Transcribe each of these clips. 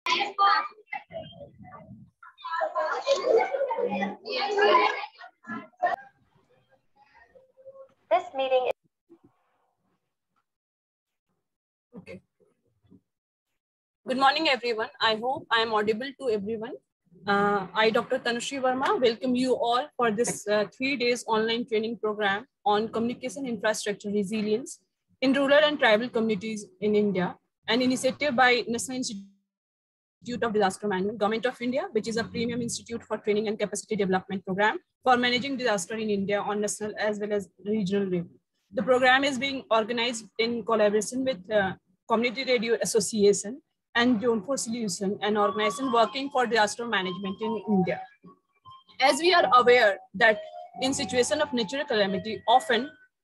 This meeting is okay. Good morning, everyone. I hope I am audible to everyone. I, Dr. Tanushree Verma, welcome you all for this 3 days online training program on communication infrastructure resilience in rural and tribal communities in India, an initiative by National Institute of Disaster Management, Government of India, which is a premium institute for training and capacity development program for managing disaster in India on national as well as regional level. The program is being organized in collaboration with Community Radio Association and Zone4 Solution, an organization working for disaster management in India. As we are aware that in situation of natural calamity, often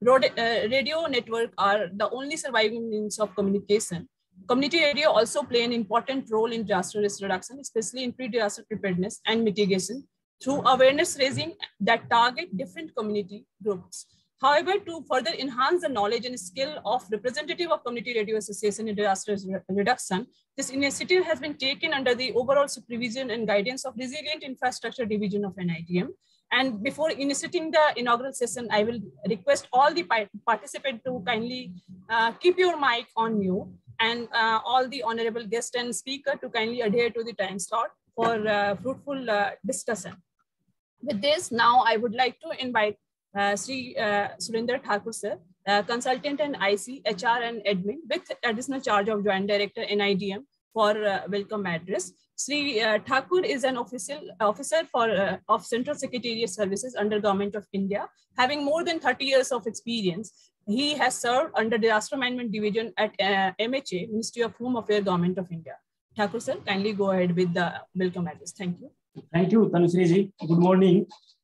radio network are the only surviving means of communication. Community radio also play an important role in disaster risk reduction, especially in pre-disaster preparedness and mitigation through awareness raising that target different community groups. However, to further enhance the knowledge and skill of representative of Community Radio Association in disaster reduction, this initiative has been taken under the overall supervision and guidance of Resilient Infrastructure Division of NITM. And before initiating the inaugural session, I will request all the participants to kindly keep your mic on mute, and all the honorable guests and speaker to kindly adhere to the time slot for fruitful discussion. With this, now I would like to invite Sri Surinder Thakur sir, consultant and IC, HR and admin with additional charge of Joint Director NIDM for welcome address. Sri Thakur is an officer of Central Secretariat Services under Government of India, having more than 30 years of experience. He has served under Disaster Management Division at MHA, Ministry of Home Affairs, Government of India. Thakur sir, kindly go ahead with the welcome address. Thank you. Thank you, Tanushree ji. Good morning.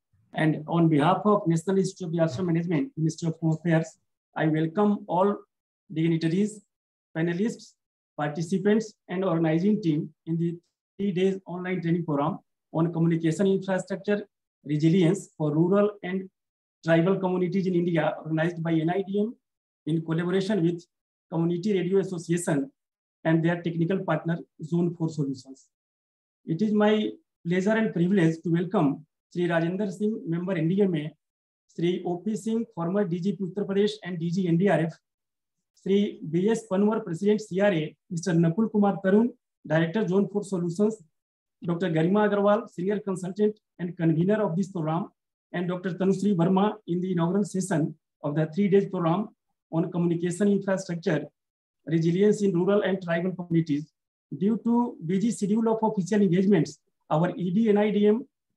And on behalf of National Institute of Disaster Management, Ministry of Home Affairs, I welcome all dignitaries, panelists, participants, and organizing team in the 3 days online training program on communication infrastructure resilience for rural and tribal communities in India, organized by NIDM in collaboration with Community Radio Association and their technical partner, Zone4 Solutions. It is my pleasure and privilege to welcome Sri Rajendra Singh, member NDMA, Sri O.P. Singh, former DGP Uttar Pradesh and DG NDRF, Sri B.S. Panwar, President CRA, Mr. Nakul Kumar Tarun, Director Zone4 Solutions, Dr. Garima Agarwal, Senior Consultant and Convener of this program, and Dr. Tanushree Verma in the inaugural session of the 3 days program on communication infrastructure, resilience in rural and tribal communities. Due to busy schedule of official engagements, our ED NIDM,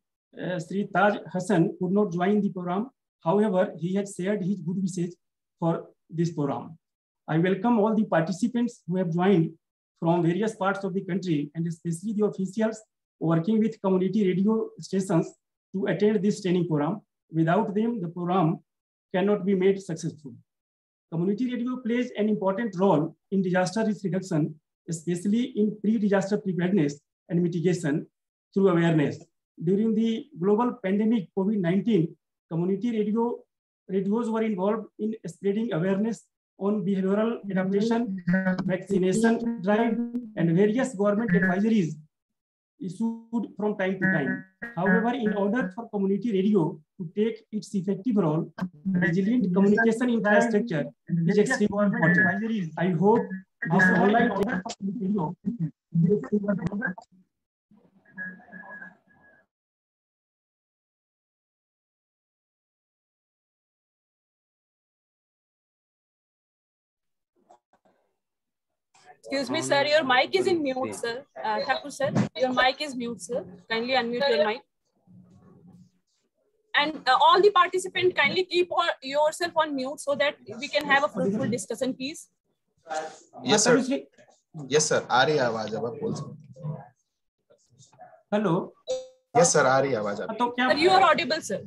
Sri Taj Hassan, could not join the program. However, he has shared his good wishes for this program. I welcome all the participants who have joined from various parts of the country, and especially the officials working with community radio stations to attend this training program. Without them, the program cannot be made successful. Community radio plays an important role in disaster risk reduction, especially in pre-disaster preparedness and mitigation through awareness. During the global pandemic COVID-19, community radios were involved in spreading awareness on behavioral adaptation, vaccination drive, and various government advisories issued from time to time. However, in order for community radio to take its effective role, resilient communication infrastructure is extremely important. I hope this online video. Excuse me, sir, your mic is in mute, sir. Thakur sir, your mic is mute, sir. Kindly unmute your mic. And all the participants, kindly keep yourself on mute so that we can have a fruitful discussion, please. Yes, sir. Yes, sir. आ रही है आवाज, अब आप बोल सकते हैं. Hello. Yes, sir. आ रही है आवाज. तो क्या? Sir, you are audible, sir.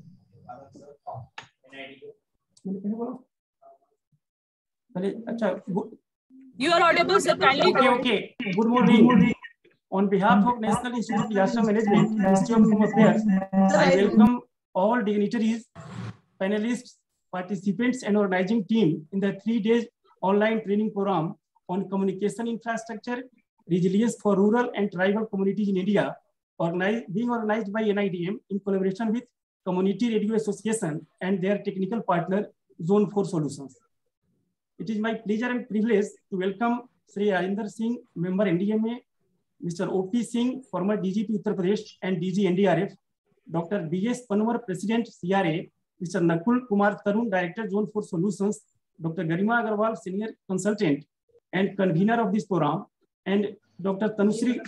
अच्छा. You are audible, sir. Kindly go. Okay. Good morning. On behalf of National Institute of Disaster Management, Ministry of Home Affairs, I welcome all dignitaries, panelists, participants, and organizing team in the 3 days online training program on communication infrastructure, Resilience for Rural and Tribal Communities in India, being organized by NIDM in collaboration with Community Radio Association and their technical partner, Zone 4 Solutions. It is my pleasure and privilege to welcome Sri Rajendra Singh, member NDMA, Mr. O.P. Singh, former DGP Uttar Pradesh and DG NDRF, Dr. B.S. Panwar, President CRA, Mr. Nakul Kumar Tarun, Director Zone 4 Solutions, Dr. Garima Agarwal, Senior Consultant and Convener of this program, and Dr. Tanushree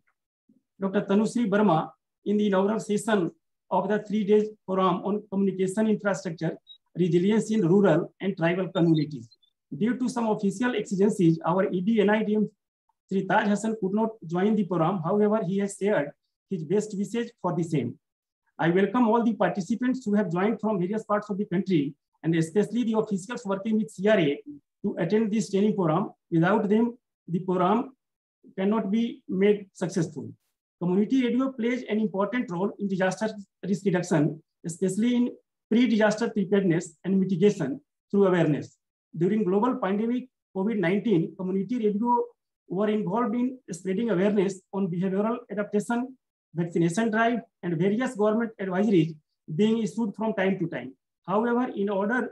Verma in the inaugural session of the 3-day forum on communication infrastructure, resilience in rural and tribal communities. Due to some official exigencies, our ED NIDM Sri Taj Hassan could not join the program. However, he has shared his best wishes for the same. I welcome all the participants who have joined from various parts of the country, and especially the officials working with CRA to attend this training program. Without them, the program cannot be made successful. Community radio plays an important role in disaster risk reduction, especially in pre-disaster preparedness and mitigation through awareness. During global pandemic COVID-19, community radio were involved in spreading awareness on behavioral adaptation, vaccination drive, and various government advisories being issued from time to time. However, in order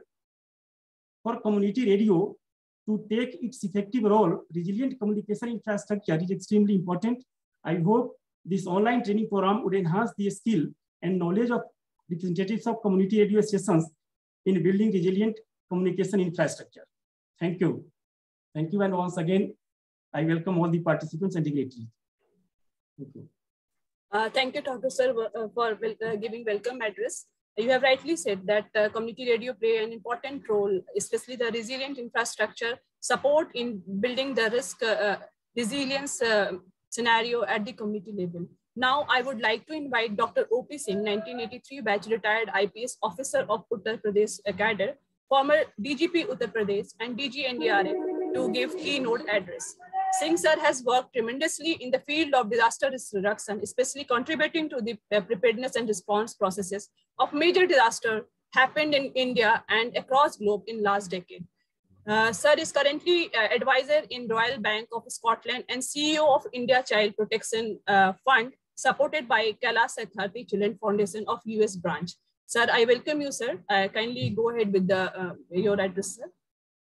for community radio to take its effective role, resilient communication infrastructure is extremely important. I hope this online training program would enhance the skill and knowledge of representatives of community radio stations in building resilient communication infrastructure. Thank you. Thank you. And once again, I welcome all the participants and dignitaries. Thank you. Thank you, Dr. Sir, for giving welcome address. You have rightly said that community radio play an important role, especially the resilient infrastructure support in building the risk resilience scenario at the community level. Now, I would like to invite Dr. O.P. Singh, 1983 batch retired IPS officer of Uttar Pradesh cadre, former DGP Uttar Pradesh and DG NDRF, to give keynote address. Singh sir has worked tremendously in the field of disaster risk reduction, especially contributing to the preparedness and response processes of major disaster happened in India and across globe in last decade. Sir is currently advisor in Royal Bank of Scotland and CEO of India Child Protection Fund, supported by Kailash Satyarthi Children Foundation of US branch. Sir, I welcome you, sir. Kindly go ahead with the your address, sir.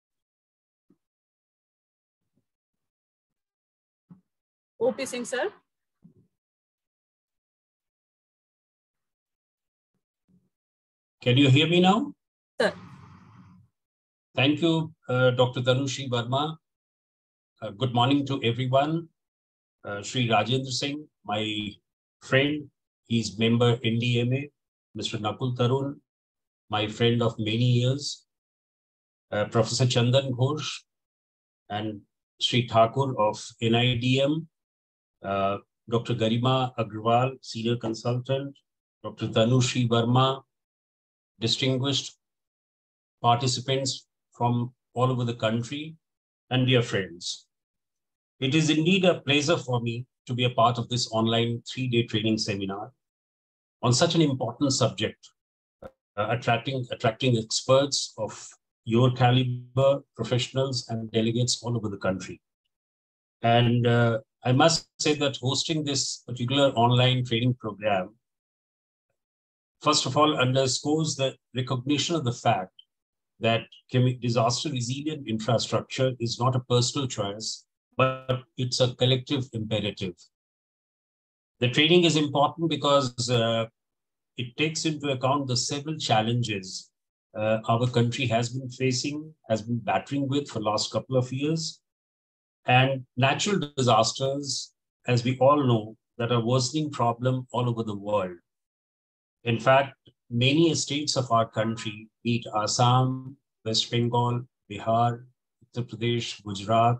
O.P. Singh, sir. Can you hear me now? Sir. Thank you, Dr. Tanushree Verma. Good morning to everyone. Sri Rajendra Singh, my friend, he's member NDMA. Mr. Nakul Tarun, my friend of many years. Professor Chandan Ghosh and Sri Thakur of NIDM. Dr. Garima Agarwal, Senior Consultant, Dr. Tanushree Verma, distinguished participants from all over the country, and dear friends. It is indeed a pleasure for me to be a part of this online 3-day training seminar on such an important subject, attracting experts of your caliber, professionals and delegates all over the country. And I must say that hosting this particular online training program, first of all, underscores the recognition of the fact that disaster resilient infrastructure is not a personal choice, but it's a collective imperative. The training is important because it takes into account the several challenges our country has been facing, has been battling with for the last couple of years. And natural disasters, as we all know, that are a worsening problem all over the world. In fact, many states of our country, be it Assam, West Bengal, Bihar, Uttar Pradesh, Gujarat,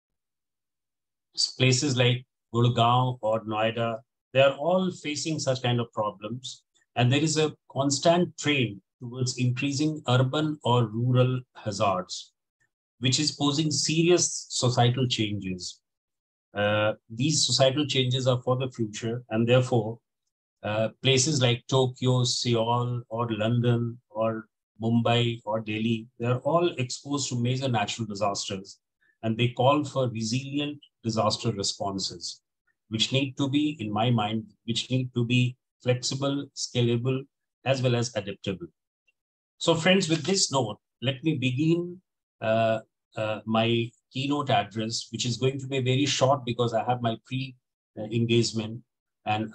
places like Gurgaon or Noida, they are all facing such kind of problems. And there is a constant trend towards increasing urban or rural hazards, which is posing serious societal changes. These societal changes are for the future, and therefore, places like Tokyo, Seoul, or London, or Mumbai, or Delhi, they're all exposed to major natural disasters. and they call for resilient disaster responses, which need to be, in my mind, which need to be flexible, scalable, as well as adaptable. So friends, with this note, let me begin my keynote address, which is going to be very short because I have my pre-engagement and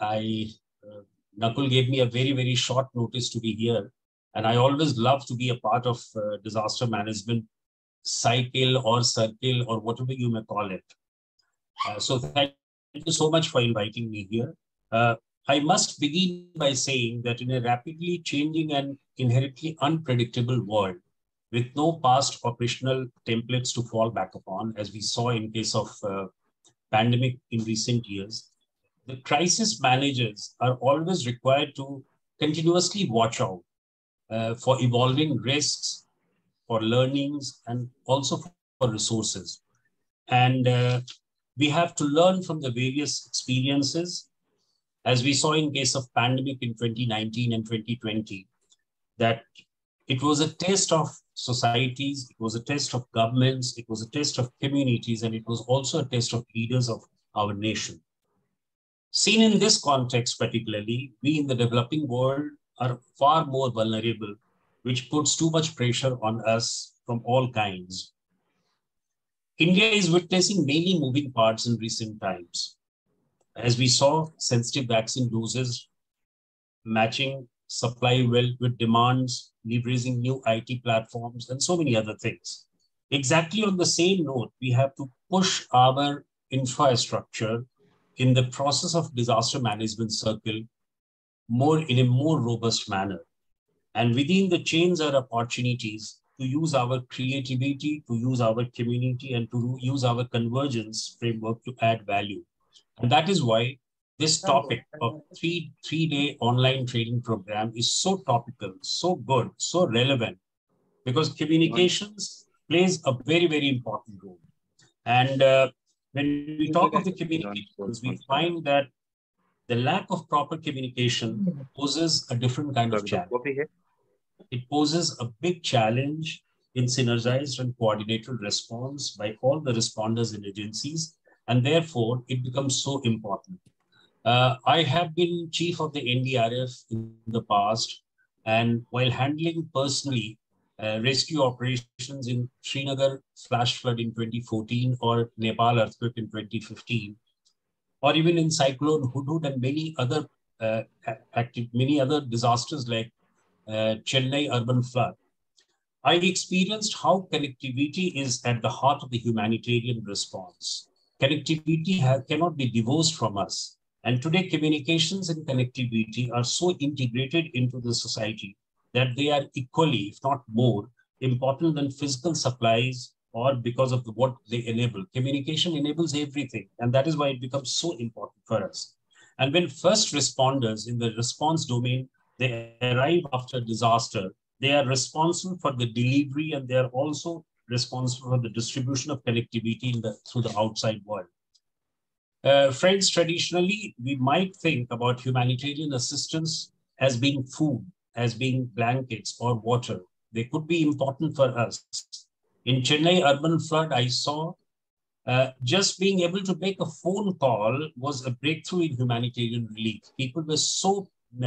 Nakul gave me a very, very short notice to be here. And I always love to be a part of disaster management cycle or circle or whatever you may call it. So thank you so much for inviting me here. I must begin by saying that in a rapidly changing and inherently unpredictable world, with no past operational templates to fall back upon, as we saw in case of pandemic in recent years, the crisis managers are always required to continuously watch out for evolving risks, for learnings, and also for resources. And we have to learn from the various experiences, as we saw in case of pandemic in 2019 and 2020, that it was a test of societies, it was a test of governments, it was a test of communities, and it was also a test of leaders of our nation. Seen in this context particularly, we in the developing world are far more vulnerable, which puts too much pressure on us from all kinds. India is witnessing many moving parts in recent times. As we saw, sensitive vaccine doses matching supply well with demands, leveraging new IT platforms, and so many other things. Exactly on the same note, we have to push our infrastructure in the process of disaster management circle in a more robust manner. And within the chains are opportunities to use our creativity, to use our community, and to use our convergence framework to add value. And that is why this topic of three-day online training program is so topical, so good, so relevant, because communications plays a very, very important role. And when we talk of the communications, we find that the lack of proper communication poses a different kind of challenge. It poses a big challenge in synergized and coordinated response by all the responders and agencies, and therefore it becomes so important. I have been chief of the NDRF in the past, and while handling personally rescue operations in Srinagar flash flood in 2014 or Nepal earthquake in 2015, or even in Cyclone Hudhud and many other disasters like Chennai urban flood, I experienced how connectivity is at the heart of the humanitarian response. Connectivity cannot be divorced from us. And today, communications and connectivity are so integrated into the society that they are equally, if not more, important than physical supplies or because of what they enable. Communication enables everything. And that is why it becomes so important for us. And when first responders in the response domain, they arrive after disaster, they are responsible for the delivery, and they are also responsible for the distribution of connectivity through the outside world. Friends, traditionally, we might think about humanitarian assistance as being food, as being blankets or water. They could be important for us. In Chennai urban flood, I saw just being able to make a phone call was a breakthrough in humanitarian relief. People were so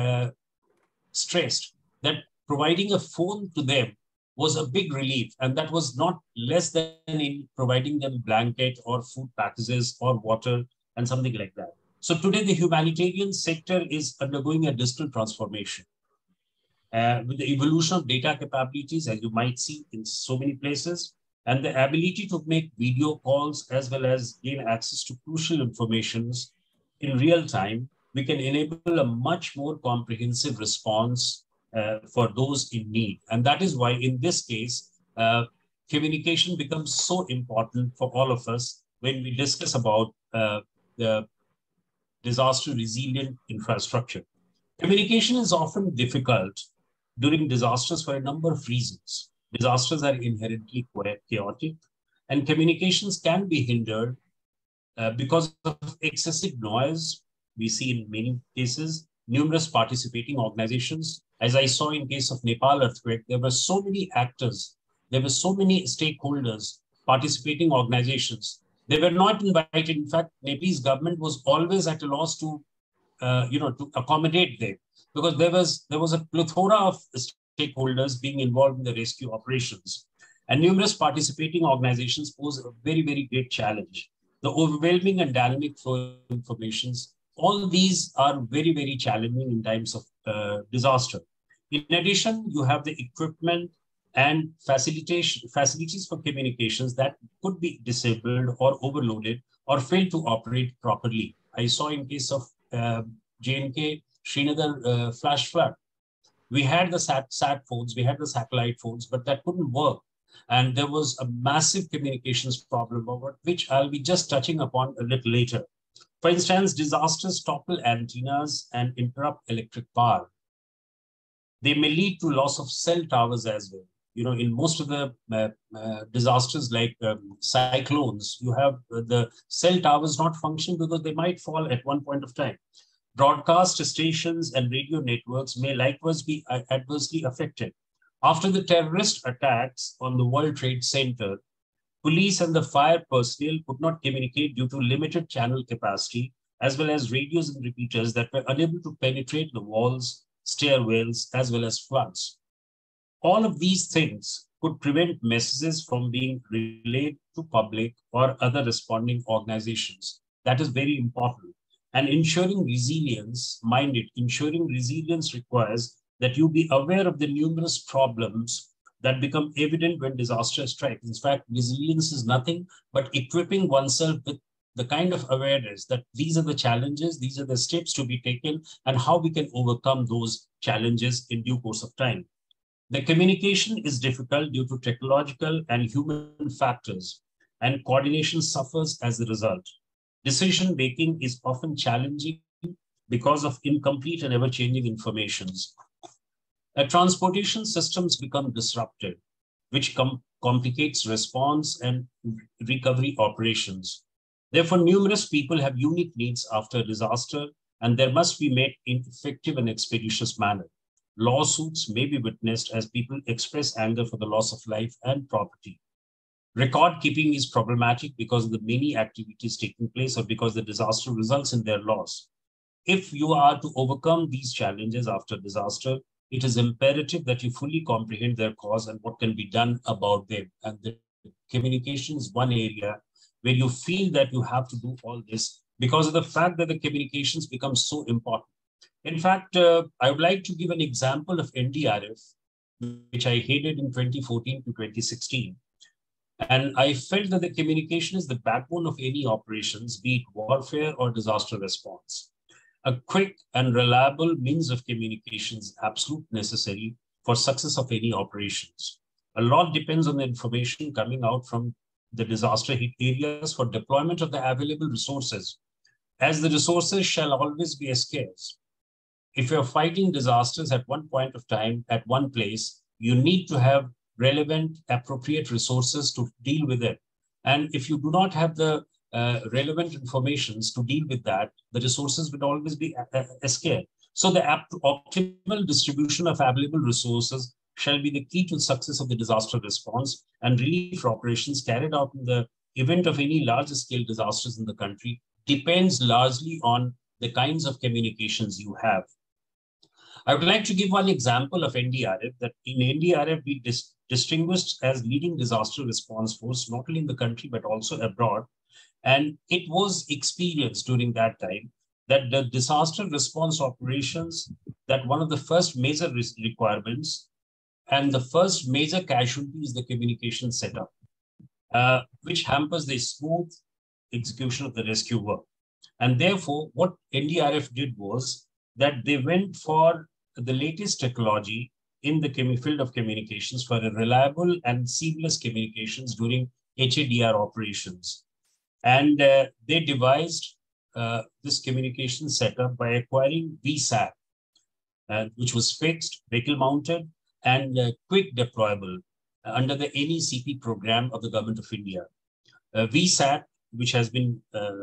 stressed that providing a phone to them was a big relief. And that was not less than in providing them blanket or food packages or water and something like that. So today the humanitarian sector is undergoing a digital transformation. With the evolution of data capabilities, as you might see in so many places, and the ability to make video calls as well as gain access to crucial information in real time, we can enable a much more comprehensive response for those in need. And that is why in this case, communication becomes so important for all of us when we discuss about the disaster resilient infrastructure. Communication is often difficult during disasters for a number of reasons. Disasters are inherently chaotic, and communications can be hindered because of excessive noise. We see in many cases, numerous participating organizations. As I saw in case of Nepal earthquake, there were so many actors, there were so many stakeholders participating organizations. They were not invited. In fact, Nepal's government was always at a loss to, to accommodate them, because there was a plethora of stakeholders being involved in the rescue operations, and numerous participating organizations pose a very, very great challenge. The overwhelming and dynamic flow of informations, all these are very, very challenging in times of disaster. In addition, you have the equipment and facilities for communications that could be disabled or overloaded or fail to operate properly. I saw in case of J&K Srinagar flash flood, we had the sat phones, we had the satellite phones, but that couldn't work. And there was a massive communications problem, over which I'll be just touching upon a little later. For instance, disasters topple antennas and interrupt electric power. They may lead to loss of cell towers as well. You know, in most of the disasters like cyclones, you have the cell towers not function because they might fall at one point of time. Broadcast stations and radio networks may likewise be adversely affected. After the terrorist attacks on the World Trade Center, police and the fire personnel could not communicate due to limited channel capacity, as well as radios and repeaters that were unable to penetrate the walls, stairwells, as well as floods. All of these things could prevent messages from being relayed to public or other responding organizations. That is very important. And ensuring resilience, mind it, ensuring resilience requires that you be aware of the numerous problems that become evident when disaster strikes. In fact, resilience is nothing but equipping oneself with the kind of awareness that these are the challenges, these are the steps to be taken, and how we can overcome those challenges in due course of time. The communication is difficult due to technological and human factors, and coordination suffers as a result. Decision-making is often challenging because of incomplete and ever-changing informations. Transportation systems become disrupted, which complicates response and recovery operations. Therefore, numerous people have unique needs after a disaster, and they must be met in effective and expeditious manner. Lawsuits may be witnessed as people express anger for the loss of life and property. Record keeping is problematic because of the many activities taking place or because the disaster results in their loss. If you are to overcome these challenges after disaster, it is imperative that you fully comprehend their cause and what can be done about them. And the communication is one area where you feel that you have to do all this because of the fact that the communications become so important. In fact, I would like to give an example of NDRF, which I headed in 2014 to 2016. And I felt that the communication is the backbone of any operations, be it warfare or disaster response. A quick and reliable means of communication is absolutely necessary for success of any operations. A lot depends on the information coming out from the disaster hit areas for deployment of the available resources, as the resources shall always be scarce. If you're fighting disasters at one point of time, at one place, you need to have relevant, appropriate resources to deal with it. And if you do not have the relevant informations to deal with that, the resources will always be scarce. So the optimal distribution of available resources shall be the key to the success of the disaster response and relief operations carried out in the event of any large-scale disasters in the country depends largely on the kinds of communications you have. I would like to give one example of NDRF, that in NDRF, we distinguished as leading disaster response force, not only in the country, but also abroad. And it was experienced during that time that the disaster response operations, that one of the first major requirements and the first major casualty is the communication setup, which hampers the smooth execution of the rescue work. And therefore, what NDRF did was that they went for the latest technology in the field of communications for a reliable and seamless communications during HADR operations. And they devised this communication setup by acquiring VSAT, which was fixed, vehicle mounted, and quick deployable under the NECP program of the Government of India. VSAT, which has been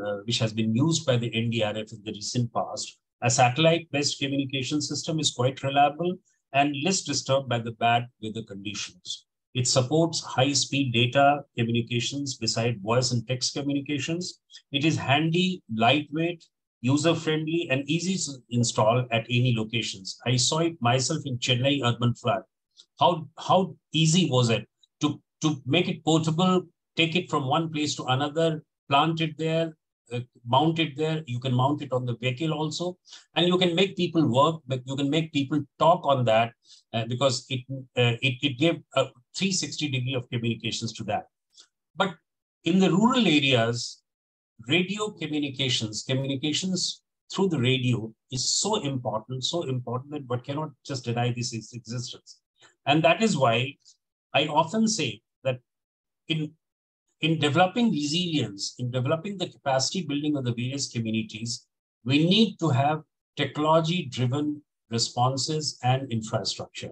used by the NDRF in the recent past, a satellite-based communication system, is quite reliable and less disturbed by the bad weather conditions. It supports high-speed data communications beside voice and text communications. It is handy, lightweight, user-friendly, and easy to install at any locations. I saw it myself in Chennai urban flood. How easy was it to make it portable, take it from one place to another, plant it there, mount it there. You can mount it on the vehicle also, and you can make people work, but you can make people talk on that because it gave a 360-degree of communications to that. But in the rural areas, radio communications through the radio is so important that one cannot just deny this existence. And that is why I often say that in developing resilience, in developing the capacity building of the various communities, we need to have technology-driven responses and infrastructure.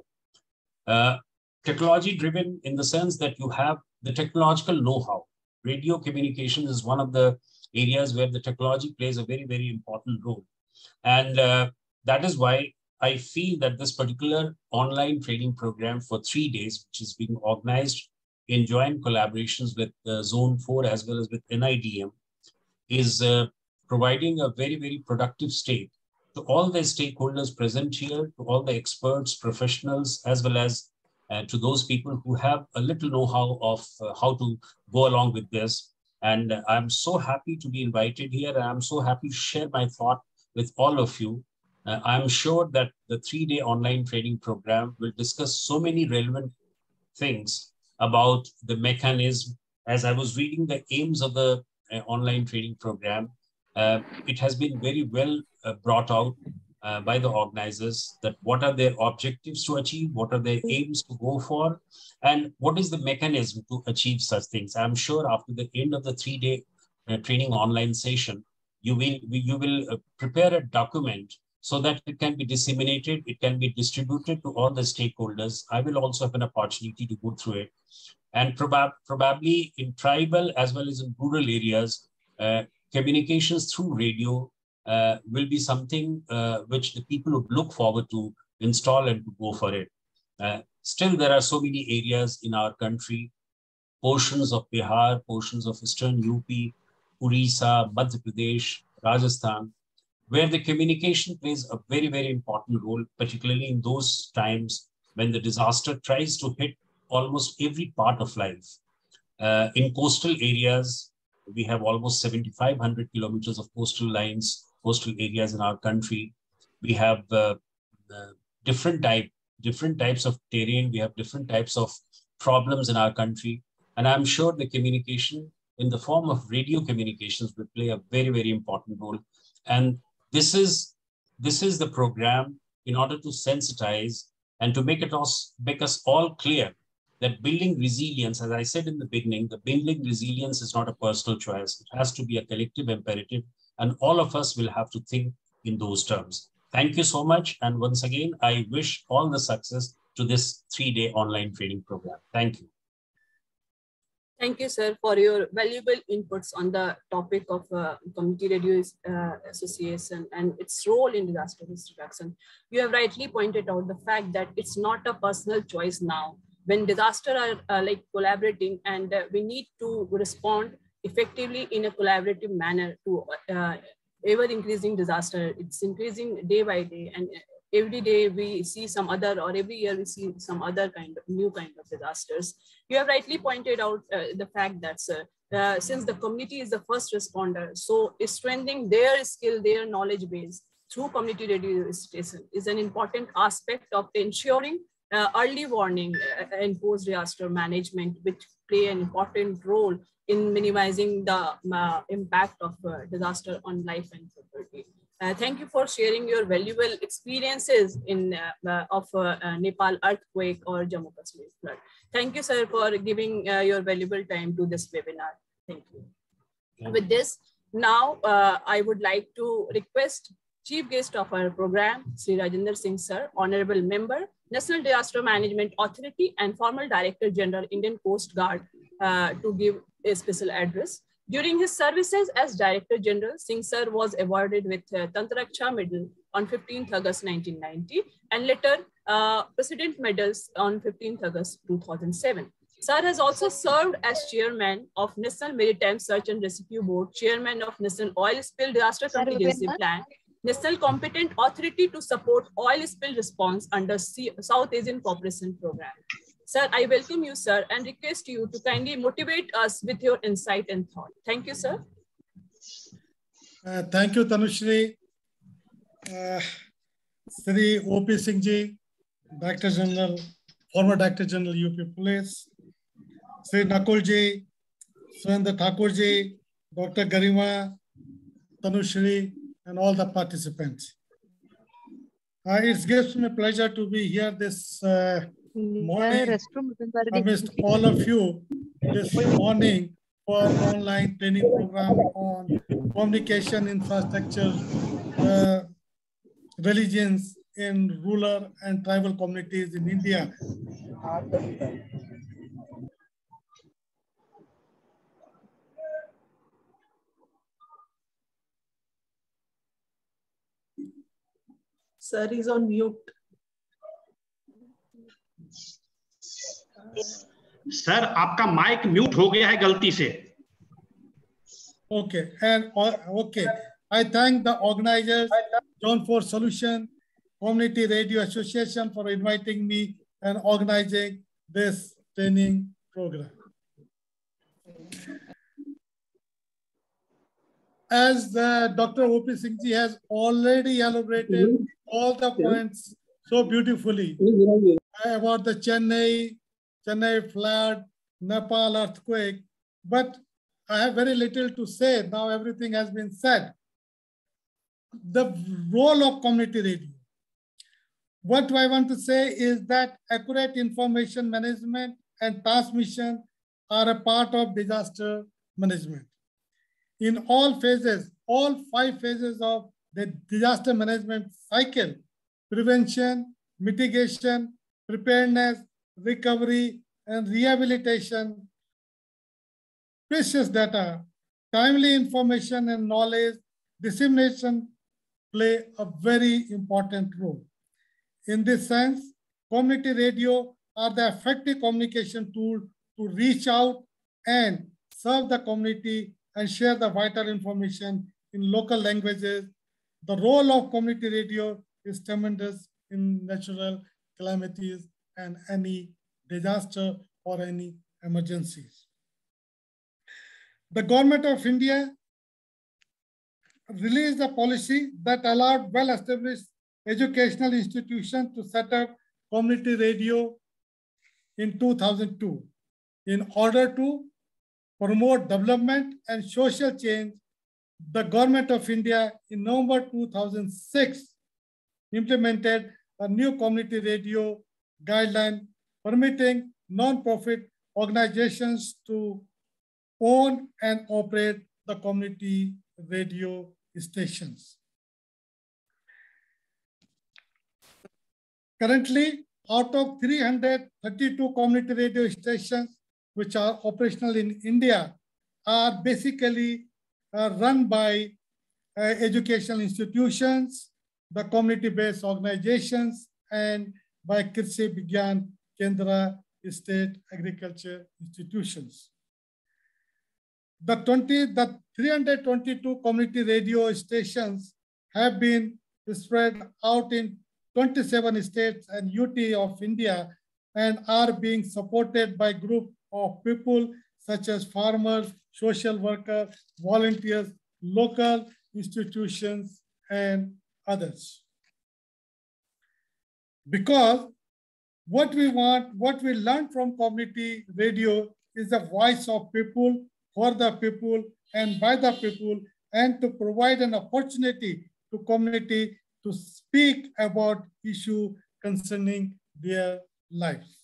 Technology-driven in the sense that you have the technological know-how. Radio communication is one of the areas where the technology plays a very, very important role. And that is why I feel that this particular online training program for 3 days, which is being organized in joint collaborations with Zone 4 as well as with NIDM, is providing a very, very productive state to all the stakeholders present here, to all the experts, professionals, as well as to those people who have a little know-how of how to go along with this. And I'm so happy to be invited here. And I'm so happy to share my thought with all of you. I'm sure that the 3-day online training program will discuss so many relevant things about the mechanism. As I was reading the aims of the online training program, it has been very well brought out by the organizers, that what are their objectives to achieve, what are their aims to go for, and what is the mechanism to achieve such things. I'm sure after the end of the 3-day training online session, you will prepare a document so that it can be disseminated, it can be distributed to all the stakeholders. I will also have an opportunity to go through it. And probably in tribal as well as in rural areas, communications through radio will be something which the people would look forward to install and to go for it. Still, there are so many areas in our country, portions of Bihar, portions of Eastern UP, Orissa, Madhya Pradesh, Rajasthan, where the communication plays a very, very important role, particularly in those times when the disaster tries to hit almost every part of life. In coastal areas, we have almost 7,500 kilometers of coastal lines, coastal areas in our country. We have different types of terrain. We have different types of problems in our country. And I'm sure the communication in the form of radio communications will play a very, very important role. And this is the program in order to sensitize and to make us all clear that building resilience, as I said in the beginning, the building resilience is not a personal choice. It has to be a collective imperative, and all of us will have to think in those terms. Thank you so much. And once again, I wish all the success to this 3-day online training program. Thank you. Thank you, sir, for your valuable inputs on the topic of Community Radio Association and its role in disaster risk reduction. You have rightly pointed out the fact that it's not a personal choice now. When disasters are like collaborating, and we need to respond effectively in a collaborative manner to ever increasing disaster. It's increasing day by day, and every day we see some other, or every year we see some other new kind of disasters. You have rightly pointed out the fact that since the community is the first responder, so strengthening their skill, their knowledge base through community radio station is an important aspect of ensuring early warning and post-disaster management, which play an important role in minimizing the impact of disaster on life and property. Thank you for sharing your valuable experiences in of Nepal earthquake or Jammu Kashmir flood. Thank you, sir, for giving your valuable time to this webinar. Thank you. With this, now I would like to request Chief Guest of our program, Sri Rajendra Singh, sir, Honorable Member, National Disaster Management Authority and former Director General, Indian Coast Guard, to give a special address. During his services as Director General, Singh Sir was awarded with Tantraksha Medal on 15th August 1990 and later President Medals on 15th August 2007. Sir has also served as Chairman of National Maritime Search and Rescue Board, Chairman of National Oil Spill Disaster Contingency Plan, National Competent Authority to support oil spill response under South Asian Cooperation Program. Sir, I welcome you, sir, and request you to kindly motivate us with your insight and thought. Thank you, sir. Thank you, Tanushri. Sri O.P. Singh ji, Director General, former Director General UP Police, Sri Nakul ji, Surendra Thakur ji, Dr. Garima, Tanushri, and all the participants. It gives me pleasure to be here this morning amidst all of you this morning for online training program on communication infrastructure, religions in rural and tribal communities in India. Sir is on mute. Sir आपका mic mute हो गया है गलती से. Okay, and okay. I thank the organizers, John Ford Solution, Community Radio Association for inviting me and organizing this training program. As Dr. O.P. Singh ji has already elaborated all the points so beautifully about the Chennai flood, Nepal earthquake, but I have very little to say. Now everything has been said. The role of community radio. What I want to say is that accurate information management and transmission are a part of disaster management. In all phases, all 5 phases of the disaster management cycle, prevention, mitigation, preparedness, recovery, and rehabilitation, precious data, timely information and knowledge dissemination play a very important role. In this sense, community radio are the effective communication tool to reach out and serve the community and share the vital information in local languages. The role of community radio is tremendous in natural calamities and any disaster or any emergencies. The government of India released a policy that allowed well-established educational institutions to set up community radio in 2002 in order to promote development and social change. The government of India in November 2006 implemented a new community radio guideline permitting non-profit organizations to own and operate the community radio stations. Currently, out of 332 community radio stations which are operational in India are basically run by educational institutions, the community-based organizations, and by Krishi Vigyan Kendra state agriculture institutions. The 322 community radio stations have been spread out in 27 states and UT of India and are being supported by groups of people such as farmers, social workers, volunteers, local institutions, and others. Because what we want, what we learn from community radio is the voice of people, for the people, and by the people, and to provide an opportunity to community to speak about issues concerning their lives.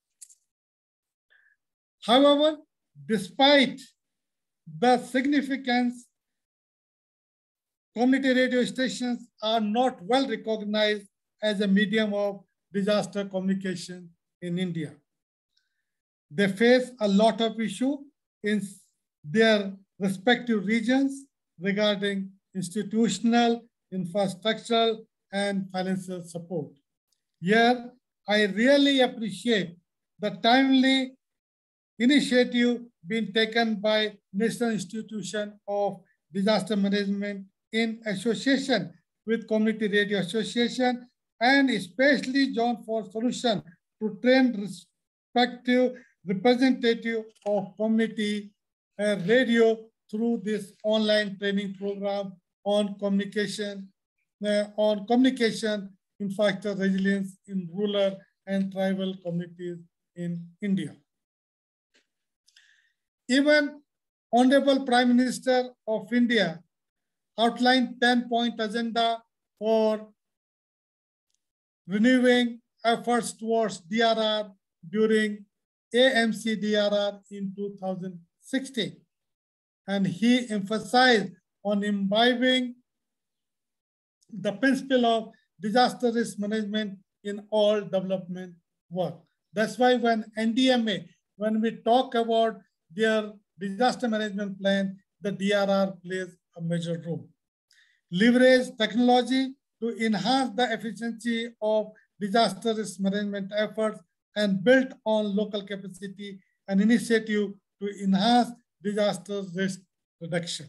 However, despite the significance, community radio stations are not well recognized as a medium of disaster communication in India. They face a lot of issues in their respective regions regarding institutional, infrastructural, and financial support. Here, I really appreciate the timely initiative being taken by National Institute of Disaster Management in association with Community Radio Association, and especially John for Solution to train respective representative of community radio through this online training program on communication infrastructure resilience in rural and tribal communities in India. Even Honorable Prime Minister of India outlined 10-point agenda for renewing efforts towards DRR during AMC DRR in 2016. And he emphasized on imbibing the principle of disaster risk management in all development work. That's why when NDMA, when we talk about their disaster management plan, the DRR plays a major role. Leverage technology to enhance the efficiency of disaster risk management efforts and build on local capacity and initiative to enhance disaster risk reduction.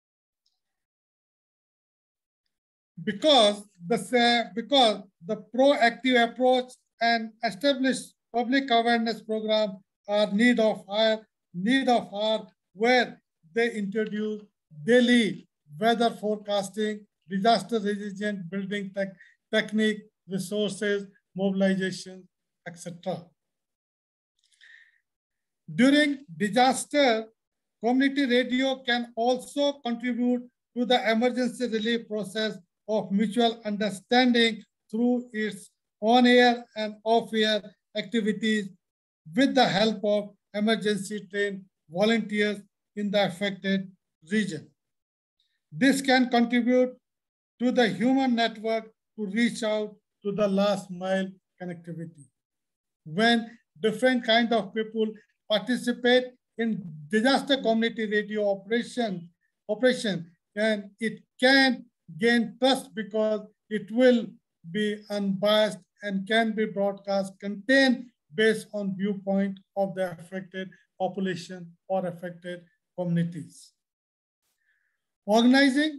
Because the proactive approach and established public awareness program are need of our where they introduce daily weather forecasting, disaster resilient building technique, resources, mobilization, etc. During disaster, community radio can also contribute to the emergency relief process of mutual understanding through its on-air and off-air activities with the help of emergency trained volunteers in the affected region. This can contribute to the human network to reach out to the last mile connectivity. When different kinds of people participate in disaster community radio operation, and it can gain trust because it will be unbiased and can be broadcast content based on viewpoint of the affected population or affected communities. Organizing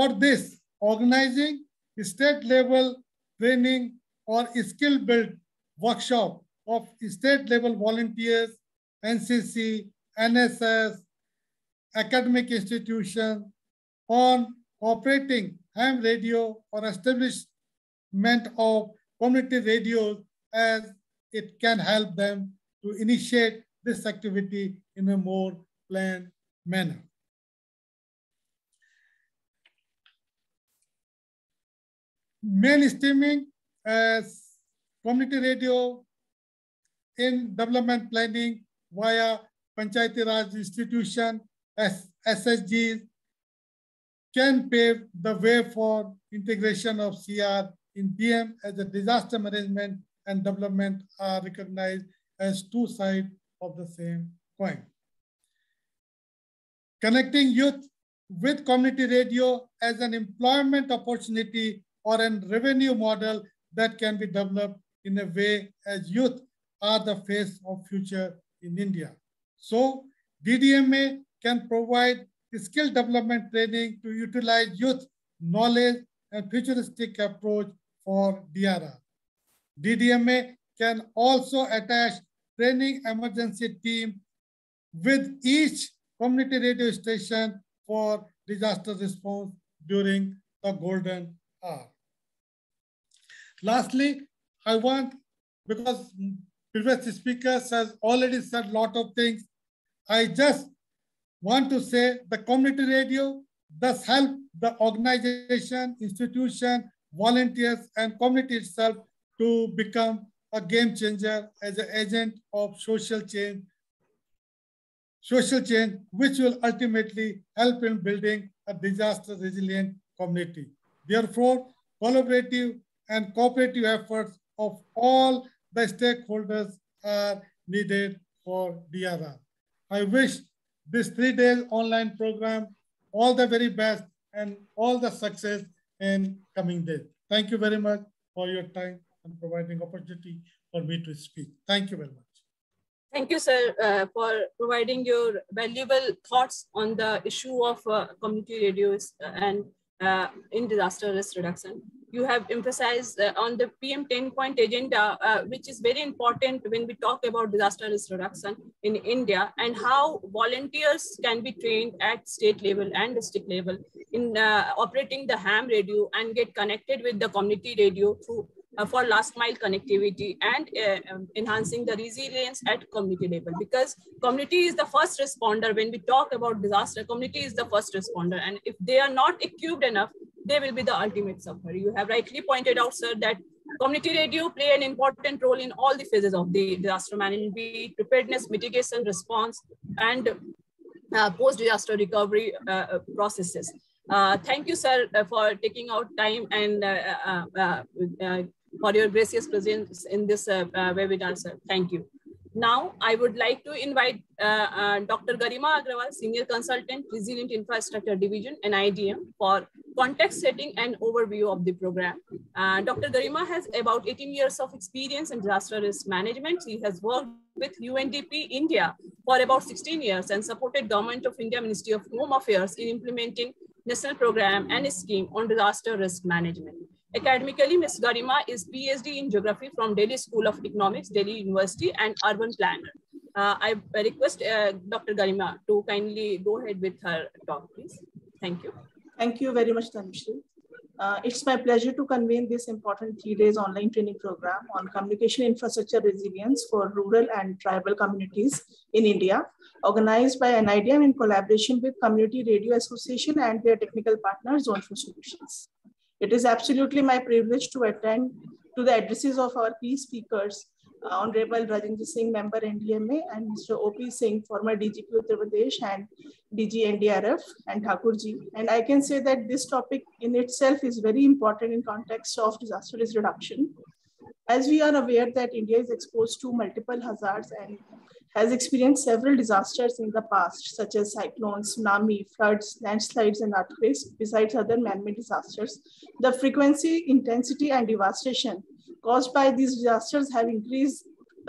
state level training or skill build workshop of state level volunteers, NCC, NSS, academic institutions on operating ham radio or establishment of community radios, as it can help them to initiate this activity in a more planned manner. Mainstreaming as community radio in development planning via Panchayati Raj institution, SSGs, can pave the way for integration of CR in DM as a disaster management and development are recognized as two sides of the same coin. Connecting youth with community radio as an employment opportunity or a revenue model that can be developed in a way as youth are the face of future in India. So DDMA can provide skill development training to utilize youth knowledge and futuristic approach for DRR. DDMA can also attach training emergency team with each community radio station for disaster response during the golden hour. Lastly, I want, because previous speakers has already said a lot of things, I just want to say the community radio does help the organization, institution, volunteers, and community itself to become a game changer as an agent of social change, which will ultimately help in building a disaster resilient community. Therefore, collaborative and cooperative efforts of all the stakeholders are needed for DRR. I wish this 3 days online program. All the very best and all the success in coming days. Thank you very much for your time and providing opportunity for me to speak. Thank you very much. Thank you, sir, for providing your valuable thoughts on the issue of community radios and in disaster risk reduction. You have emphasized on the PM 10-point agenda, which is very important when we talk about disaster risk reduction in India, and how volunteers can be trained at state level and district level in operating the ham radio and get connected with the community radio through for last mile connectivity and enhancing the resilience at community level, because community is the first responder. When we talk about disaster, community is the first responder, and if they are not equipped enough, they will be the ultimate sufferer. You have rightly pointed out, sir, that community radio play an important role in all the phases of the disaster management, be it preparedness, mitigation, response, and post-disaster recovery processes. Thank you, sir, for taking out time and for your gracious presence in this webinar, sir. Thank you. Now, I would like to invite Dr. Garima Agrawal, Senior Consultant, Resilient Infrastructure Division, NIDM, for context setting and overview of the program. Dr. Garima has about 18 years of experience in disaster risk management. He has worked with UNDP India for about 16 years and supported Government of India Ministry of Home Affairs in implementing national program and scheme on disaster risk management. Academically, Ms. Garima is PhD in Geography from Delhi School of Economics, Delhi University, and Urban Planner. I request Dr. Garima to kindly go ahead with her talk, please. Thank you. Thank you very much, Tanushree. It's my pleasure to convene this important 3 days online training program on communication infrastructure resilience for rural and tribal communities in India, organized by NIDM in collaboration with Community Radio Association and their technical partner, Zone for Solutions. It is absolutely my privilege to attend to the addresses of our key speakers, Honorable Rajendra Singh, member NDMA, and Mr. O.P. Singh, former DGP Uttar Pradesh and DG NDRF, and Thakurji. And I can say that this topic in itself is very important in context of disaster risk reduction. As we are aware that India is exposed to multiple hazards and has experienced several disasters in the past, such as cyclones, tsunami, floods, landslides, and earthquakes, besides other man-made disasters. The frequency, intensity, and devastation caused by these disasters have increased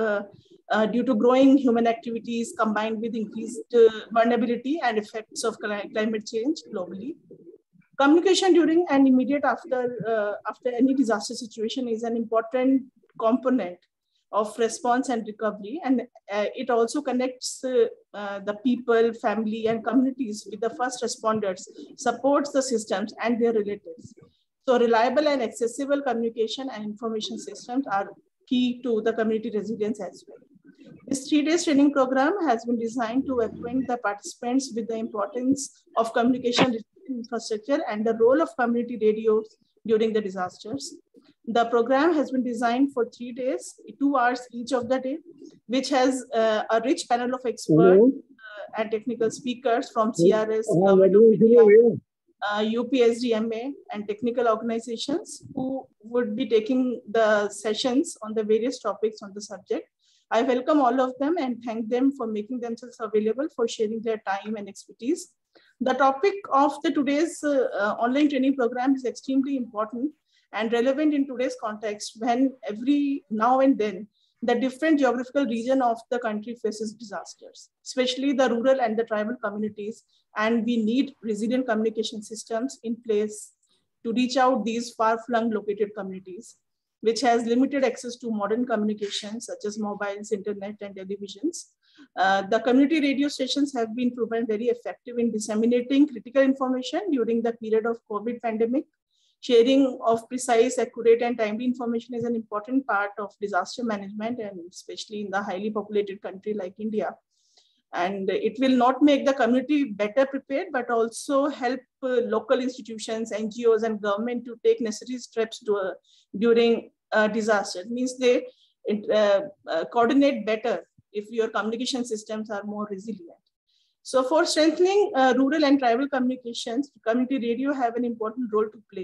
due to growing human activities combined with increased vulnerability and effects of climate change globally. Communication during and immediate after any disaster situation is an important component of response and recovery, and it also connects the people, family, and communities with the first responders, supports the systems and their relatives. So reliable and accessible communication and information systems are key to the community resilience as well. This 3 days training program has been designed to acquaint the participants with the importance of communication infrastructure and the role of community radios during the disasters. The program has been designed for 3 days, 2 hours each of the day, which has a rich panel of experts and technical speakers from CRS, Government of India, UPSDMA, and technical organizations who would be taking the sessions on the various topics on the subject. I welcome all of them and thank them for making themselves available for sharing their time and expertise. The topic of today's online training program is extremely important and relevant in today's context, when every now and then the different geographical region of the country faces disasters, especially the rural and the tribal communities, and we need resilient communication systems in place to reach out these far-flung located communities, which has limited access to modern communications such as mobiles, internet, and televisions. The community radio stations have been proven very effective in disseminating critical information during the period of COVID pandemic. Sharing of precise, accurate, and timely information is an important part of disaster management, and especially in the highly populated country like India. And it will not make the community better prepared, but also help local institutions, NGOs, and government to take necessary steps during disaster. It means they coordinate better if your communication systems are more resilient. So for strengthening rural and tribal communications, community radio have an important role to play.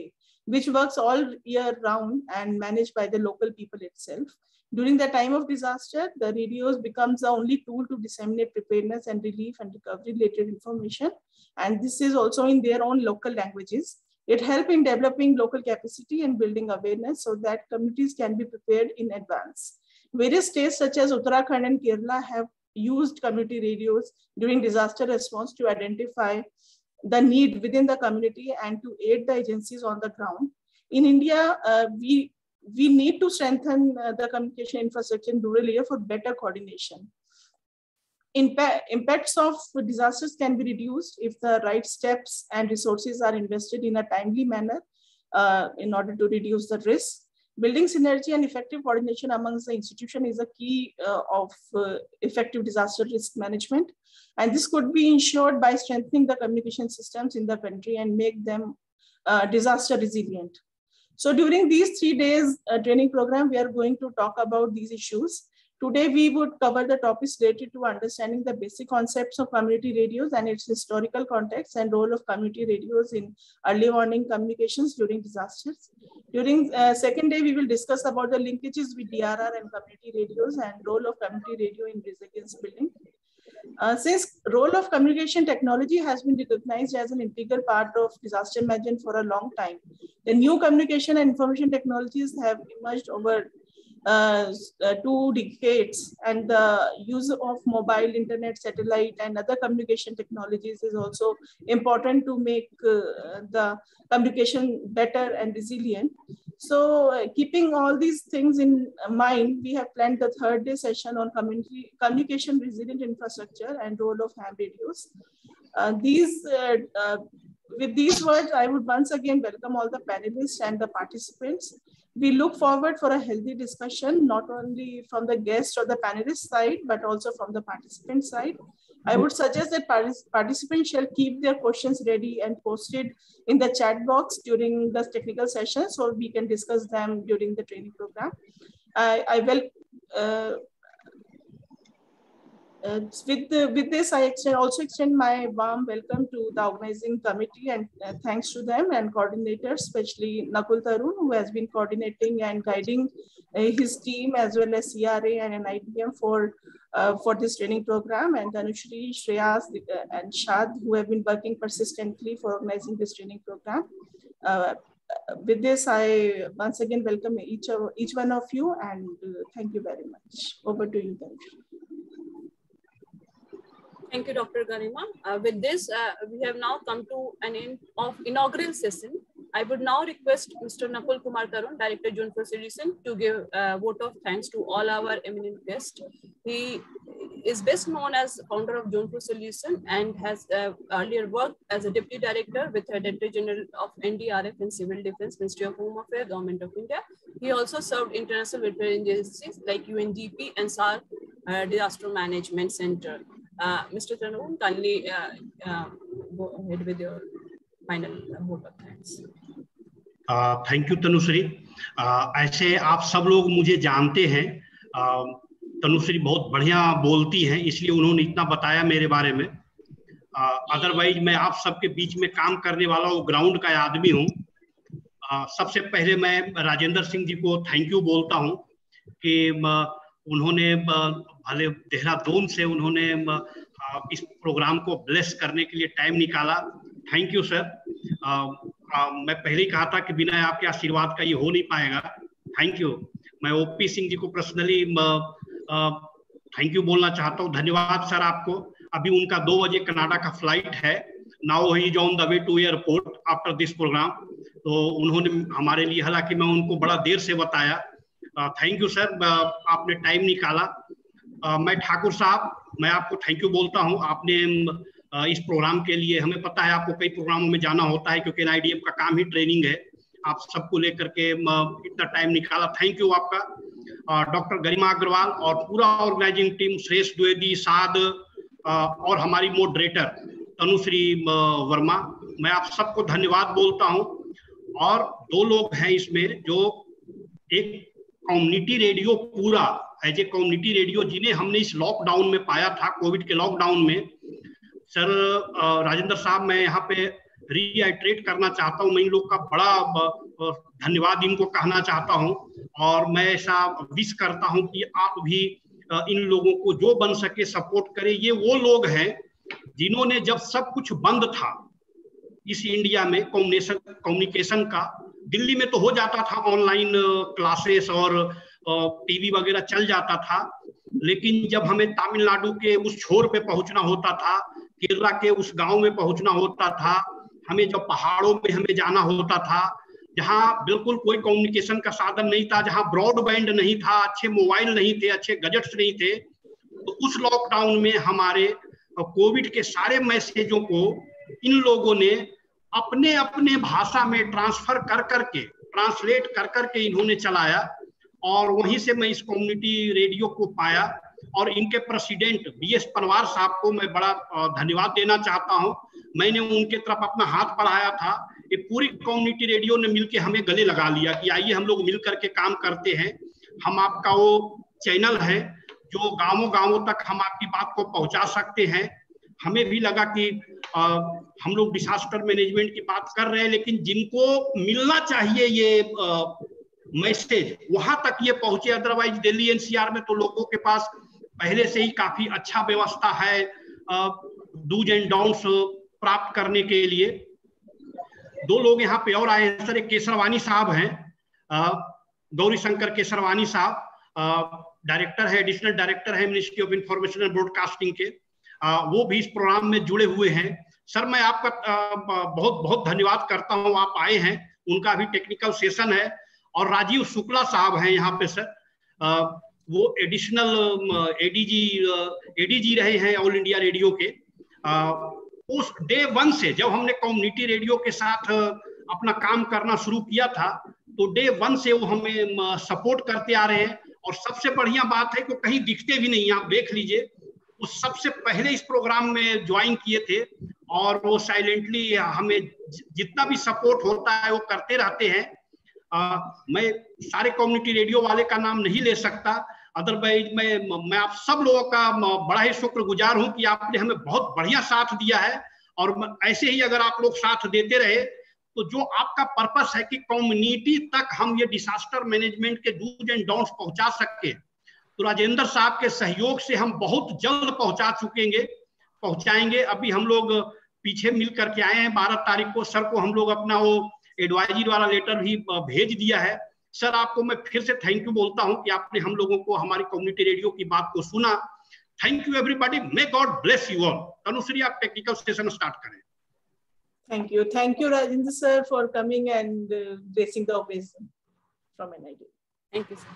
which works all year round and managed by the local people itself. During the time of disaster, the radios becomes the only tool to disseminate preparedness and relief and recovery related information. And this is also in their own local languages. It helps in developing local capacity and building awareness so that communities can be prepared in advance. Various states such as Uttarakhand and Kerala have used community radios during disaster response to identify the need within the community and to aid the agencies on the ground. In India, we need to strengthen the communication infrastructure in rural area for better coordination. Impacts of disasters can be reduced if the right steps and resources are invested in a timely manner in order to reduce the risk. Building synergy and effective coordination amongst the institution is a key of effective disaster risk management. And this could be ensured by strengthening the communication systems in the country and make them disaster resilient. So during these 3 days training program, we are going to talk about these issues. Today, we would cover the topics related to understanding the basic concepts of community radios and its historical context and role of community radios in early warning communications during disasters. During second day, we will discuss about the linkages with DRR and community radios and role of community radio in resilience building. Since role of communication technology has been recognized as an integral part of disaster management for a long time, the new communication and information technologies have emerged over 2 decades, and the use of mobile, internet, satellite, and other communication technologies is also important to make the communication better and resilient. So keeping all these things in mind, we have planned the 3rd day session on communication resilient infrastructure and role of ham radios. With these words, I would once again welcome all the panelists and the participants. We look forward for a healthy discussion, not only from the guest or the panelist side, but also from the participant side. I would suggest that participants shall keep their questions ready and posted in the chat box during the technical session so we can discuss them during the training program. With this, I also extend my warm welcome to the organizing committee and thanks to them and coordinators, especially Nakul Tarun, who has been coordinating and guiding his team as well as CRA and NIDM for this training program, and Tanushri, Shreyas, and Shad, who have been working persistently for organizing this training program. With this, I once again welcome each one of you and thank you very much. Over to you, Tanushri. Thank you, Dr. Garima. With this, we have now come to an end of inaugural session. I would now request Mr. Nakul Kumar Tarun, Director, Jodhpur Solution, to give a vote of thanks to all our eminent guests. He is best known as founder of Jodhpur Solution and has earlier worked as a Deputy Director with the Director General of NDRF and Civil Defense, Ministry of Home Affairs, Government of India. He also served international welfare agencies like UNDP and SAR Disaster Management Center. Mr. Tarun, kindly go ahead with your final vote of thanks. Thank you Tanushree. ऐसे आप सब लोग मुझे जानते हैं, तनुश्री बहुत बढ़िया बोलती हैं, इसलिए उन्होंने इतना बताया मेरे बारे में। अदरवाइज मैं आप सबके बीच में काम करने वाला वो ग्राउंड का आदमी हूँ। सबसे पहले मैं राजेंद्र सिंह जी को थैंक यू बोलता हूँ कि उन्होंने भले देहरादून से उन्होंने इस प्रोग्राम को ब्लेस करने के लिए टाइम निकाला। Thank you sir. मैं पहले ही कहा था कि बिना आपके आशीर्वाद का ये हो नहीं पाएगा। Thank you. मैं ओपी सिंह जी को पर्सनली थैंक यू बोलना चाहता हूँ। धन्यवाद सर आपको। अभी उनका 2 बजे कनाडा का फ्लाइट है। Now he is on the way to airport after this programme. तो उन्होंने हमारे लिए, हालांकि मैं उनको बड़ा देर से बताया। थैंक यू सर, आपने टाइम निकाला। मैं ठाकुर साहब, मैं आपको थैंक यू बोलता हूं। आपने इस प्रोग्राम के लिए, हमें पता है आपको कई प्रोग्रामों में जाना होता है क्योंकि NIDM का काम ही ट्रेनिंग है। आप सबको लेकर के इतना टाइम निकाला, थैंक यू आपका। डॉक्टर गरिमा अग्रवाल और पूरा ऑर्गेनाइजिंग टीम, सुरेश द्विवेदी, साद और हमारी मॉडरेटर तनुश्री वर्मा, मैं आप सबको धन्यवाद बोलता हूं। और 2 लोग हैं इसमें जो एक कम्युनिटी रेडियो पूरा एज ए कम्युनिटी रेडियो जिन्हें हमने इस लॉकडाउन में पाया था, कोविड के लॉकडाउन में। सर राजेंद्र साहब, मैं यहाँ पे रीआइट्रेट करना चाहता हूँ, मैं इन लोग का बड़ा धन्यवाद इनको कहना चाहता हूं, और मैं ऐसा विश करता हूं कि आप भी इन लोगों को जो बन सके सपोर्ट करें। ये वो लोग हैं जिन्होंने जब सब कुछ बंद था इस इंडिया में कम्युनिकेशन का, दिल्ली में तो हो जाता था ऑनलाइन क्लासेस और टीवी वगैरह चल जाता था, लेकिन जब हमें तमिलनाडु के उस छोर पे पहुंचना होता था, केरला के उस गांव में पहुंचना होता था, हमें जब पहाड़ों में हमें जाना होता था, जहां बिल्कुल कोई कम्युनिकेशन का साधन नहीं था, जहां ब्रॉडबैंड नहीं था, अच्छे मोबाइल नहीं थे, अच्छे गैजेट्स नहीं थे, तो उस लॉकडाउन में हमारे कोविड के सारे मैसेजों को इन लोगों ने अपने अपने भाषा में ट्रांसलेट कर करके इन्होंने चलाया, और वहीं से मैं इस कम्युनिटी रेडियो को पाया। और इनके प्रेसिडेंट BS पनवार साहब को मैं बड़ा धन्यवाद देना चाहता हूं। मैंने उनके तरफ अपना हाथ बढ़ाया था, ये पूरी कम्युनिटी रेडियो ने मिलकर हमें गले लगा लिया कि आइए हम लोग मिल करके काम करते हैं। हम आपका वो चैनल है जो गांवों गांवों तक हम आपकी बात को पहुंचा सकते हैं। हमें भी लगा कि हम लोग डिजास्टर मैनेजमेंट की बात कर रहे हैं, लेकिन जिनको मिलना चाहिए ये मैसेज वहां तक ये पहुंचे। अदरवाइज दिल्ली NCR में तो लोगों के पास पहले से ही काफी अच्छा व्यवस्था है डूज एंड डोंट्स प्राप्त करने के लिए। दो लोग यहाँ पे और आए हैं सर, एक केसरवानी साहब हैं, गौरी शंकर केसरवानी साहब, डायरेक्टर है, एडिशनल डायरेक्टर है ministry of information and broadcasting के, वो भी इस प्रोग्राम में जुड़े हुए हैं। सर मैं आपका बहुत बहुत धन्यवाद करता हूँ, आप आए हैं, उनका भी टेक्निकल सेशन है। और राजीव शुक्ला साहब हैं यहाँ पे सर, वो एडिशनल एडीजी रहे हैं ऑल इंडिया रेडियो के। उस डे 1 से जब हमने कम्युनिटी रेडियो के साथ अपना काम करना शुरू किया था, तो डे 1 से वो हमें सपोर्ट करते आ रहे हैं। और सबसे बढ़िया बात है कि कहीं दिखते भी नहीं, आप देख लीजिए, वो सबसे पहले इस प्रोग्राम में ज्वाइन किए थे, और वो साइलेंटली हमें जितना भी सपोर्ट होता है वो करते रहते हैं। मैं सारे कम्युनिटी रेडियो वाले का नाम नहीं ले सकता, अदरवाइज मैं आप सब लोगों का बड़ा ही शुक्रगुजार हूं कि आपने हमें बहुत बढ़िया साथ दिया है। और ऐसे ही अगर आप लोग साथ देते रहे तो जो आपका पर्पस है कि कम्युनिटी तक हम ये डिजास्टर मैनेजमेंट के डूज एंड डोंट्स पहुंचा सके, तो राजेंद्र साहब के सहयोग से हम बहुत जल्द पहुंचाएंगे। अभी हम लोग पीछे मिल करके आए हैं, 12 तारीख को सर को हम लोग अपना वो एडवाइजरी वाला लेटर भी भेज दिया है। सर आपको मैं फिर से थैंक यू बोलता हूं कि आपने हम लोगों को हमारी कम्युनिटी रेडियो की बात को सुना। Thank you everybody, may God bless you all. Tanushree आप टेक्निकल सेशन स्टार्ट करें। Thank you Rajendra sir for coming and gracing the occasion from NID. Thank you sir.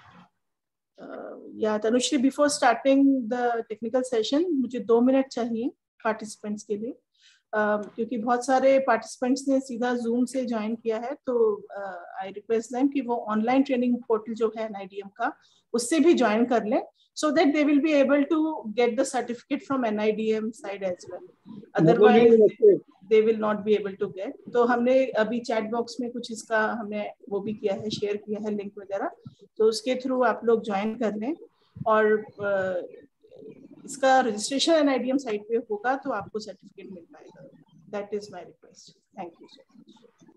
Yeah, Tanushri, before starting the technical session, मुझे 2 minute चाहिए participants के लिए, क्योंकि बहुत सारे participants ने सीधा जूम से ज्वाइन किया है, तो आई रिक्वेस्ट देम कि वो ऑनलाइन ट्रेनिंग पोर्टल जो है NIDM का, उससे भी ज्वाइन कर लें, so that they will be able to get the certificate from NIDM side as well. Otherwise they will not be able to get. तो हमने अभी चैट बॉक्स में कुछ इसका हमने वो भी किया है, शेयर किया है लिंक वगैरह, तो उसके थ्रू आप लोग ज्वाइन कर लें। और इसका रजिस्ट्रेशन NIDM साइट पे होगा तो आपको सर्टिफिकेट मिल पाएगा। That is my request. Thank you so much.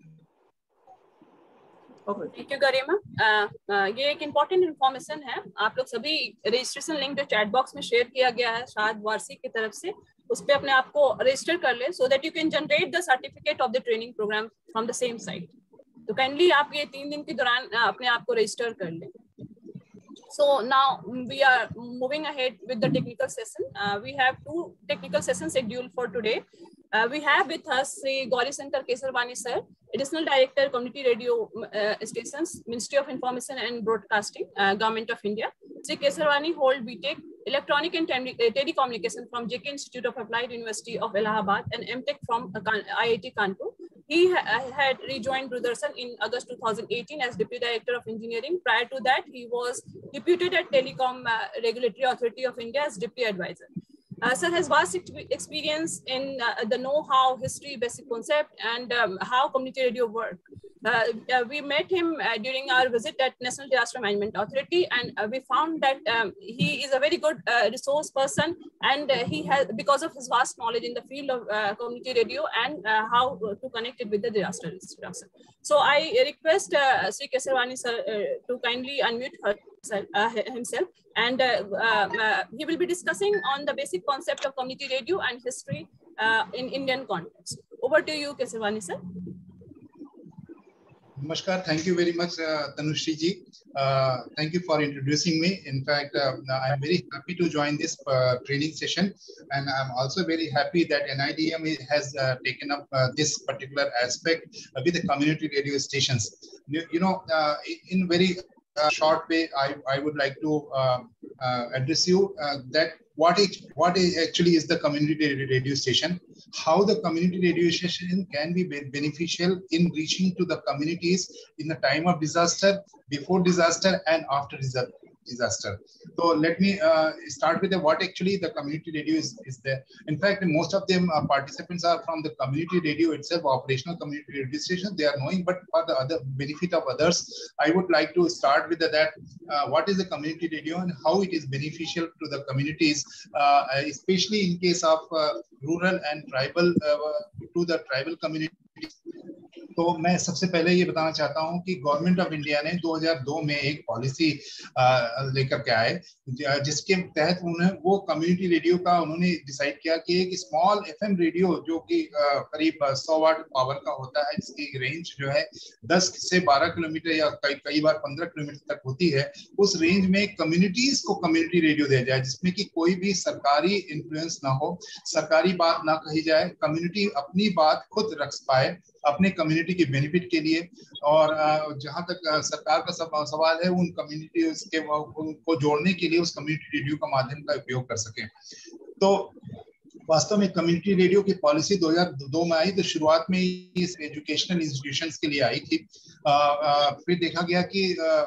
Thank you Garima. ये एक इम्पोर्टेंट इन्फॉर्मेशन है, आप लोग सभी रजिस्ट्रेशन लिंक जो चैट बॉक्स में शेयर किया गया है शायद वारसी की तरफ से, उस पे अपने आप को रजिस्टर कर ले, so that you can generate the certificate of the training programme from the same site. तो काइंडली आप ये 3 दिन के दौरान अपने आप को रजिस्टर कर लें। So now we are moving ahead with the technical session. We have 2 technical sessions scheduled for today. We have with us Sri Gauri Shankar Kesarwani sir, Additional Director, Community Radio Stations, Ministry of Information and Broadcasting, Government of India. Sri Kesarwani hold BTech Electronic and Telecommunication from JK Institute of Applied University of Allahabad and MTech from IIT Kanpur. He had rejoined Doordarshan in August 2018 as Deputy Director of Engineering. Prior to that, he was deputed at Telecom Regulatory Authority of India as Deputy Advisor. Sir has vast experience in the know-how, history, basic concept, and how community radio work. we met him during our visit at National Disaster Management Authority, and we found that he is a very good resource person, and he has, because of his vast knowledge in the field of community radio and how to connect it with the disaster risk reduction. So I request Sri Kesarwani sir to kindly unmute himself, and he will be discussing on the basic concept of community radio and history in Indian context. Over to you, Kesarwani sir. Namaskar. Thank you very much, Tanushree ji. Thank you for introducing me. In fact, I'm very happy to join this training session, and I'm also very happy that NIDM has taken up this particular aspect with the community radio stations. You know, in very short way, I would like to address you that what actually is the community radio station, how the community radio station can be beneficial in reaching to the communities in the time of disaster, before disaster, and after disaster. So let me start with what actually the community radio is there. In fact, most of them participants are from the community radio itself, operational community radio station. They are knowing, but for the other benefit of others, I would like to start with that what is the community radio and how it is beneficial to the communities, especially in case of rural and tribal to the tribal communities. तो मैं सबसे पहले ये बताना चाहता हूं कि government of India ने 2002 में एक पॉलिसी लेकर के आए, जिसके तहत उन्हें वो कम्युनिटी रेडियो का उन्होंने डिसाइड किया कि एक स्मॉल एफएम रेडियो जो कि करीब 100 वाट पावर का होता है, जिसकी रेंज जो है 10 से 12 किलोमीटर या कई बार 15 किलोमीटर तक होती है, उस रेंज में कम्युनिटीज को कम्युनिटी रेडियो दिया जाए, जिसमें कि कोई भी सरकारी इन्फ्लुएंस ना हो, सरकारी बात ना कही जाए, कम्युनिटी अपनी बात खुद रख पाए अपने कम्युनिटी के बेनिफिट के लिए। और जहां तक सरकार का सवाल है, उन कम्युनिटीज के को जोड़ने के लिए उस कम्युनिटी रेडियो का माध्यम का उपयोग कर सके। तो वास्तव में कम्युनिटी रेडियो की पॉलिसी 2002 में आई, तो शुरुआत में इस एजुकेशनल इंस्टीट्यूशंस के लिए आई थी। फिर देखा गया कि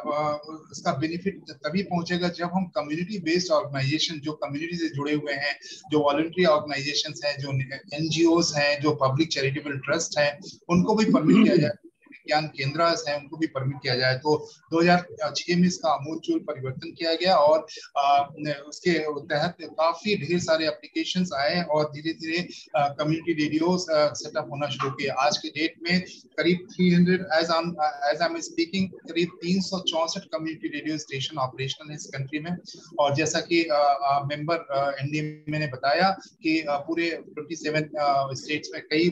इसका बेनिफिट तभी पहुंचेगा जब हम कम्युनिटी बेस्ड ऑर्गेनाइजेशन जो कम्युनिटी से जुड़े हुए हैं, जो वॉलंटरी ऑर्गेनाइजेशंस हैं, जो एनजीओस हैं, जो पब्लिक चैरिटेबल ट्रस्ट हैं, उनको भी परमिट किया जाए, ज्ञान केंद्र हैं, उनको भी परमिट किया जाए। तो 2006 में इसका आमूलचूल परिवर्तन किया गया और उसके तहत काफी ढेर सारे एप्लीकेशंस आए और धीरे धीरे कम्युनिटी रेडियो सेटअप होना शुरू किए। आज के डेट में करीब 300 एज आई एम स्पीकिंग करीब 364 कम्युनिटी रेडियो स्टेशन ऑपरेशनल है इस कंट्री में। और जैसा कि मेंबर एनडीएमए ने बताया कि पूरे 27 स्टेट्स में कई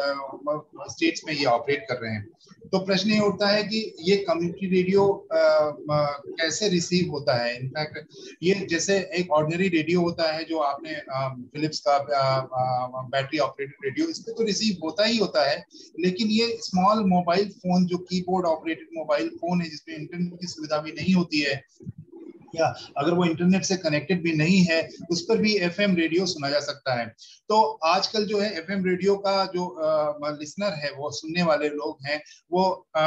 स्टेट्स में ये ऑपरेट कर रहे हैं। तो प्रश्न ये उठता है कि ये कम्युनिटी रेडियो कैसे रिसीव होता है। इनफैक्ट ये जैसे एक ऑर्डिनरी रेडियो होता है जो आपने फिलिप्स का बैटरी ऑपरेटेड रेडियो, इस पे तो रिसीव होता ही होता है, लेकिन ये स्मॉल मोबाइल फोन जो कीबोर्ड ऑपरेटेड मोबाइल फोन है, जिसमें इंटरनेट की सुविधा भी नहीं होती है, या अगर वो इंटरनेट से कनेक्टेड भी नहीं है, उस पर भी एफएम रेडियो सुना जा सकता है। तो आजकल जो है एफएम रेडियो का जो लिसनर है, वो सुनने वाले लोग हैं, वो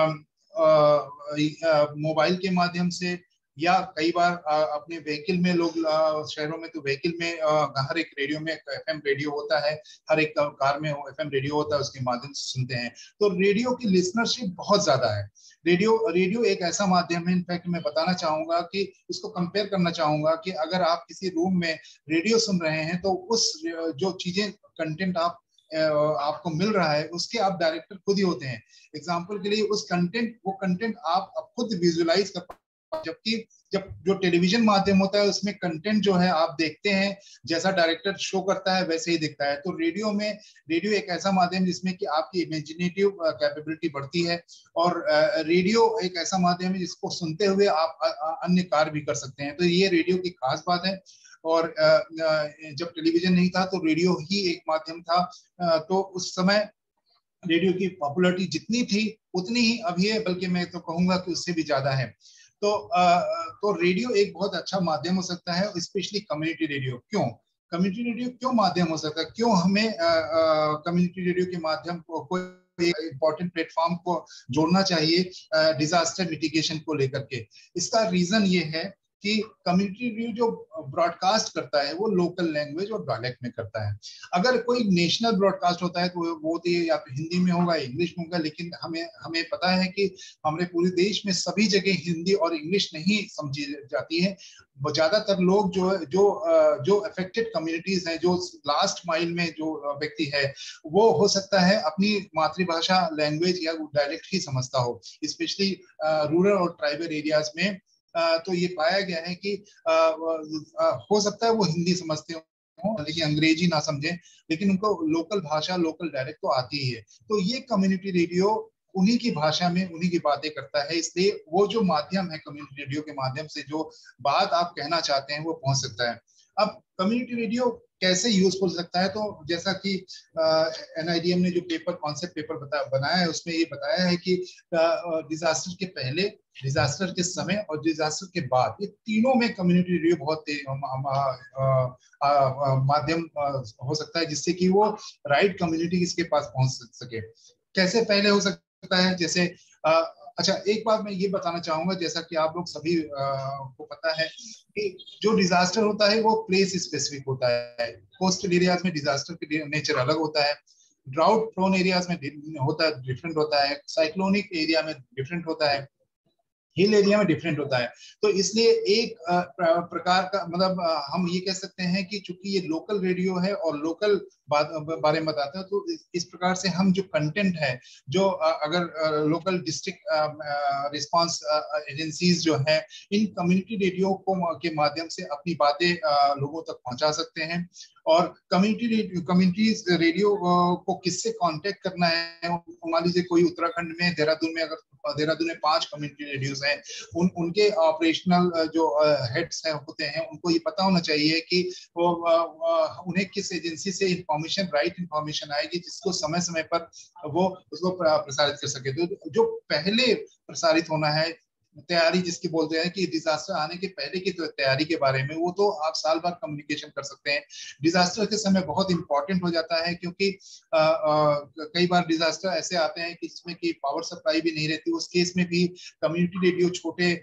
मोबाइल के माध्यम से या कई बार अपने व्हीकल में, लोग शहरों में तो व्हीकल में हर एक रेडियो में एफएम रेडियो होता है, हर एक कार में एफएम रेडियो होता है, उसके माध्यम से सुनते हैं। तो रेडियो की लिसनरशिप बहुत ज्यादा है। रेडियो एक ऐसा माध्यम है, इनफैक्ट मैं बताना चाहूंगा कि इसको कंपेयर करना चाहूंगा कि अगर आप किसी रूम में रेडियो सुन रहे हैं तो उस जो चीजें कंटेंट आपको मिल रहा है, उसके आप डायरेक्टर खुद ही होते हैं। एग्जांपल के लिए उस वो कंटेंट आप खुद विजुअलाइज कर, जबकि जब जो टेलीविजन माध्यम होता है उसमें कंटेंट जो है आप देखते हैं, जैसा डायरेक्टर शो करता है वैसे ही दिखता है। तो रेडियो एक ऐसा माध्यम जिसमें कि आपकी इमेजिनेटिव कैपेबिलिटी बढ़ती है, और रेडियो एक ऐसा माध्यम है जिसको सुनते हुए आप अन्य कार्य भी कर सकते हैं। तो ये रेडियो की खास बात है। और जब टेलीविजन नहीं था तो रेडियो ही एक माध्यम था, तो उस समय रेडियो की पॉपुलैरिटी जितनी थी उतनी ही अभी है, बल्कि मैं तो कहूंगा कि उससे भी ज्यादा है। तो रेडियो एक बहुत अच्छा माध्यम हो सकता है, specially community radio. Community radio क्यों माध्यम हो सकता है, क्यों हमें कम्युनिटी रेडियो के माध्यम को इम्पोर्टेंट प्लेटफॉर्म को जोड़ना चाहिए डिजास्टर मिटिगेशन को लेकर के। इसका रीजन ये है कि कम्युनिटी रेडियो जो ब्रॉडकास्ट करता है वो लोकल लैंग्वेज और डायलेक्ट में करता है। अगर कोई नेशनल ब्रॉडकास्ट होता है तो वो तो या तो हिंदी में होगा, इंग्लिश में होगा, लेकिन हमें पता है कि हमारे पूरे देश में सभी जगह हिंदी और इंग्लिश नहीं समझी जाती है। ज्यादातर लोग जो अफेक्टेड कम्युनिटीज हैं, जो लास्ट माइल में जो व्यक्ति है, वो हो सकता है अपनी मातृभाषा लैंग्वेज या डायलेक्ट ही समझता हो, स्पेशली रूरल और ट्राइबल एरियाज में। तो ये पाया गया है कि हो सकता है वो हिंदी समझते हो लेकिन अंग्रेजी ना समझे, लेकिन उनको लोकल भाषा लोकल डायलेक्ट तो आती ही है। तो ये कम्युनिटी रेडियो उन्हीं की भाषा में उन्हीं की बातें करता है, इसलिए वो जो माध्यम है कम्युनिटी रेडियो के माध्यम से जो बात आप कहना चाहते हैं वो पहुंच सकता है। अब कम्युनिटी रेडियो कैसे यूजफुल सकता है, तो जैसा कि NIDM ने जो कॉन्सेप्ट पेपर बनाया है उसमें ये बताया है कि डिजास्टर के पहले, डिजास्टर के समय और डिजास्टर के बाद, ये तीनों में कम्युनिटी रेडियो बहुत माध्यम हो सकता है जिससे कि वो राइट कम्युनिटी इसके पास पहुंच सके। कैसे पहले हो सकता है, जैसे अच्छा एक बात मैं ये बताना चाहूंगा, जैसा कि आप लोग सभी को पता है कि जो डिजास्टर होता है वो प्लेस स्पेसिफिक होता है। कोस्टल एरियाज में डिजास्टर का नेचर अलग होता है, ड्राउट प्रोन एरियाज में डिफरेंट होता है, साइक्लोनिक एरिया में डिफरेंट होता है, हिल एरिया में डिफरेंट होता है। तो इसलिए एक प्रकार का मतलब हम ये कह सकते हैं कि चूंकि ये लोकल रेडियो है और लोकल बारे में बताते हैं, तो इस प्रकार से हम जो कंटेंट है, जो अगर लोकल डिस्ट्रिक्ट रिस्पांस एजेंसीज जो है, इन कम्युनिटी रेडियो के माध्यम से अपनी बातें लोगों तक पहुंचा सकते हैं। और कम्युनिटी रेडियो को किससे कांटेक्ट करना है, मान लीजिए कोई उत्तराखंड में देहरादून में 5 कम्युनिटी रेडियोज हैं, उनके ऑपरेशनल जो हेड्स हैं होते हैं, उनको ये पता होना चाहिए कि वो उन्हें किस एजेंसी से राइट इंफॉर्मेशन आएगी जिसको समय समय पर वो उसको प्रसारित कर सके। तो जो पहले प्रसारित होना है, तैयारी जिसकी बोलते हैं कि डिजास्टर आने के पहले की तैयारी के बारे में, वो तो आप साल भर कम्युनिकेशन कर सकते हैं। डिजास्टर के समय बहुत इंपॉर्टेंट हो जाता है, क्योंकि कई बार डिजास्टर ऐसे आते हैं कि जिसमें कि पावर सप्लाई भी नहीं रहती। उस केस में भी कम्युनिटी रेडियो छोटे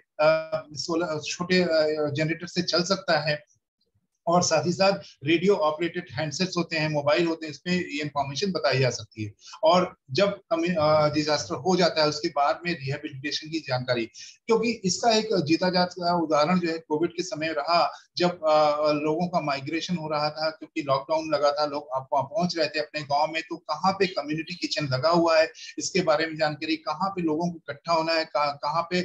जनरेटर से चल सकता है, और साथ ही साथ रेडियो ऑपरेटेड हैंडसेट्स होते हैं, मोबाइल होते हैं, इसमें ये इंफॉर्मेशन बताई जा सकती है। और जब डिजास्टर हो जाता है उसके बाद में रिहेबिलिटेशन की जानकारी, क्योंकि इसका एक जीता जाता उदाहरण जो है कोविड के समय रहा, जब लोगों का माइग्रेशन हो रहा था, क्योंकि लॉकडाउन लगा था, लोग आप वहां पहुंच रहे थे अपने गाँव में, तो कहाँ पे कम्युनिटी किचन लगा हुआ है इसके बारे में जानकारी, कहाँ पे लोगों को इकट्ठा होना है, कहाँ पे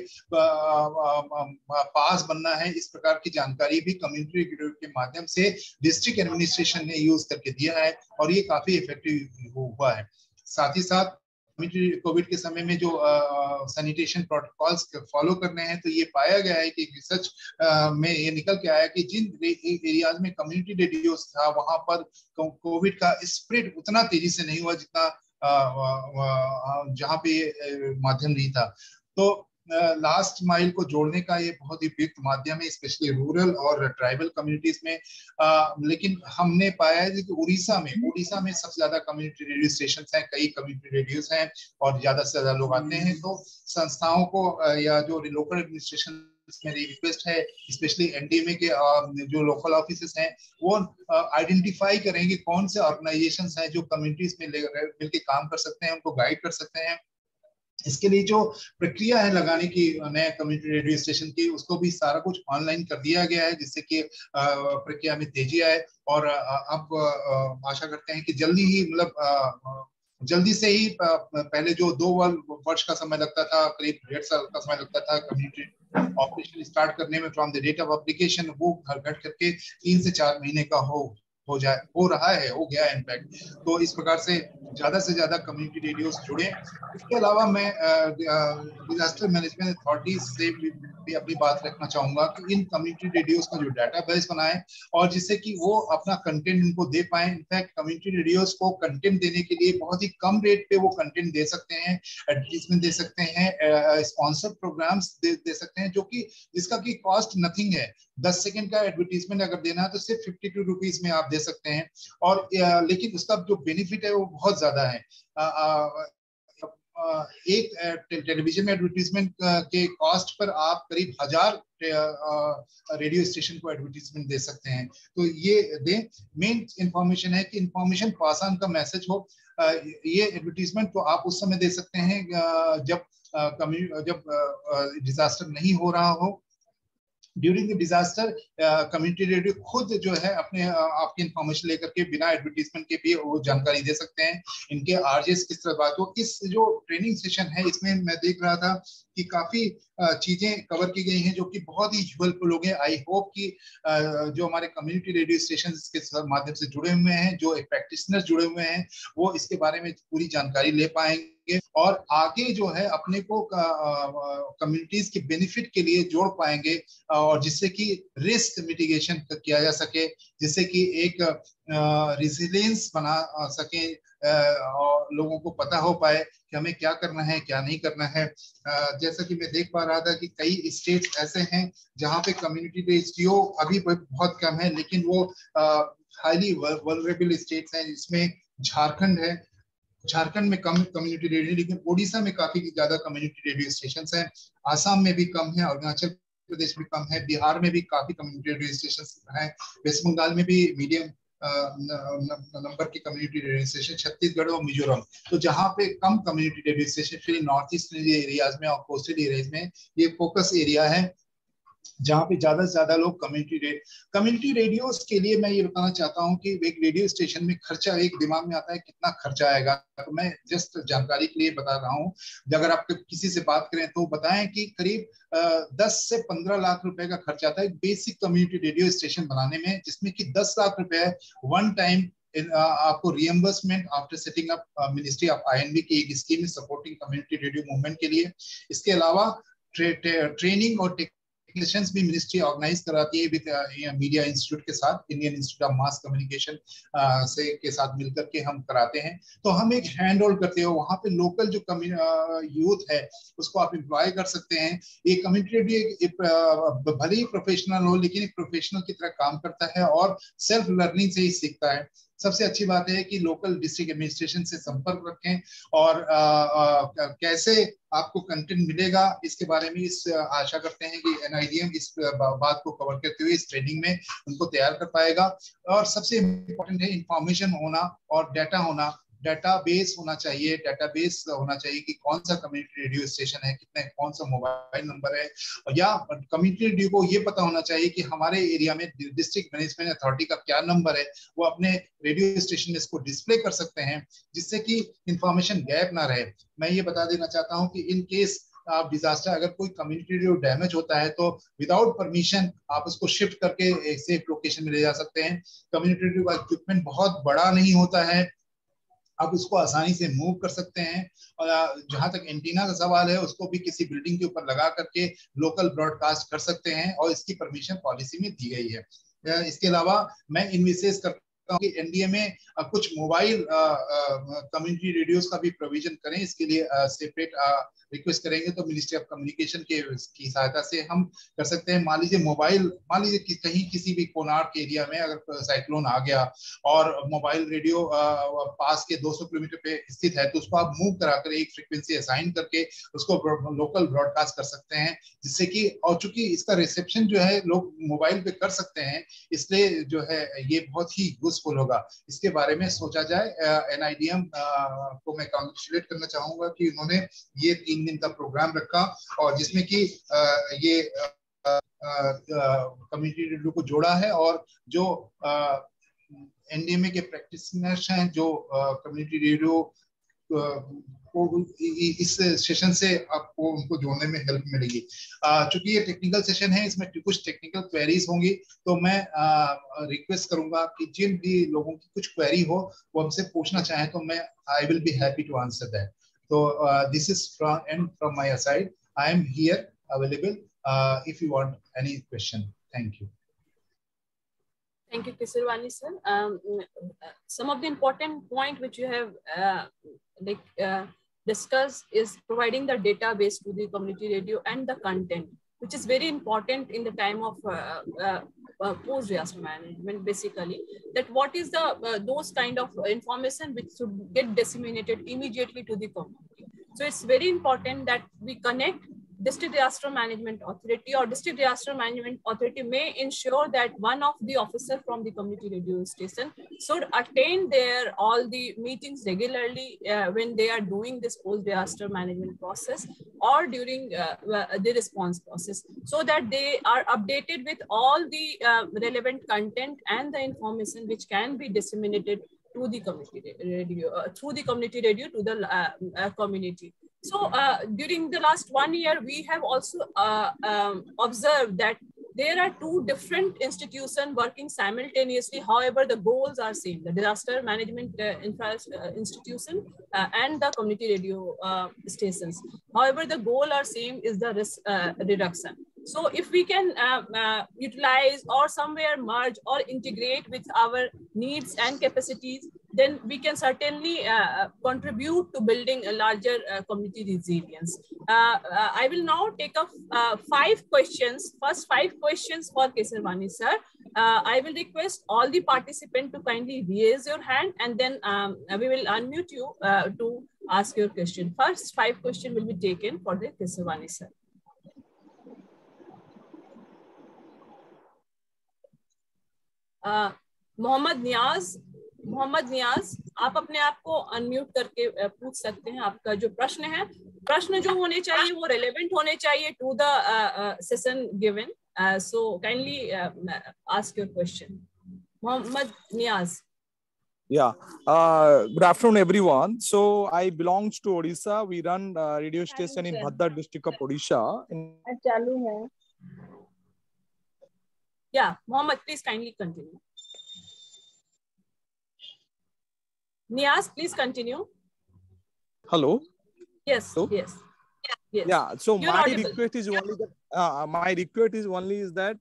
पास बनना है, इस प्रकार की जानकारी भी कम्युनिटी रेडियो के माध्यम से डिस्ट्रिक्ट एडमिनिस्ट्रेशन ने यूज करके दिया है, और ये काफी इफेक्टिव हुआ है। साथ ही साथ कोविड के समय में जो सैनिटेशन प्रोटोकॉल्स फॉलो करने हैं, तो ये पाया गया है कि रिसर्च में ये निकल के आया कि जिन एरियाज में कम्युनिटी रेडियो था वहां पर कोविड का स्प्रेड उतना तेजी से नहीं हुआ जितना जहाँ पे माध्यम नहीं था। तो लास्ट माइल को जोड़ने का ये बहुत ही उपयुक्त माध्यम है, स्पेशली रूरल और ट्राइबल कम्युनिटीज में। लेकिन हमने पाया है कि उड़ीसा में सबसे ज्यादा कम्युनिटी रेडियो स्टेशन हैं, कई कम्युनिटी रेडियोज हैं और ज्यादा से ज्यादा लोग आते हैं। तो संस्थाओं को या जो लोकल एडमिनिस्ट्रेशन, मेरी रिक्वेस्ट है, स्पेशली NDMA के जो लोकल ऑफिसेस हैं, वो आइडेंटिफाई करेंगे कौन से ऑर्गेनाइजेशंस हैं जो कम्युनिटीज में मिलकर काम कर सकते हैं, उनको गाइड कर सकते हैं। इसके लिए जो प्रक्रिया है लगाने की नए कम्युनिटी रेडियो स्टेशन की, उसको भी सारा कुछ ऑनलाइन कर दिया गया है, जिससे कि प्रक्रिया में तेजी आए। और अब आशा करते हैं कि जल्दी से ही, पहले जो 2 वर्ष का समय लगता था, करीब 1.5 साल का समय लगता था कम्युनिटी ऑपरेशन स्टार्ट करने में from the date of application, वो घट करके 3 से 4 महीने का हो गया है इनफैक्ट। तो इस प्रकार से ज्यादा कम्युनिटी रेडियोस जुड़े। इसके अलावा मैं डिजास्टर मैनेजमेंट अथॉरिटी से भी अपनी बात रखना चाहूंगा कि इन कम्युनिटी रेडियोस का जो डाटाबेस बनाए, और जिससे कि वो अपना कंटेंट इनको दे पाए। इनफैक्ट कम्युनिटी रेडियोस को कंटेंट देने के लिए बहुत ही कम रेट पे वो कंटेंट दे सकते हैं, एडवर्टीजमेंट दे सकते हैं, स्पॉन्सर प्रोग्राम्स दे सकते हैं, जो कि जिसका की कॉस्ट नथिंग है। 10 सेकंड का एडवर्टीजमेंट अगर देना है तो सिर्फ 52 रुपीज में आप दे सकते हैं, और लेकिन उसका जो बेनिफिट है वो बहुत ज्यादा है। एक टेलीविजन एडवर्टीजमेंट के कॉस्ट पर आप करीब 1000 रेडियो स्टेशन को एडवर्टीजमेंट दे सकते हैं। तो ये दें। मेन इंफॉर्मेशन है कि इंफॉर्मेशन पास ऑन का मैसेज हो। ये एडवर्टीजमेंट तो आप उस समय दे सकते हैं जब डिजास्टर नहीं हो रहा हो। During the disaster community radio खुद जो है अपने आपकी इंफॉर्मेशन लेकर के बिना एडवर्टीजमेंट के भी वो जानकारी दे सकते हैं। इनके आरजेस किस तरह बात हो। इस जो ट्रेनिंग सेशन है इसमें मैं देख रहा था कि काफी चीजें कवर की गई हैं जो कि बहुत ही हेल्पफुल हो गए। आई होप कि जो हमारे कम्युनिटी रेडियो स्टेशन के माध्यम से जुड़े हुए हैं, जो एक प्रैक्टिशनर जुड़े हुए हैं, वो इसके बारे में पूरी जानकारी ले पाएंगे और आगे जो है अपने को कम्युनिटीज के बेनिफिट के लिए जोड़ पाएंगे और जिससे कि रिस्क मिटिगेशन किया जा सके, जिससे कि एक रिजिलियंस बना सके और लोगों को पता हो पाए कि हमें क्या करना है क्या नहीं करना है। जैसा कि मैं देख पा रहा था कि कई स्टेट्स ऐसे हैं जहां पे कम्युनिटी रेडियो अभी बहुत कम है, लेकिन वो हाईली वल्नरेबल स्टेट्स हैं। इसमें झारखंड है, झारखंड में कम कम्युनिटी रेडियो, लेकिन ओडिशा में काफी ज्यादा कम्युनिटी रेडियो स्टेशंस हैं। आसाम में भी कम है, अरुणाचल प्रदेश में कम है, बिहार में भी काफी कम्युनिटी रेडियो स्टेशंस हैं, वेस्ट बंगाल में भी मीडियम नंबर की कम्युनिटी रेडियो स्टेशन, छत्तीसगढ़ और मिजोरम। तो जहाँ पे कम community radio station north east areas में और कोस्टल एरियाज में ये फोकस एरिया है जहाँ पे ज्यादा से ज्यादा लोग कम्युनिटी रेडियोस के लिए मैं ये बताना चाहता हूँ कि एक रेडियो स्टेशन में खर्चा एक दिमाग में आता है कितना खर्चा आएगा, तो मैं जस्ट जानकारी के लिए बता रहा हूँ। अगर आप किसी से बात करें तो बताएं कि करीब 10 से 15 लाख रुपए का खर्चा आता है बेसिक कम्युनिटी रेडियो स्टेशन बनाने में, जिसमें कि 10 लाख रुपए वन टाइम आपको reimbursement after setting up ministry of I and B की एक scheme supporting community radio movement के लिए। इसके अलावा ट्रेनिंग और सेशंस भी मिनिस्ट्री ऑर्गेनाइज कराती है विद मीडिया इंस्टीट्यूट के साथ, Indian institute of mass communication से के साथ मिलकर के हम कराते हैं। तो हम एक हैंड होल्ड करते हो, वहाँ पे लोकल जो यूथ है उसको आप एम्प्लॉय कर सकते हैं। ये कम्युनिटी रेडियो भले ही प्रोफेशनल हो लेकिन एक प्रोफेशनल की तरह काम करता है और सेल्फ लर्निंग से ही सीखता है। सबसे अच्छी बात है कि लोकल डिस्ट्रिक्ट एडमिनिस्ट्रेशन से संपर्क रखें और कैसे आपको कंटेंट मिलेगा इसके बारे में इस आशा करते हैं कि एनआईडीएम इस बात को कवर करते हुए इस ट्रेनिंग में उनको तैयार कर पाएगा। और सबसे इम्पोर्टेंट है इंफॉर्मेशन होना और डाटा होना, डेटाबेस होना चाहिए, डेटाबेस होना चाहिए कि कौन सा कम्युनिटी रेडियो स्टेशन है, कितने कौन सा मोबाइल नंबर है, या कम्युनिटी रेडियो को ये पता होना चाहिए कि हमारे एरिया में डिस्ट्रिक्ट मैनेजमेंट अथॉरिटी का क्या नंबर है, वो अपने रेडियो स्टेशन में इसको डिस्प्ले कर सकते हैं जिससे कि इंफॉर्मेशन गैप ना रहे। मैं ये बता देना चाहता हूँ कि इन केस आप डिजास्टर अगर कोई कम्युनिटी रेडियो डैमेज होता है तो विदाउट परमिशन आप उसको शिफ्ट करके एक सेफ लोकेशन में ले जा सकते हैं। कम्युनिटी रेडियो का इक्विपमेंट बहुत बड़ा नहीं होता है, आप उसको आसानी से मूव कर सकते हैं। और जहां तक एंटीना का सवाल है उसको भी किसी बिल्डिंग के ऊपर लगा करके लोकल ब्रॉडकास्ट कर सकते हैं और इसकी परमिशन पॉलिसी में दी गई है। इसके अलावा मैं इन्विसेस करता हूं कि एनडीए में कुछ मोबाइल कम्युनिटी रेडियोस का भी प्रोविजन करें। इसके लिए सेपरेट रिक्वेस्ट करेंगे तो मिनिस्ट्री ऑफ कम्युनिकेशन की सहायता से हम कर सकते हैं। मान लीजिए कहीं किसी भी कोनार के एरिया में अगर साइक्लोन आ गया और मोबाइल रेडियो पास के 200 किलोमीटर पे स्थित है तो उसको आप मूव कराकर एक फ्रीक्वेंसी असाइन करके उसको लोकल ब्रॉडकास्ट कर सकते हैं, जिससे कि और चूंकि इसका रिसेप्शन जो है लोग मोबाइल पे कर सकते हैं इसलिए जो है ये बहुत ही यूजफुल होगा। इसके बारे में सोचा जाए। एनआईडीएम को मैं कांग्रेचुलेट करना चाहूंगा कि उन्होंने ये 3 दिन का प्रोग्राम रखा और जिसमें कि ये कम्युनिटी रेडियो को जोड़ा है और जो एनडीएमए के प्रैक्टिशनर्स हैं जो कम्युनिटी रेडियो को इस सेशन से आपको उनको जोड़ने में हेल्प मिलेगी। चूंकि ये टेक्निकल सेशन है इसमें कुछ टेक्निकल क्वेरीज होंगी तो मैं रिक्वेस्ट करूंगा कि जिन भी लोगों की कुछ क्वेरी हो वो हमसे पूछना चाहें तो मैं I will be happy to answer that. So this is from my side. I am here available if you want any question. Thank you. Thank you, Kisirwani sir. Some of the important point which you have discussed is providing the database to the community radio and the content, which is very important in the time of post-disaster management, basically, that what is the those kind of information which should get disseminated immediately to the community. So it's very important that we connect District Disaster Management Authority, or District Disaster Management Authority may ensure that one of the officer from the community radio station should attend their all the meetings regularly when they are doing this post-disaster management process or during the response process, so that they are updated with all the relevant content and the information which can be disseminated to the community radio, through the community radio to the community. So during the last 1 year, we have also observed that there are two different institutions working simultaneously. However, the goals are same: the disaster management institution and the community radio stations. However, the goal are same, is the risk reduction. So if we can utilize or somewhere merge or integrate with our needs and capacities, then we can certainly contribute to building a larger community resilience. I will now take up 5 questions. First 5 questions for Kesarwani sir. I will request all the participants to kindly raise your hand, and then we will unmute you to ask your question. First 5 questions will be taken for the Kesarwani sir. Mohammad Niyaz, आप अपने आप को unmute करके पूछ सकते हैं। आपका जो प्रश्न है, प्रश्न जो होने चाहिए वो रेलेवेंट होने चाहिए to the session given. So kindly ask your question. Mohammad Niyaz. Yeah, good afternoon everyone. So I belongs to Odisha. We run radio station in Bhadar district of Odisha. Yeah, Mohammed, please kindly continue. Niaz, please continue. Hello. Yes. Hello? Yes. Yes. Yeah. So You're my audible. request is only that that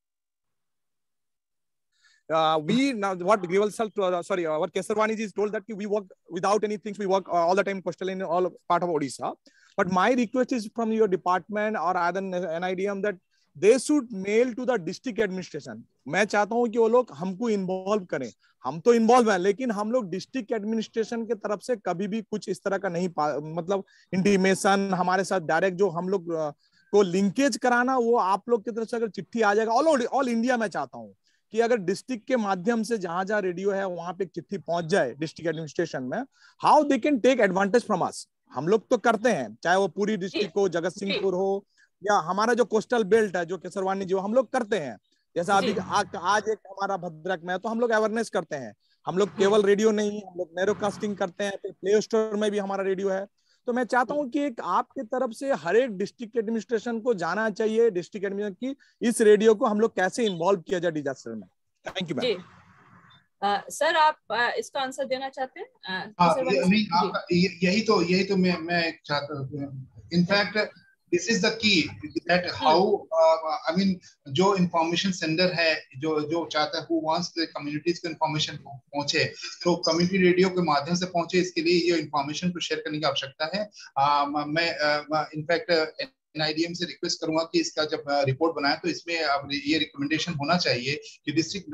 we now what what Kesarwani ji is told that we work without anything. We work all the time coastal in all part of Odisha. But my request is from your department or either NIDM that they should mail to the district administration. मैं चाहता हूँ कि वो लोग हमको involve करें। हम तो इन्वॉल्व हैं, लेकिन हम लोग डिस्ट्रिक्ट एडमिनिस्ट्रेशन के तरफ से कभी भी कुछ इस तरह का नहीं मतलब इंटीमेशन हमारे साथ डायरेक्ट जो हम लोग को लिंकेज कराना, वो आप लोग की तरफ से अगर चिट्ठी आ जाएगा ऑल इंडिया, मैं चाहता हूँ कि अगर डिस्ट्रिक्ट के माध्यम से जहां जहां रेडियो है वहां पे चिट्ठी पहुंच जाए डिस्ट्रिक्ट एडमिनिस्ट्रेशन में, how they can take advantage from us. हम लोग तो करते हैं, चाहे वो पूरी डिस्ट्रिक्ट हो, जगत सिंहपुर हो, या हमारा जो कोस्टल बेल्ट है जो केसरवानी जो हम लोग करते हैं। जैसा अभी आज एक हमारा भद्रक में है तो हम लोग अवेयरनेस करते हैं। हम लोग केवल रेडियो नहीं, हम लोग नैरोकास्टिंग करते हैं, फिर प्ले स्टोर में भी हमारा रेडियो है। तो मैं चाहता हूं कि एक आपके तरफ से हर एक डिस्ट्रिक्ट एडमिनिस्ट्रेशन को जाना चाहिए, डिस्ट्रिक्ट एडमिनिस्ट्रेशन की इस रेडियो को हम लोग कैसे इन्वॉल्व किया जाए डिजास्टर में। Thank you ma'am. सर आप इसका आंसर देना चाहते हैं? यही तो मैं चाहता हूँ। In fact this is the key that how I mean जो information sender है जो चाहता है who wants the communities को information पहुंचे, तो community radio के माध्यम से पहुंचे, इसके लिए ये information को share करने की आवश्यकता है। मैं इनफैक्ट NIDM से रिक्वेस्ट करूंगा कि इसका जब रिपोर्ट बनाए तो इसमें ये रिकमेंडेशन होना चाहिए कि डिस्ट्रिक्ट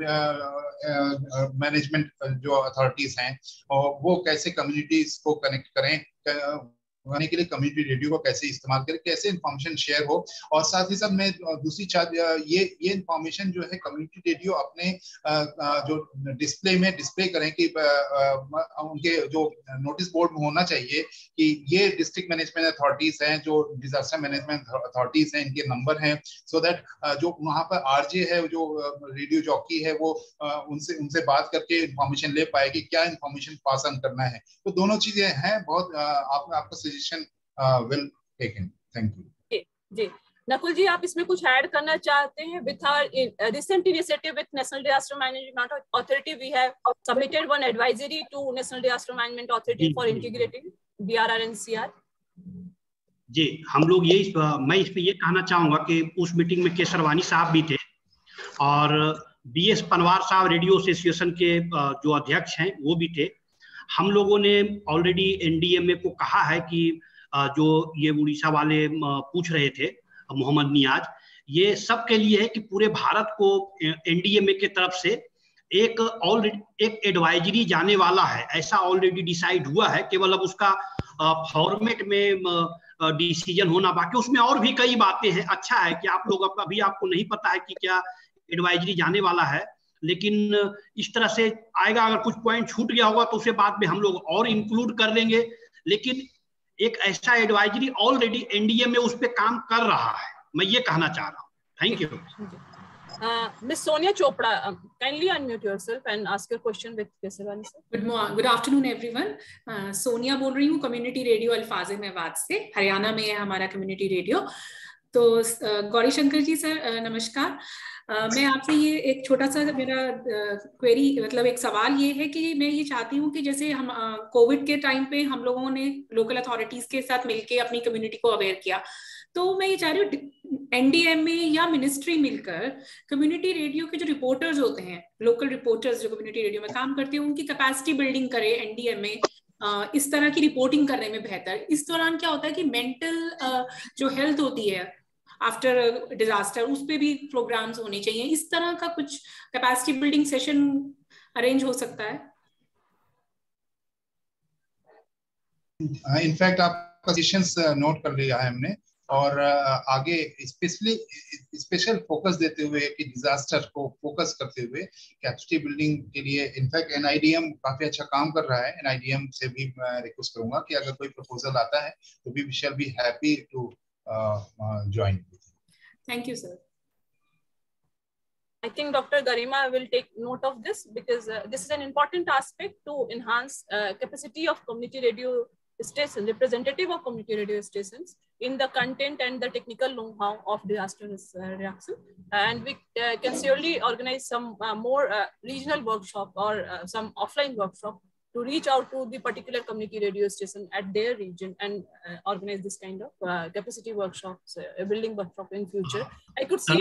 मैनेजमेंट जो अथॉरिटीज हैं और वो कैसे कम्युनिटीज को कनेक्ट करें के लिए कम्युनिटी रेडियो को कैसे इस्तेमाल करें, कैसे इन्फॉर्मेशन शेयर हो। और साथ ही साथ मैं दूसरी ये इन्फॉर्मेशन जो है कम्युनिटी रेडियो अपने जो डिस्प्ले में डिस्प्ले करें कि उनके जो नोटिस बोर्ड में होना चाहिए कि ये डिस्ट्रिक्ट मैनेजमेंट अथॉरिटीज हैं, जो डिजास्टर मैनेजमेंट अथॉरिटीज हैं, इनके नंबर हैं, सो दैट जो वहाँ पर आरजे है, जो रेडियो जॉकी है, वो उनसे बात करके इन्फॉर्मेशन ले पाए कि क्या इन्फॉर्मेशन पास ऑन करना है। तो दोनों चीजें हैं, बहुत आपका well taken. Thank you. जी नकुल जी, आप इसमें कुछ ऐड करना चाहते हैं? With our recent initiative with National Disaster Management Authority, we have submitted one advisory to National Disaster Management Authority for integrating DRR and CR. जी, हम लोग मैं इस पे ये कहना चाहूंगा कि उस मीटिंग में केसरवानी साहब भी थे और BS पनवार साहब रेडियो एसोसिएशन के जो अध्यक्ष हैं वो भी थे। हम लोगों ने ऑलरेडी NDMA को कहा है कि जो ये उड़ीसा वाले पूछ रहे थे मोहम्मद नियाज, ये सब के लिए है कि पूरे भारत को NDMA के तरफ से एक एडवाइजरी जाने वाला है, ऐसा ऑलरेडी डिसाइड हुआ है। केवल अब उसका फॉर्मेट में डिसीजन होना, बाकी उसमें और भी कई बातें हैं। अच्छा है कि आप लोग अभी आपको नहीं पता है कि क्या एडवाइजरी जाने वाला है, लेकिन इस तरह से आएगा। अगर कुछ पॉइंट छूट गया होगा तो उसे बाद में हम लोग और इंक्लूड कर लेंगे, लेकिन एक ऐसा एडवाइजरी ऑलरेडी एनडीए में उस पर काम कर रहा है, मैं ये कहना चाह रहा हूँ। Thank you. Ms. Sonia Chopra, kindly unmute yourself and ask your question with Kesarwani sir. Good afternoon everyone. Sonia बोल रही हूँ कम्युनिटी रेडियो अल्फाज़े मेवात से, हरियाणा में है हमारा कम्युनिटी रेडियो। तो गौरी शंकर जी सर नमस्कार। मैं आपसे ये एक छोटा सा मेरा क्वेरी, मतलब एक सवाल ये है कि मैं ये चाहती हूँ कि जैसे हम कोविड के टाइम पे हम लोगों ने लोकल अथॉरिटीज के साथ मिलके अपनी कम्युनिटी को अवेयर किया, तो मैं ये चाह रही हूँ एनडीएमए या मिनिस्ट्री मिलकर कम्युनिटी रेडियो के जो रिपोर्टर्स होते हैं, लोकल रिपोर्टर्स जो कम्युनिटी रेडियो में काम करते हैं, उनकी कैपेसिटी बिल्डिंग करे एनडीएमए इस तरह की रिपोर्टिंग करने में बेहतर। इस दौरान क्या होता है कि मेंटल जो हेल्थ होती है आफ्टर डिजास्टर, उस पे भी प्रोग्राम्स होने चाहिए। इस तरह का कुछ कैपेसिटी बिल्डिंग सेशन अरेंज हो सकता है? इनफैक्ट आपका सेशंस नोट कर लिया है हमने, और आगे स्पेशल फोकस देते हुए कि डिजास्टर को फोकस करते हुए कैपेसिटी बिल्डिंग के लिए इनफैक्ट एनआईडीएम काफी अच्छा काम कर रहा है। एनआईडीएम से भी मैं रिक्वेस्ट करूंगा कि अगर कोई प्रपोजल आता है तो we shall be happy to join. Thank you, sir. I think Dr. Garima will take note of this, because this is an important aspect to enhance capacity of community radio stations, representative of community radio stations in the content and the technical know-how of disaster reaction. And we can surely organize some more regional workshop or some offline workshop to reach out to the particular community radio station at their region and organize this kind of capacity workshops, building workshop in future. I could see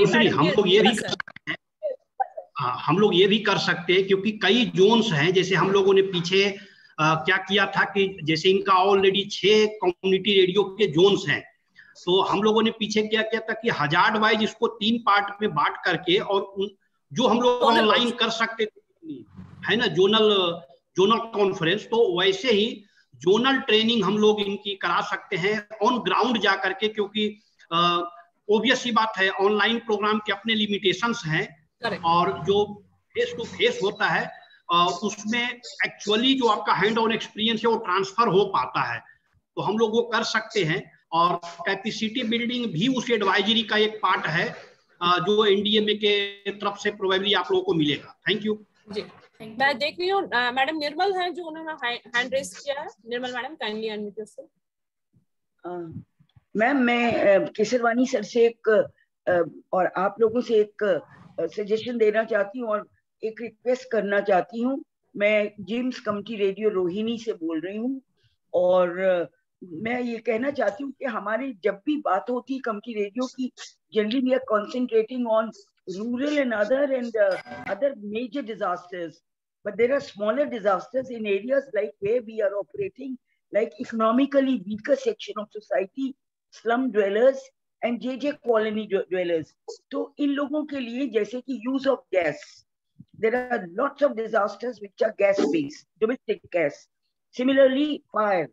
हम लोग ये भी कर सकते हैं, क्योंकि कई Jones हैं। जैसे हम लोगों ने पीछे क्या किया था कि जैसे इनका ऑलरेडी 6 कम्युनिटी रेडियो के जोन्स हैं, तो हम लोगों ने पीछे क्या किया था कि हजार्ड वाइज इसको 3 पार्ट में बांट करके, और जो हम लोग ऑनलाइन कर सकते है ना, जोनल कॉन्फ्रेंस, तो वैसे ही जोनल ट्रेनिंग हम लोग इनकी करा सकते हैं ऑन ग्राउंड जा करके, क्योंकि ऑब्वियस सी बात है ऑनलाइन प्रोग्राम के अपने लिमिटेशंस हैं, और जो फेस टू फेस होता है उसमें एक्चुअली जो आपका हैंड ऑन एक्सपीरियंस है वो ट्रांसफर हो पाता है, तो हम लोग वो कर सकते हैं। और कैपेसिटी बिल्डिंग भी उस एडवाइजरी का एक पार्ट है जो एनडीएमए के तरफ से प्रोबेबली आप लोगों को मिलेगा। Thank you ji. मैं देख रही हूँ मैडम निर्मल है जो उन्होंने हैंड रेज किया है। Nirmal madam kindly unmute yourself. Ma'am मैं केसरवानी सर से एक और आप लोगों से एक सजेशन देना चाहती हूँ और एक रिक्वेस्ट करना चाहती हूँ। मैं जिम्स कम्युनिटी रेडियो रोहिणी से बोल रही हूँ, और मैं ये कहना चाहती हूँ कि हमारे जब भी बात होती है कम्युनिटी रेडियो की, generally we are concentrating on rural and other major disasters, but there are smaller disasters in areas like where we are operating, like economically weaker section of society, slum dwellers and JJ colony dwellers. तो इन लोगों के लिए जैसे कि use of gas, there are lots of disasters which are gas based, domestic gas. Similarly, fire,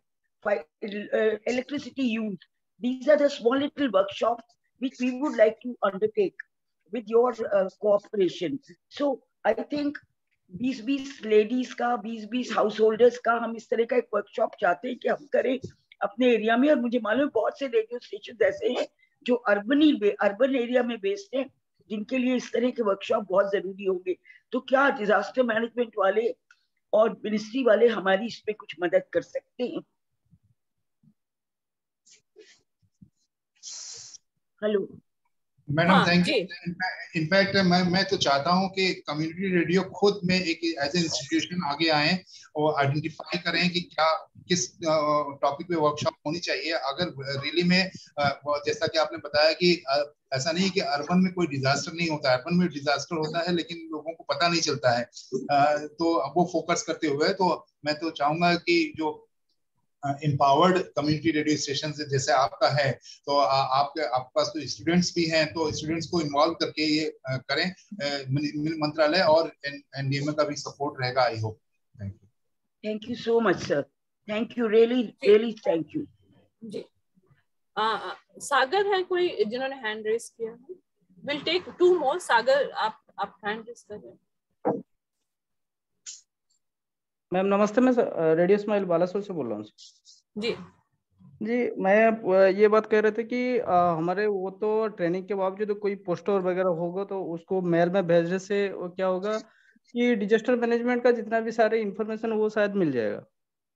electricity use. These are the small little workshops which we would like to undertake with your cooperation. So I think 20 ladies का 20 householders का हम इस तरह का एक workshop चाहते हैं कि हम करें अपने एरिया में। और मुझे मालूम है बहुत से रेडियो स्टेशन ऐसे हैं जो अर्बन एरिया में बेस्ड हैं, जिनके लिए इस तरह के वर्कशॉप बहुत जरूरी होंगे। तो क्या डिजास्टर मैनेजमेंट वाले और मिनिस्ट्री वाले हमारी इस पे कुछ मदद कर सकते हैं? Hello madam, thank you. In fact मैं तो चाहता हूं कि कम्युनिटी रेडियो खुद में एक एज ए इंस्टीट्यूशन आगे आए और आइडेंटिफाई करें कि क्या किस टॉपिक पे वर्कशॉप होनी चाहिए। अगर रियली में जैसा कि आपने बताया कि ऐसा नहीं कि अर्बन में कोई डिजास्टर नहीं होता है, अर्बन में डिजास्टर होता है लेकिन लोगों को पता नहीं चलता है, तो वो फोकस करते हुए तो मैं तो चाहूंगा कि जो एम्पावर्ड कम्युनिटी रेडियो स्टेशन जैसे आपका है, तो आपके पास तो स्टूडेंट्स भी हैं, तो स्टूडेंट्स को इन्वॉल्व करके ये करें। मंत्रालय और एनडीएमए का भी सपोर्ट रहेगा। I hope. Thank you so much sir. Thank you, really thank you. जी सागर है कोई जिन्होंने हैंड रेस किया है? विल टेक 2 मोर। सागर आप हैंड रेस कर रहे हैं। मैम नमस्ते, मैं रेडियो स्माइल बालासोर से बोल रहा हूँ। जी मैं ये बात कह रहे थे कि हमारे वो तो ट्रेनिंग के बावजूद कोई पोस्टर वगैरह होगा तो उसको मेल में भेजने से वो क्या होगा कि डिजास्टर मैनेजमेंट का जितना भी सारे इंफॉर्मेशन वो शायद मिल जाएगा।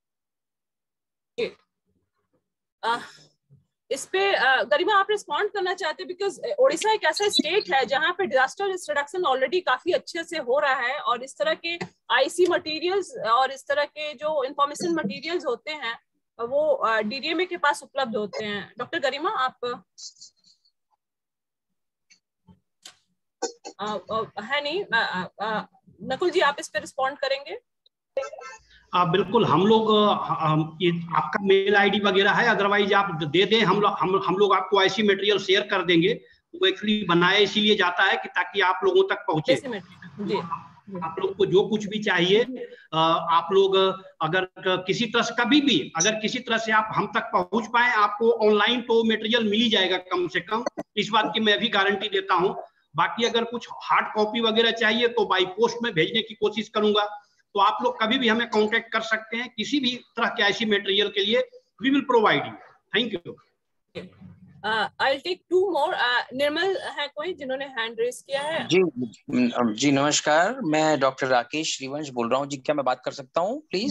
इस पे गरिमा आप रिस्पॉन्ड करना चाहते हैं? बिकॉज ओडिशा एक ऐसा स्टेट है जहां पे डिजास्टर रिस्क रिडक्शन ऑलरेडी काफी अच्छे से हो रहा है और इस तरह के आईसी मटेरियल्स और इस तरह के जो इंफॉर्मेशन मटेरियल्स होते हैं वो डीडीएमए के पास उपलब्ध होते हैं। डॉक्टर गरिमा आप है नहीं, नकुल जी आप इस पे रिस्पॉन्ड करेंगे? बिल्कुल, हम लोग ये आपका मेल आईडी वगैरह है, अदरवाइज आप दे दें, हम लोग आपको ऐसी मटेरियल शेयर कर देंगे। वो एक्चुअली बनाया इसीलिए जाता है कि ताकि आप लोगों तक पहुंचे। जी। आप लोग को जो कुछ भी चाहिए आप लोग अगर किसी तरह से कभी भी अगर किसी तरह से आप हम तक पहुंच पाए, आपको ऑनलाइन तो मटेरियल मिल ही जाएगा कम से कम, इस बात की मैं भी गारंटी देता हूं। बाकी अगर कुछ हार्ड कॉपी वगैरह चाहिए तो बाई पोस्ट में भेजने की कोशिश करूंगा। तो आप लोग कभी भी हमें कांटेक्ट कर सकते हैं किसी भी तरह के ऐसी मटेरियल के लिए, we will provide you. Thank you. I will take 2 more. Nirmal है कोई जिन्होंने हैंड रेस किया है? जी नमस्कार, मैं डॉक्टर राकेश श्रीवंश बोल रहा हूँ जी। क्या मैं बात कर सकता हूँ प्लीज?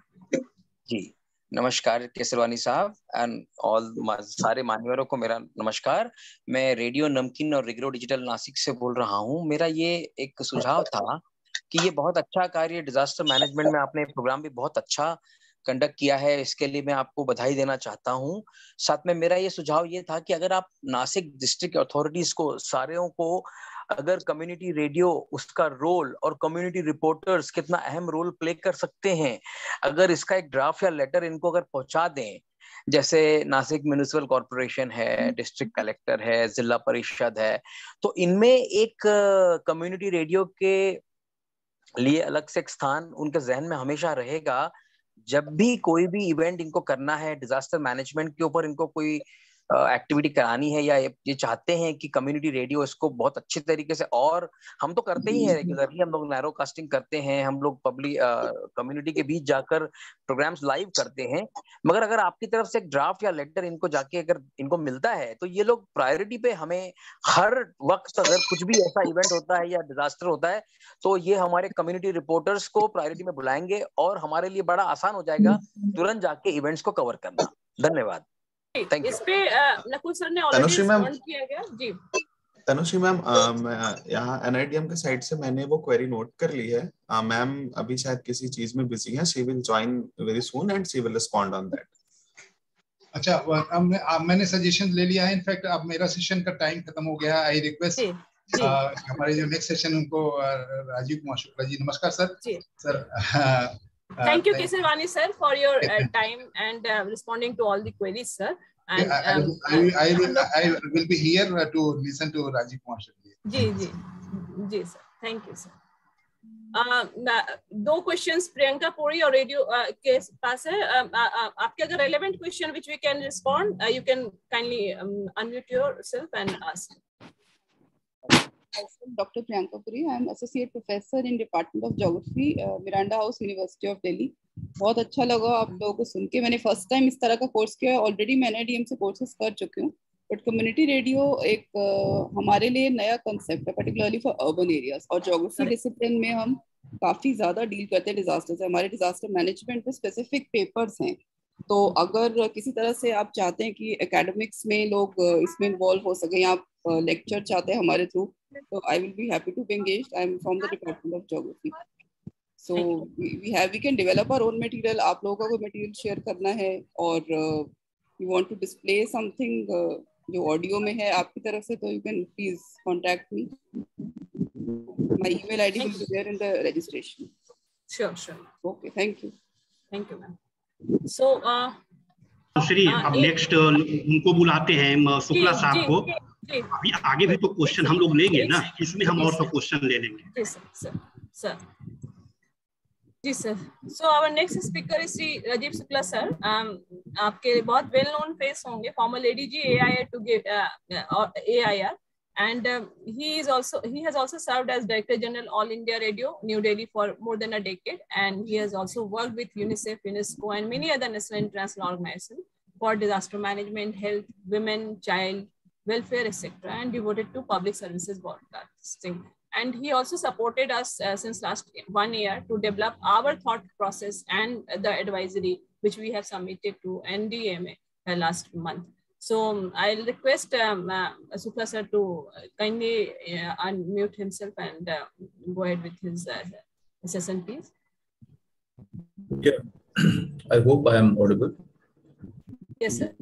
जी नमस्कार केसरवानी साहब एंड ऑल सारे मान्यवरों को मेरा नमस्कार। मैं रेडियो नमकीन और रिग्रो डिजिटल नासिक से बोल रहा हूँ। मेरा ये एक सुझाव था कि ये बहुत अच्छा कार्य डिजास्टर मैनेजमेंट में आपने प्रोग्राम भी बहुत अच्छा कंडक्ट किया है, इसके लिए मैं आपको बधाई देना चाहता हूँ। साथ में मेरा ये सुझाव ये था कि अगर आप नासिक डिस्ट्रिक्ट अथॉरिटीज को सारों को अगर कम्युनिटी रेडियो उसका रोल और कम्युनिटी रिपोर्टर्स कितना अहम रोल प्ले कर सकते हैं, अगर इसका एक ड्राफ्ट या लेटर इनको अगर पहुंचा दें, जैसे नासिक म्युनिसिपल कॉर्पोरेशन है, डिस्ट्रिक्ट कलेक्टर है, जिला परिषद है, तो इनमें एक कम्युनिटी रेडियो के लिए अलग से एक स्थान उनके जहन में हमेशा रहेगा। जब भी कोई भी इवेंट इनको करना है डिजास्टर मैनेजमेंट के ऊपर, इनको कोई एक्टिविटी करानी है या ये चाहते हैं कि कम्युनिटी रेडियो इसको बहुत अच्छे तरीके से, और हम तो करते ही हैं रेगुलरली, हम लोग नैरो कास्टिंग करते हैं, हम लोग पब्लिक कम्युनिटी के बीच जाकर प्रोग्राम्स लाइव करते हैं, मगर अगर आपकी तरफ से एक ड्राफ्ट या लेटर इनको जाके अगर इनको मिलता है तो ये लोग प्रायोरिटी पे हमें हर वक्त अगर कुछ भी ऐसा इवेंट होता है या डिजास्टर होता है तो ये हमारे कम्युनिटी रिपोर्टर्स को प्रायोरिटी में बुलाएंगे और हमारे लिए बड़ा आसान हो जाएगा तुरंत जाके इवेंट्स को कवर करना। धन्यवाद। इस पे नकुल सर ने ऑलरेडी रिस्पॉन्ड किया गया। जी तनुश्री मैम, यहाँ NIDM के साइड से मैंने वो क्वेरी नोट कर ली है। मैम अभी शायद किसी चीज में बिजी हैं, she will join very soon and she will respond on that. अच्छा, अब मैंने सजेशन ले लिया है। इनफैक्ट अब मेरा सेशन का टाइम खत्म हो गया। आई रिक्वेस्ट हमारे जो नेक्स्ट सेशन उनको राजीव कुमार शुक्ला जी। नमस्कार sir. Thank you, Kesarwani sir, for your time and responding to all the queries, sir. And I will be here to listen to Rajiv Kumar Shukla. जी sir. Thank you, sir. 2 questions Priyanka Puri और radio के पास है। आपके अगर relevant question which we can respond, you can kindly unmute yourself and ask. Dr. Priyanka Puri, I am Associate Professor in Department of Geography, Miranda House, University of Delhi. बहुत अच्छा लगा आप लोगों को सुन के। मैंने फर्स्ट टाइम इस तरह का कोर्स किया है। ऑलरेडी मैं NIDM से कोर्सेज कर चुकी हूँ, बट कम्युनिटी रेडियो एक हमारे लिए नया कंसेप्ट है, पर्टिकुलरली फॉर अर्बन एरियाज। और ज्योग्राफी डिसिप्लिन में हम काफी ज्यादा डील करते हैं डिजास्टर से। हमारे डिजास्टर मैनेजमेंट पे स्पेसिफिक पेपर्स हैं, तो अगर किसी तरह से आप चाहते हैं कि एकेडमिक्स में लोग इसमें इन्वॉल्व हो सके या आप लेक्चर चाहते हैं हमारे through, so I will be happy to be engaged. I am from the Department of Geography. So we can develop our own material. आप लोगों को material share करना है और you want to display something जो audio में है आपकी तरफ से, तो you can please contact me. My email ID will be there in the registration. Sure. Okay, thank you. Thank you, ma'am. So Shri अब नेक्स्ट उनको बुलाते हैं शुक्ला साहब को। अभी आगे भी तो क्वेश्चन हम लोग लेंगे ना, इसमें हम और तो क्वेश्चन ले लेंगे। Sir ji sir. So our next speaker is Sri Rajiv Shukla sir. आपके बहुत well known face होंगे, former ADG AIR to give AIR, and he has also served as Director General All India Radio New Delhi for more than a decade, and he has also worked with UNICEF, UNESCO, and many other national and international organizations for disaster management, health, women, child welfare, etc., and devoted to public services broadcasting. And he also supported us since last 1 year to develop our thought process and the advisory which we have submitted to NDMA last month. So I'll request Shukla sir to kindly unmute himself and go ahead with his session, please. Yeah, I hope I am audible. Yes, sir.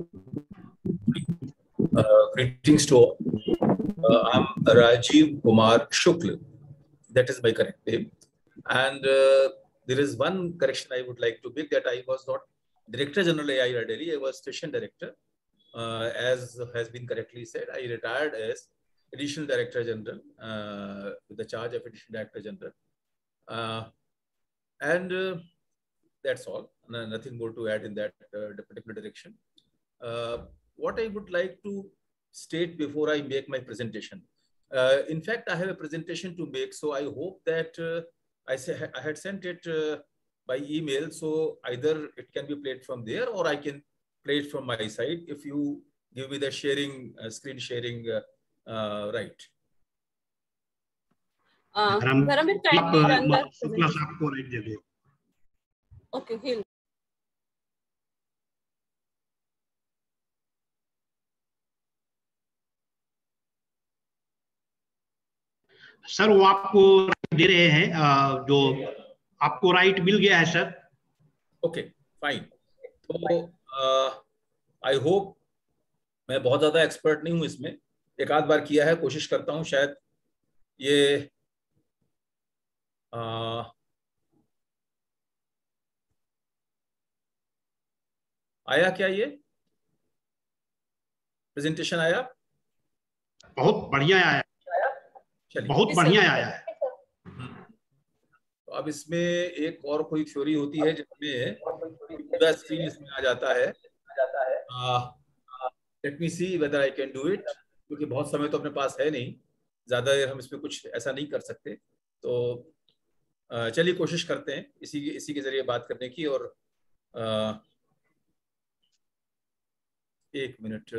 Greetings to all. I'm Rajiv Kumar Shukla. That is my correct name. And there is one correction I would like to make, that I was not Director General AIR Delhi, I was Station Director. As has been correctly said, I retired as Additional Director General with the charge of Additional Director General. And that's all. Nothing more to add in that particular direction. What I would like to state before I make my presentation. In fact, I have a presentation to make, so I hope that I had sent it by email, so either it can be played from there or I can play it from my side if you give me the sharing, screen sharing right. Dharamveer, kindly run the presentation. Okay, he'll. Sir वो आपको दे रहे हैं, जो आपको right मिल गया है sir. Okay fine. तो I hope, मैं बहुत ज्यादा एक्सपर्ट नहीं हूं इसमें, एक आध बार किया है, कोशिश करता हूं शायद ये आया क्या, ये प्रेजेंटेशन आया? बहुत बढ़िया आया, बहुत बढ़िया आया है. तो अब इसमें एक और कोई थ्योरी होती है जिसमें पूरा स्क्रीन इसमें आ जाता है. Let me see whether I can do it, क्योंकि बहुत समय तो अपने पास है नहीं, ज्यादा देर हम इसमें कुछ ऐसा नहीं कर सकते. तो चलिए कोशिश करते हैं इसी के जरिए बात करने की. और एक मिनट,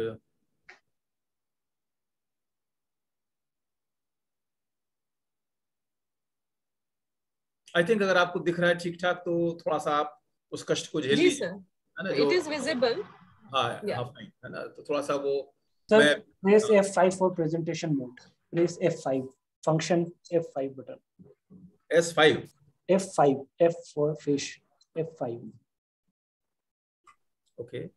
आई थिंक अगर आपको दिख रहा है ठीक ठाक तो थोड़ा सा आप उस कष्ट को झेल लीजिए, है ना? It is visible. हाँ, फाइन, है ना? तो थोड़ा सा वो sir, press F5 for presentation mode. Press F5 function, F5 button. S5. F5, F for fish, F5. Okay.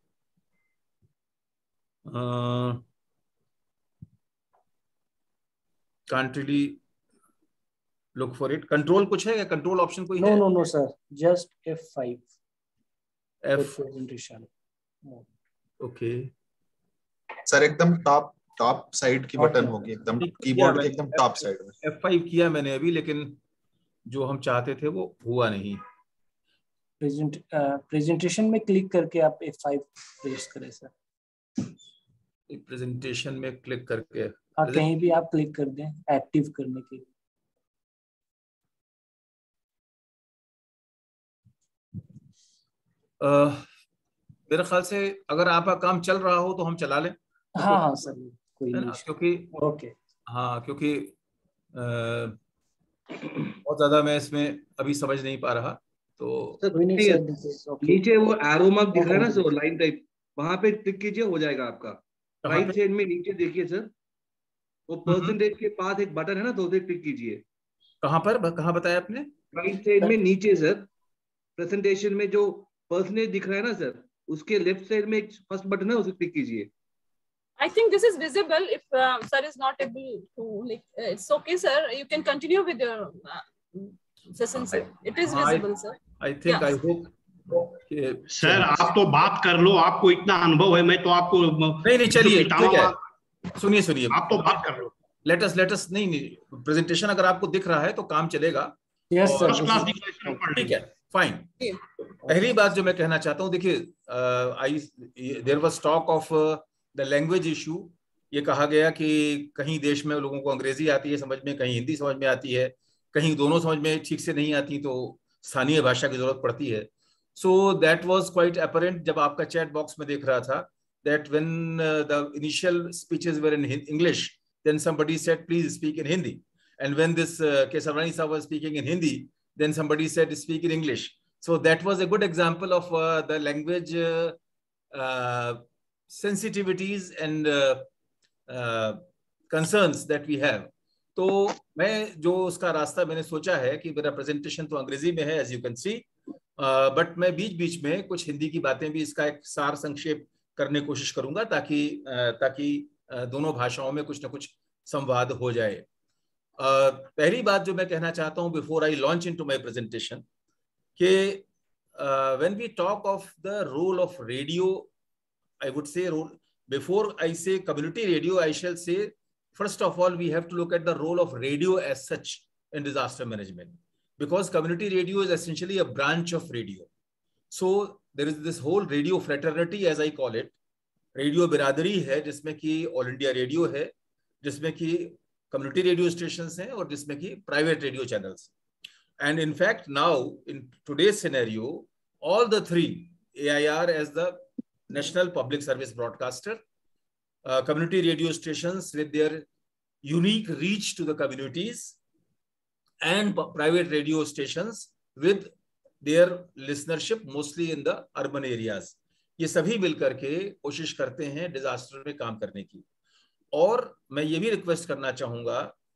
Can't really look for it. Control कुछ है क्या? Control option कोई है? No sir, just F5. F presentation. Okay. Sir एकदम top side की button होगी, एकदम keyboard के एकदम टॉप साइड में. F5 किया मैंने अभी, लेकिन जो हम चाहते थे वो हुआ नहीं. प्रेजेंटेशन में क्लिक करके आप F5 प्रेस करें सर. प्रेजेंटेशन में क्लिक करके, हाँ, कहीं भी आप क्लिक कर दें एक्टिव करने के लिए. मेरे ख्याल से अगर आपका काम चल रहा हो तो हम चला लें. हाँ सर, कोई नहीं, क्योंकि ओके. हाँ, क्योंकि बहुत ज्यादा मैं इसमें अभी समझ नहीं पा रहा. तो नीचे वो एरो मार्क दिख रहा है ना सर, लाइन टाइप, वहां पे क्लिक कीजिए, हो जाएगा आपका. राइट साइड में नीचे देखिए सर, वो परसेंटेज के पास एक बटन है ना, तो उसे क्लिक कीजिए. कहाँ पर, कहाँ बताया आपने? राइट साइड में नीचे सर, प्रेजेंटेशन में जो परसेंटेज दिख रहा है ना सर, उसके लेफ्ट साइड में एक फर्स्ट बटन है, उसे क्लिक कीजिए. I think this is visible. If sir is not able to, like, it's okay, sir. You can continue with your session, sir. It is visible, sir. I think, I hope. Sir आप तो बात कर लो, आपको इतना अनुभव है, मैं तो आपको नहीं चलिए, ठीक है, सुनिए, आप तो बात कर लो. लेट अस नहीं, प्रेजेंटेशन अगर आपको दिख रहा है तो काम चलेगा. यस सर, फर्स्ट क्लास दिख रहा है, ठीक है, फाइन। पहली बात जो मैं कहना चाहता हूँ, देखिए there was talk of the language issue. ये कहा गया कि कहीं देश में लोगों को अंग्रेजी आती है समझ में, कहीं हिंदी समझ में आती है, कहीं दोनों समझ में ठीक से नहीं आती, तो स्थानीय भाषा की जरूरत पड़ती है। So that was quite apparent जब आपका चैट बॉक्स में देख रहा था, that when the initial speeches were in English, then somebody said, please speak in Hindi. And when this Kesarwani sir was speaking in Hindi, then somebody said, speak in English. So that was a good example of the language sensitivities and concerns that we have. तो मैं जो उसका रास्ता मैंने सोचा है कि मेरा प्रेजेंटेशन तो अंग्रेजी में है, as you can see, but मैं बीच बीच में कुछ हिंदी की बातें भी इसका एक सार संक्षेप करने की कोशिश करूंगा ताकि दोनों भाषाओं में कुछ ना कुछ संवाद हो जाए। पहली बात जो मैं कहना चाहता हूं before I launch into my presentation, कि when we talk of the role of radio, I would say before I say community radio, I shall say first of all we have to look at the role of radio as such in disaster management, because community radio is essentially a branch of radio. So there is this whole radio fraternity, as I call it. Radio बिरादरी है जिसमें कि all India radio है, जिसमें कि community radio stations हैं और जिसमें कि private radio channels. And in fact now in today's scenario all the three, AIR as the national public service broadcaster, community radio stations with their unique reach to the communities, and private radio stations with their listenership mostly in the urban areas, ये सभी मिलकर के कोशिश करते हैं disaster में काम करने की। और मैं ये भी रिक्वेस्ट करना चाहूंगा,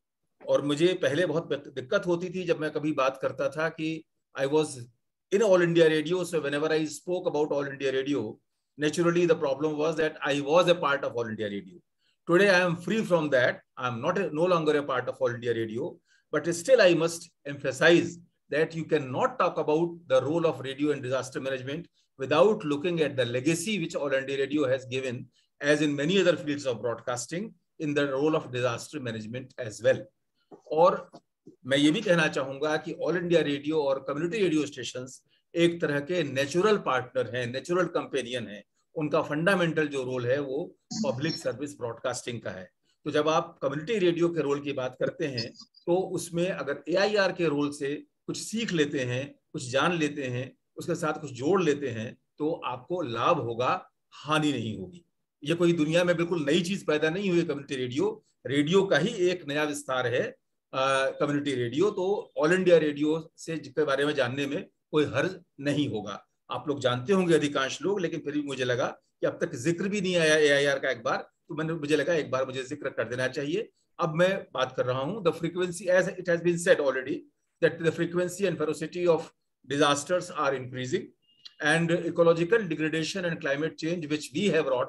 और मुझे पहले बहुत दिक्कत होती थी जब मैं कभी बात करता था कि I was in all India radio, so whenever I spoke about all India radio, naturally the problem was that I was a part of all India radio. Today I am free from that. I am no longer a part of all India radio. But still, I must emphasize that you cannot talk about the role of radio in disaster management without looking at the legacy which All India Radio has given, as in many other fields of broadcasting, in the role of disaster management as well. और मैं ये भी कहना चाहूंगा कि all India radio और community radio stations एक तरह के नेचुरल पार्टनर हैं, नेचुरल कंपेनियन हैं। उनका फंडामेंटल जो रोल है वो पब्लिक सर्विस ब्रॉडकास्टिंग का है। तो जब आप कम्युनिटी रेडियो के रोल की बात करते हैं तो उसमें अगर AIR के रोल से कुछ सीख लेते हैं, कुछ जान लेते हैं, उसके साथ कुछ जोड़ लेते हैं, तो आपको लाभ होगा, हानि नहीं होगी। ये कोई दुनिया में बिल्कुल नई चीज पैदा नहीं हुई। कम्युनिटी रेडियो का ही एक नया विस्तार है कम्युनिटी रेडियो। तो ऑल इंडिया रेडियो से के बारे में जानने में कोई हर्ज नहीं होगा। आप लोग जानते होंगे अधिकांश लोग, लेकिन फिर भी मुझे लगा कि अब तक जिक्र भी नहीं आया AIR का एक बार, तो मुझे लगा एक बार मुझे जिक्र कर देना चाहिए। अब मैं बात कर रहा हूं the frequency, as it has been said already, that the frequency and ferocity of disasters are increasing, and ecological degradation and climate change which we have wrought,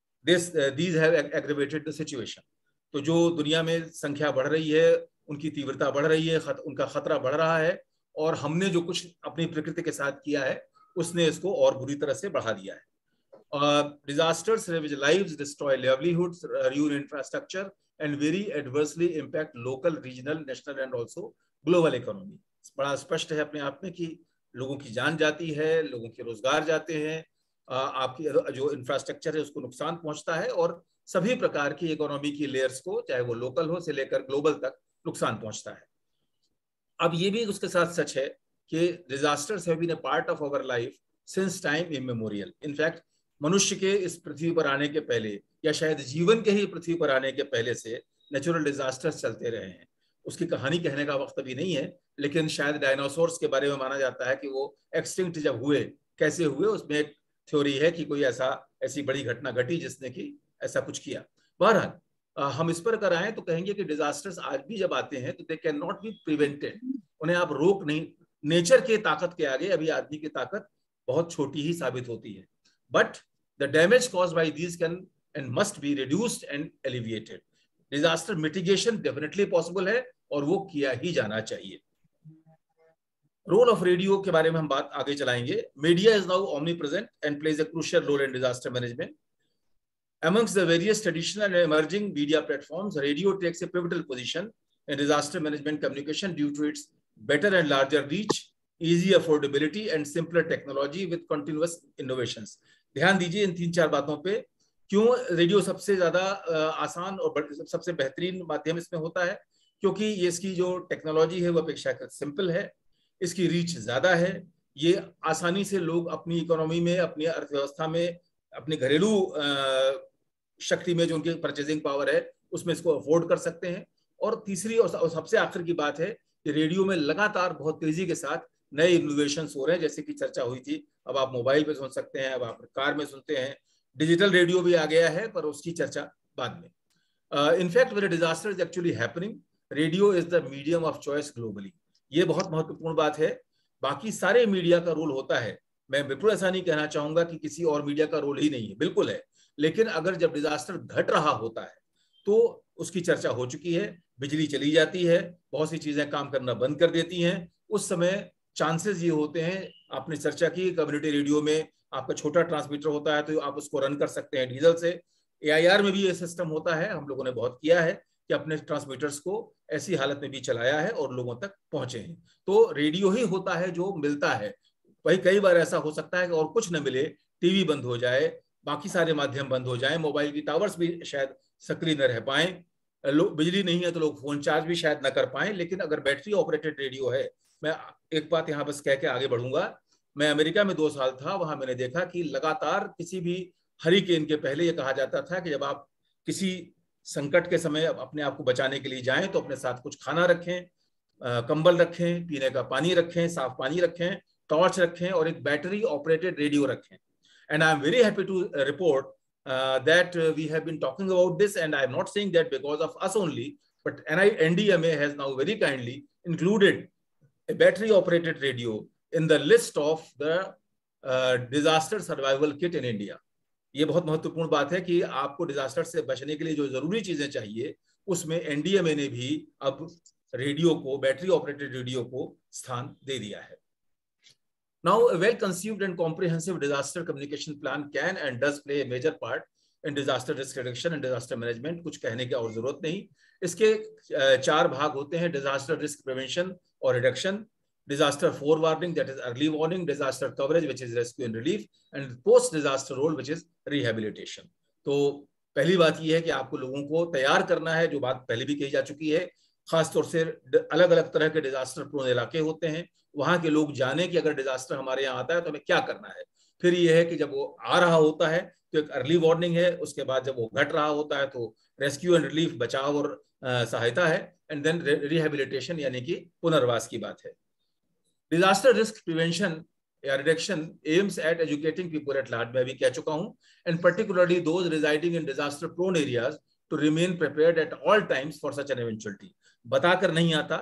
these have aggravated the situation. तो जो दुनिया में संख्या बढ़ रही है, उनकी तीव्रता बढ़ रही है, उनका खतरा बढ़ रहा है, और हमने जो कुछ अपनी प्रकृति के साथ किया है उसने इसको और बुरी तरह से बढ़ा दिया है। Disasters ravage lives, destroy livelihoods, ruin infrastructure, and very adversely impact local, regional, national and also global economy. बड़ा स्पष्ट है अपने आप में कि लोगों की जान जाती है, लोगों के रोजगार जाते हैं, आपकी जो इंफ्रास्ट्रक्चर है उसको नुकसान पहुंचता है, और सभी प्रकार की इकोनॉमी की लेयर्स को, चाहे वो लोकल हो से लेकर ग्लोबल तक, नुकसान पहुंचता है। अब ये भी उसके साथ सच है कि disasters have been a part of our life since time immemorial. In fact मनुष्य के इस पृथ्वी पर आने के पहले, या शायद जीवन के ही पृथ्वी पर आने के पहले से नेचुरल डिजास्टर्स चलते रहे हैं। उसकी कहानी कहने का वक्त अभी नहीं है, लेकिन शायद डायनासोर्स के बारे में माना जाता है कि वो एक्सटिंक्ट जब हुए, कैसे हुए, उसमें एक थ्योरी है कि कोई ऐसी बड़ी घटना घटी जिसने कि ऐसा कुछ किया। बहरहाल हम इस पर कराएं तो कहेंगे कि डिजास्टर्स आज भी जब आते हैं तो they can not be prevented, उन्हें आप रोक नहीं। नेचर के ताकत के आगे अभी आदमी की ताकत बहुत छोटी ही साबित होती है। But the damage caused by these can and must be reduced and alleviated. Disaster mitigation definitely possible है और वो किया ही जाना चाहिए। रोल ऑफ रेडियो के बारे में हम बात आगे चलाएंगे। Media is now omnipresent and plays a crucial role in disaster management. Amongst the various traditional and emerging media platforms, radio takes a pivotal position in disaster management communication due to its better and larger reach, easy affordability and simpler technology with continuous innovations. ध्यान दीजिए इन 3-4 बातों पे। क्यों radio सबसे ज्यादा आसान और सबसे बेहतरीन माध्यम इसमें होता है? क्योंकि ये इसकी जो टेक्नोलॉजी है वो अपेक्षाकृत सिंपल है, इसकी रीच ज्यादा है, ये आसानी से लोग अपनी इकोनॉमी में, अपनी अर्थव्यवस्था में, अपनी घरेलू शक्ति में जो उनकी परचेजिंग पावर है उसमें इसको अफोर्ड कर सकते हैं। और तीसरी और सबसे आखिर की बात है कि रेडियो में लगातार बहुत तेजी के साथ नए इनोवेशंस हो रहे हैं, जैसे कि चर्चा हुई थी। अब आप मोबाइल पे सुन सकते हैं, अब आप कार में सुनते हैं, डिजिटल रेडियो भी आ गया है, पर उसकी चर्चा बाद में। In fact when a disaster is actually happening, radio is the medium of choice globally. ये बहुत महत्वपूर्ण बात है। बाकी सारे मीडिया का रोल होता है, मैं बिल्कुल ऐसा नहीं कहना चाहूंगा कि किसी और मीडिया का रोल ही नहीं है, बिल्कुल है। लेकिन अगर जब डिजास्टर घट रहा होता है तो उसकी चर्चा हो चुकी है, बिजली चली जाती है, बहुत सी चीजें काम करना बंद कर देती हैं, उस समय चांसेस ये होते हैं, आपने चर्चा की कम्युनिटी रेडियो में आपका छोटा ट्रांसमीटर होता है तो आप उसको रन कर सकते हैं डीजल से। AIR में भी ये सिस्टम होता है, हम लोगों ने बहुत किया है कि अपने ट्रांसमीटर्स को ऐसी हालत में भी चलाया है और लोगों तक पहुंचे हैं। तो रेडियो ही होता है जो मिलता है। वही कई बार ऐसा हो सकता है कि और कुछ न मिले, टीवी बंद हो जाए, बाकी सारे माध्यम बंद हो जाएं, मोबाइल की टावर्स भी शायद सक्रिय न रह पाएं, बिजली नहीं है तो लोग फोन चार्ज भी शायद न कर पाएं। लेकिन अगर बैटरी ऑपरेटेड रेडियो है, मैं एक बात यहाँ बस कह के आगे बढ़ूंगा। मैं अमेरिका में 2 साल था, वहां मैंने देखा कि लगातार किसी भी हरिकेन के पहले ये कहा जाता था कि जब आप किसी संकट के समय अपने आप को बचाने के लिए जाएं तो अपने साथ कुछ खाना रखें, कंबल रखें, पीने का पानी रखें, साफ पानी रखें, टॉर्च रखें और एक बैटरी ऑपरेटेड रेडियो रखें। And I am very happy to report that we have been talking about this, and I am not saying that because of us only, but NDMA has now very kindly included a battery operated radio in the list of the disaster survival kit in India. ये बहुत महत्वपूर्ण बात है कि आपको disaster से बचने के लिए जो जरूरी चीजें चाहिए उसमें NDMA ने भी अब रेडियो को, बैटरी ऑपरेटेड रेडियो को स्थान दे दिया है। Now, a well-conceived and comprehensive disaster communication plan can and does play a major part in disaster risk reduction and disaster management. कुछ कहने की और जरूरत नहीं। इसके 4 भाग होते हैं: disaster risk prevention or reduction, disaster forewarning, that is early warning, disaster coverage, which is rescue and relief, and post-disaster role, which is rehabilitation. तो पहली बात यह है कि आपको लोगों को तैयार करना है, जो बात पहले भी कही जा चुकी है। खासतौर से अलग अलग तरह के डिजास्टर प्रोन इलाके होते हैं, वहां के लोग जाने कि अगर डिजास्टर हमारे यहाँ आता है तो हमें क्या करना है। फिर ये है कि जब वो आ रहा होता है तो एक अर्ली वार्निंग है, उसके बाद जब वो घट रहा होता है तो रेस्क्यू एंड रिलीफ, बचाव और सहायता है, एंड देन रिहेबिलिटेशन यानी कि पुनर्वास की बात है। डिजास्टर रिस्क प्रिवेंशन या reduction aims at educating people at large, मैं भी कह चुका हूं, and particularly those residing in disaster prone areas to remain prepared at all times for such an eventuality. बताकर नहीं आता,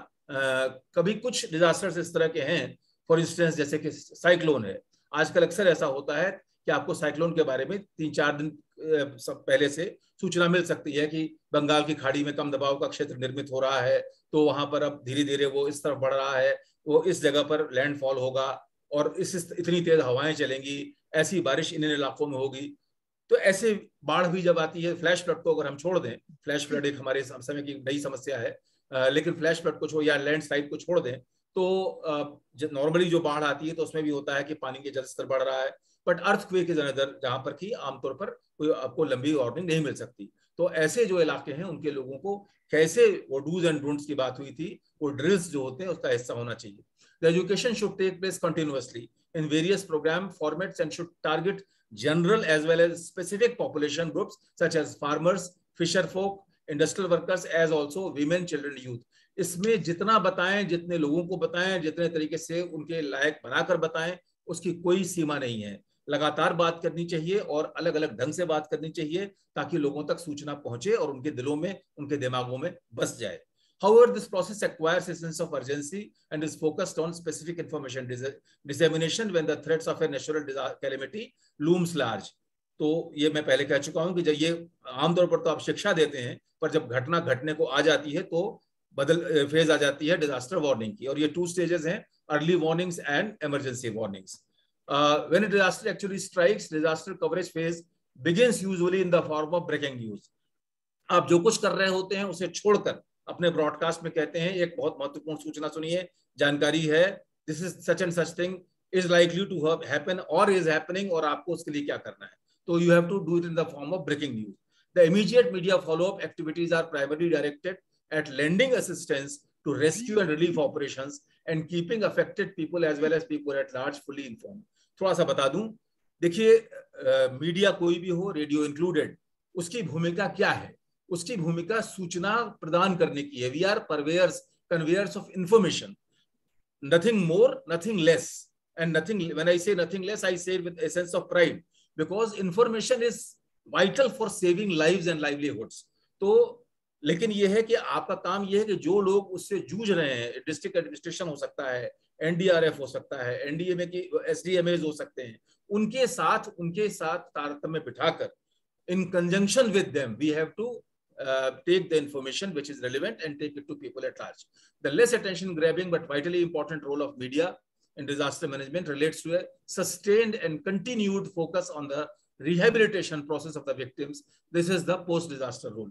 कभी कुछ डिजास्टर्स इस तरह के हैं, फॉर इंस्टेंस जैसे कि साइक्लोन है। आजकल अक्सर ऐसा होता है कि आपको साइक्लोन के बारे में 3-4 दिन पहले से सूचना मिल सकती है कि बंगाल की खाड़ी में कम दबाव का क्षेत्र निर्मित हो रहा है, तो वहां पर अब धीरे धीरे वो इस तरफ बढ़ रहा है, वो इस जगह पर लैंडफॉल होगा और इतनी तेज हवाएं चलेंगी, ऐसी बारिश इन इलाकों में होगी। तो ऐसे बाढ़ भी जब आती है, फ्लैश फ्लड को अगर हम छोड़ दें, फ्लैश फ्लड एक हमारे समय की नई समस्या है, लेकिन फ्लैश फ्लड को छोड़ या लैंडस्लाइड को छोड़ दें तो नॉर्मली जो बाढ़ आती है तो उसमें भी होता है कि पानी के जल स्तर बढ़ रहा है, बट अर्थक्वेक इज अनदर, जहां पर कि आमतौर पर कोई आपको लंबी वार्निंग नहीं मिल सकती। तो ऐसे जो इलाके हैं उनके लोगों को कैसे, वो डूज एंड डोंट्स की बात हुई थी, वो ड्रिल्स जो होते हैं उसका हिस्सा होना चाहिए। The education should take place continuously in various program formats and should target general as well as specific population groups such as farmers, fisher folk, industrial workers, as also women, children, youth. इसमें जितना बताएं, जितने लोगों को बताएं, जितने तरीके से उनके लायक बनाकर बताएं, उसकी कोई सीमा नहीं है। लगातार बात करनी चाहिए और अलग अलग ढंग से बात करनी चाहिए ताकि लोगों तक सूचना पहुंचे और उनके दिलों में, उनके दिमागों में बस जाए। However, this process acquires a sense of urgency and is focused on specific information dissemination when the threats of a natural calamity looms large. तो ये मैं पहले कह चुका हूं कि जब ये आमतौर पर तो आप शिक्षा देते हैं, पर जब घटना घटने को आ जाती है तो बदल फेज आ जाती है डिजास्टर वार्निंग की, और ये 2 स्टेजेस हैं, early warnings and emergency warnings. When a disaster actually strikes, disaster coverage phase begins usually in the form of breaking news. आप जो कुछ कर रहे होते हैं उसे छोड़कर अपने ब्रॉडकास्ट में कहते हैं एक बहुत महत्वपूर्ण सूचना सुनिए, जानकारी है, this is such and such thing is likely to happen और इज हैपनिंग, और आपको उसके लिए क्या करना है. तो you have to do it in the form of breaking news. The immediate media follow-up activities are primarily directed at lending assistance to rescue and relief operations and keeping affected people as well as people at large fully informed. थोड़ा सा बता दूं, देखिए media कोई भी हो, radio included, उसकी भूमिका क्या है? उसकी भूमिका सूचना प्रदान करने की है. We are purveyors, conveyors of information, nothing more, nothing less, and nothing. When I say nothing less, I say it with a sense of pride, because information is vital for saving lives and livelihoods. तो लेकिन ये है कि आपका काम ये है कि जो लोग उससे जूझ रहे हैं, डिस्ट्रिक्ट एडमिनिस्ट्रेशन हो सकता है, एनडीआरएफ हो सकता है, एनडीएमए की एसडीएमएज हो सकते हैं, उनके साथ तारतम्य बिठाकर, in conjunction with them, we have to take the information which is relevant and take it to people at large. The less attention grabbing but vitally important role of media in disaster management relates to a sustained and continued focus on the rehabilitation process of the victims. This is the post disaster role.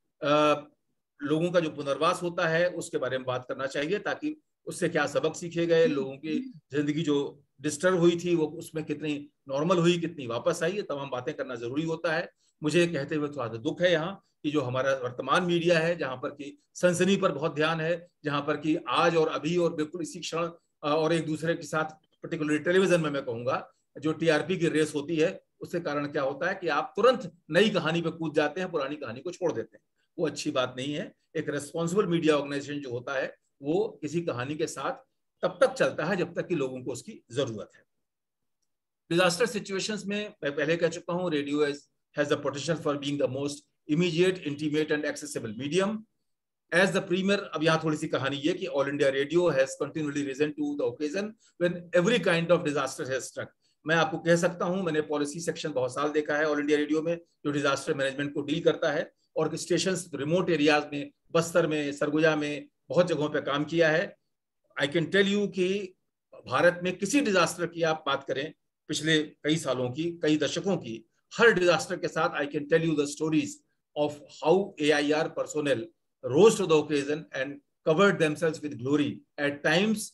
लोगों का जो पुनर्वास होता है उसके बारे में बात करना चाहिए, ताकि उससे क्या सबक सीखे गए, लोगों की जिंदगी जो डिस्टर्ब हुई थी वो उसमें कितनी नॉर्मल हुई, कितनी वापस आई, ये तमाम बातें करना जरूरी होता है. मुझे कहते हुए थोड़ा सा दुख है यहाँ कि जो हमारा वर्तमान मीडिया है, जहाँ पर कि सनसनी पर बहुत ध्यान है, जहाँ पर कि आज और अभी और बिल्कुल इसी क्षण और एक दूसरे के साथ, पर्टिकुलरली टेलीविजन में मैं कहूँगा, जो टीआरपी की रेस होती है, उसके कारण क्या होता है कि आप तुरंत नई कहानी पे कूद जाते हैं, पुरानी कहानी को छोड़ देते हैं. वो अच्छी बात नहीं है. एक रेस्पॉन्सिबल मीडिया ऑर्गेनाइजेशन जो होता है वो किसी कहानी के साथ तब तक चलता है जब तक कि लोगों को उसकी जरूरत है. डिजास्टर सिचुएशंस में मैं पहले कह चुका हूँ, radio has the potential for being the most immediate, intimate and accessible medium as the premier. अब यहाँ थोड़ी सी कहानी ये कि all India radio has continuously risen to the occasion when every kind of disaster has struck. मैं आपको कह सकता हूँ, मैंने पॉलिसी सेक्शन बहुत साल देखा है ऑल इंडिया रेडियो में, जो डिजास्टर मैनेजमेंट को डील करता है, और स्टेशंस रिमोट एरियाज में, बस्तर में, सरगुजा में, बहुत जगहों पे काम किया है. आई कैन टेल यू कि भारत में किसी डिजास्टर की आप बात करें, पिछले कई सालों की, कई दशकों की, हर डिजास्टर के साथ I can tell you the stories of how AIR personnel rose to the occasion and covered themselves with glory, at times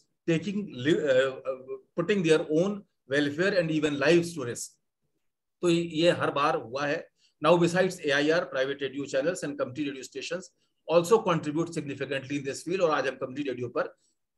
putting their own welfare and even lives to risk. तो ये हर बार हुआ है. Now, besides AIR, private radio channels and community radio stations also contribute significantly in this field, और आज हम community radio पर